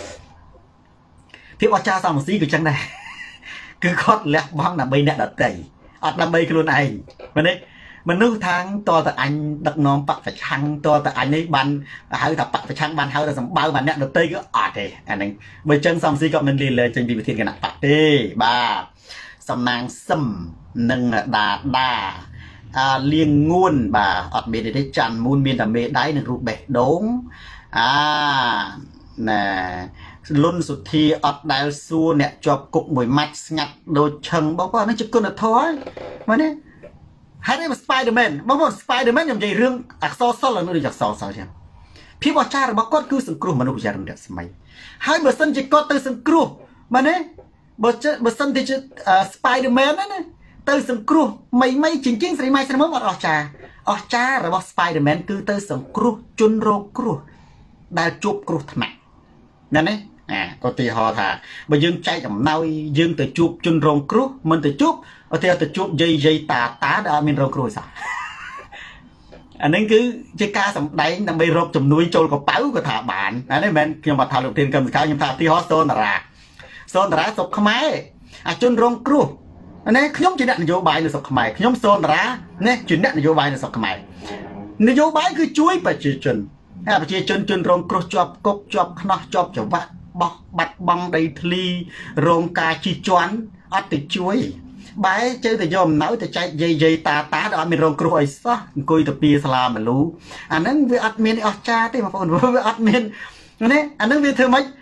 ភាពអស្ចារ្យសាមស៊ីគឺចឹងដែរគឺគាត់លះបង់ដើម្បីអ្នកដទៃអត់ដើម្បីខ្លួនឯងមែនទេមនុស្សທາງតើតើអញដឹកនាំបកប្រឆាំងតើតើអញនេះបានហៅថាបកប្រឆាំងបានហៅថាសម្បើបានអ្នកដទៃគឺអត់ទេអាហ្នឹងបើចឹងសំស៊ីក៏មិនលីលើចេញពីវិធានគណៈបកទេបាទសំណាងសឹមនិងដាដាអាលៀងងួនបាទអត់មានទេច័ន្ទមូនមានតែមេដៃនិងរូបបេះដូងអាណែលុនសុធាអត់ដែលសួរអ្នកជាប់គុកមួយម៉ាច់ស្ងាត់ដូចឆឹងបងប្អូននេះជាគុណធម៌ហ្នឹងណាហើយនេះ Spider-Man បងប្អូន Spider-Man ខ្ញុំនិយាយរឿងអក្សរសិល្ប៍នៅដូចអក្សរសិល្ប៍ចឹងភាពអស្ចារ្យរបស់គាត់គឺសង្គ្រោះមនុស្សយ៉ាងរំលឹកស្មៃហើយបើសិនជាគាត់ទៅសង្គ្រោះមែនទេបើបើសិនជា Spider-Man ណាទៅសង្គ្រោះមីមីជាងជាងស្រីម៉ៃស្រីមុំអត់អស្ចារ្យអស្ចារ្យរបស់ Spider-Man គឺទៅសង្គ្រោះជនរងគ្រោះដែលជួបគ្រោះថ្នាក់ណានេះអាឧទាហរណ៍ថាបើយើងចែកអំណោយយើងទៅជួបជនរងគ្រោះមិនទៅជួបឧទាហរណ៍ទៅជួបយាយយាយតាតាដែលអត់មានរងគ្រោះសោះអានេះគឺជាការសម្ដែងដើម្បីរកជំនួយចូលកប៉ៅក៏ថាបានអានេះមិនមែនខ្ញុំបាត់ថាលោកធានកម្មសិក្ខាខ្ញុំថាឧទាហរណ៍សូនតារាសូនតារាសុកខ្មែរអាជនរងគ្រោះនេះខ្ញុំជាអ្នកនយោបាយនៅស្រុកខ្មែរខ្ញុំសូនតារានេះជាអ្នកនយោបាយនៅស្រុកខ្មែរនយោបាយគឺជួយប្រជាជនហើយប្រជាជនជនរងគ្រោះជាប់គុកជាប់ខ្នោះជាប់ច្រវាក់បោះបាត់បង់ដីធ្លីរងការជិះជាន់អត់ទៅជួយបែរជើទៅយកអំណោយទៅចែកយាយយាយតាតាដែលអត់មានរងគ្រោះអីសោះអង្គុយទៅពីសាលាមលូអាហ្នឹងវាអត់មានអស្ចារ្យទេបងប្អូនវាអត់មាននេះអាហ្នឹងវាធ្វើម៉េច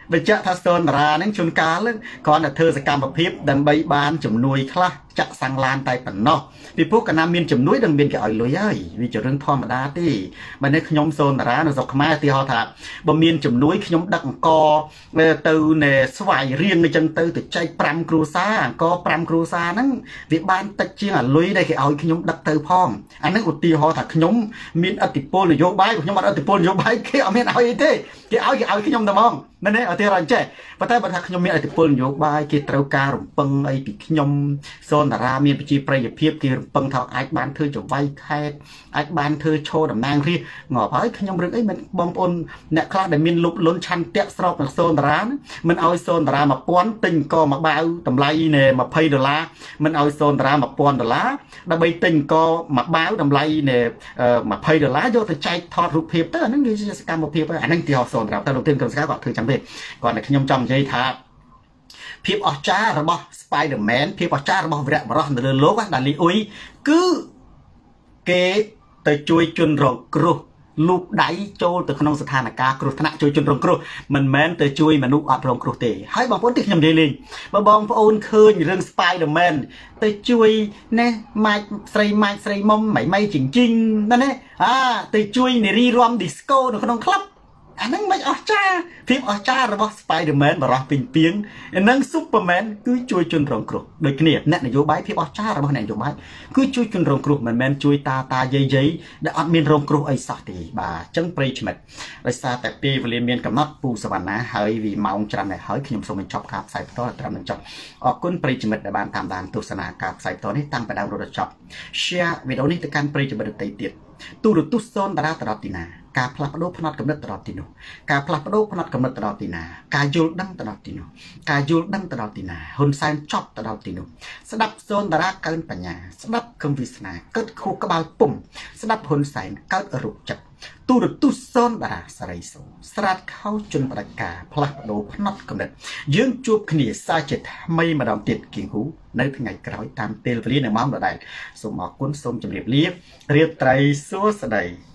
bây giờ thà sơn ra nên chôn cá lên còn là thơ sẽ cam một phép đằng bay ban chấm nuôi khla chặt sang lan tay phần nọ vìพวกกันน้ำมีนจมนุ้ยดังมีนแกอ่อยเลยวิจารณ์ทอมดาที่มันในขยมโซนร้านเราสกมาที่เขาถามบ่มีนจมนุ้ยขยมดักกอตือในสวายเรียงในจังตือติดใจปรำครูซาก็ปรำครูซานั่งวิบานตะเจียงอ่ะลุยได้แกอ่อยขยมดักตือพองอันนั้นอุตีเขาถามขยมมีนอติโปนโยบายขยมมันอติโปนโยบายแกเอาไม่เอาอีเต้แกเอาแกเอาขยมตะมองนั่นเองเอาที่รันเจ้ปัตตาบัตรขยมมีอติโปนโยบายแกเต้าการุปังไอปิขยมโซนร้านมีปีประโยชน์เพียบกี่ปังเท่าไอ้บ้านเธอจะไว้แค่ไอ้บ้านเธอโชว์ดำนางที่งอพายขยมเรื่องไอ้มันบอมปนเนี่ยคลาดแต่มินลุกล้นชันเตะสอบจากโซนร้านมันเอาโซนร้านมาป้อนติงก็มาบ่าวตำไรเนี่ยมาเพย์ดอลลาร์มันเอาโซนร้านมาป้อนดอลลาร์ดับไปติงก็มาบ่าวตำไรเนี่ยมาเพย์ดอลลาร์โยนแต่ใจทอดรูปเพียบเตอร์นั่นคือการมาเพียบอันนั้นที่เอาโซนร้านแต่เราเตือนกันสักก่อนเธอจำเป็นก่อนในขยมจำใจท่าเพียบออจ้าระบสไปเดอร์แมนเพียบออจ้าระบวิระบรอสเดินโลกว่าดันลีอุยคือเกตแต่ช่วยจนรองครูลูกได้โจแต่ขนมสถานการณ์ครูธนาช่วยจนรองครูมันแมนแต่ช่วยมนุษย์อัดรองครูเตะให้บางคนติดยำเดลิงบางบางพระองค์เคยเรื่องสไปเดอร์แมนแต่ช่วยเนี่ยไม่ใส่ไม่ใส่มอมไม่ไม่จริงจริงนั่นเองอ่าแต่ช่วยในรีรวมดิสโก้ในขนมคลับอันนั้นไม่ออจ้าพิมพ์ออจ้าระบบสไปเดอร์แมนบารอปิงเปียงอันนั้นซุปเปอร์แมนคือช่วยจนรองครูโดยเนียบเนี่ยนโยบายพิมพ์ออจ้าระบบนโยบายคือช่วยจนรองครูมันแมนช่วยตาตาเย้ยๆได้อัดมีนรองครูไอ้สัตย์บ่าจังปรีชมัดไอ้ซาแต่ปีเวลีเมียนกับนัดปูสวรรค์นะเฮ้ยวีเมาจันเนี่ยเฮ้ยขยมสมัยจบครับใส่ตัวตรามันจบออกกุ้นปรีชมัดในบ้านทำดานตุสนากับใส่ตัวนี้ตั้งไปดาวรถจบเชียวิดีโอนี้จะการปรีชมัดติดติดตูรุตุโซนตราตราตินาการพลัดโดพนัดกำเนิดตลอดติโนการพลัดโดพนัดกำเนิดตลอดตินาการยูดังตลอดติโนการยูดังตลอดตินาหุ่นไซน์ชอบตลอดติโนสดับโซนตราเกินปัญญาสดับคำวิสนาเกิดคู่กระบาลปุ่มสดับหุ่นไซน์เกิดอรุจับตูรุตุโซนตราสไรโซสลัดเข้าจนประกาพลัดโดพนัดกำเนิดยืงจูบขณีซาเจ็ดไม่มาดามติดกิ่งหูในทั้งไงกล่าวตามเตลฟรีในม้ามระดับสมอกุนสมจำเรียบเรียบเรียบไตรสัวสดาย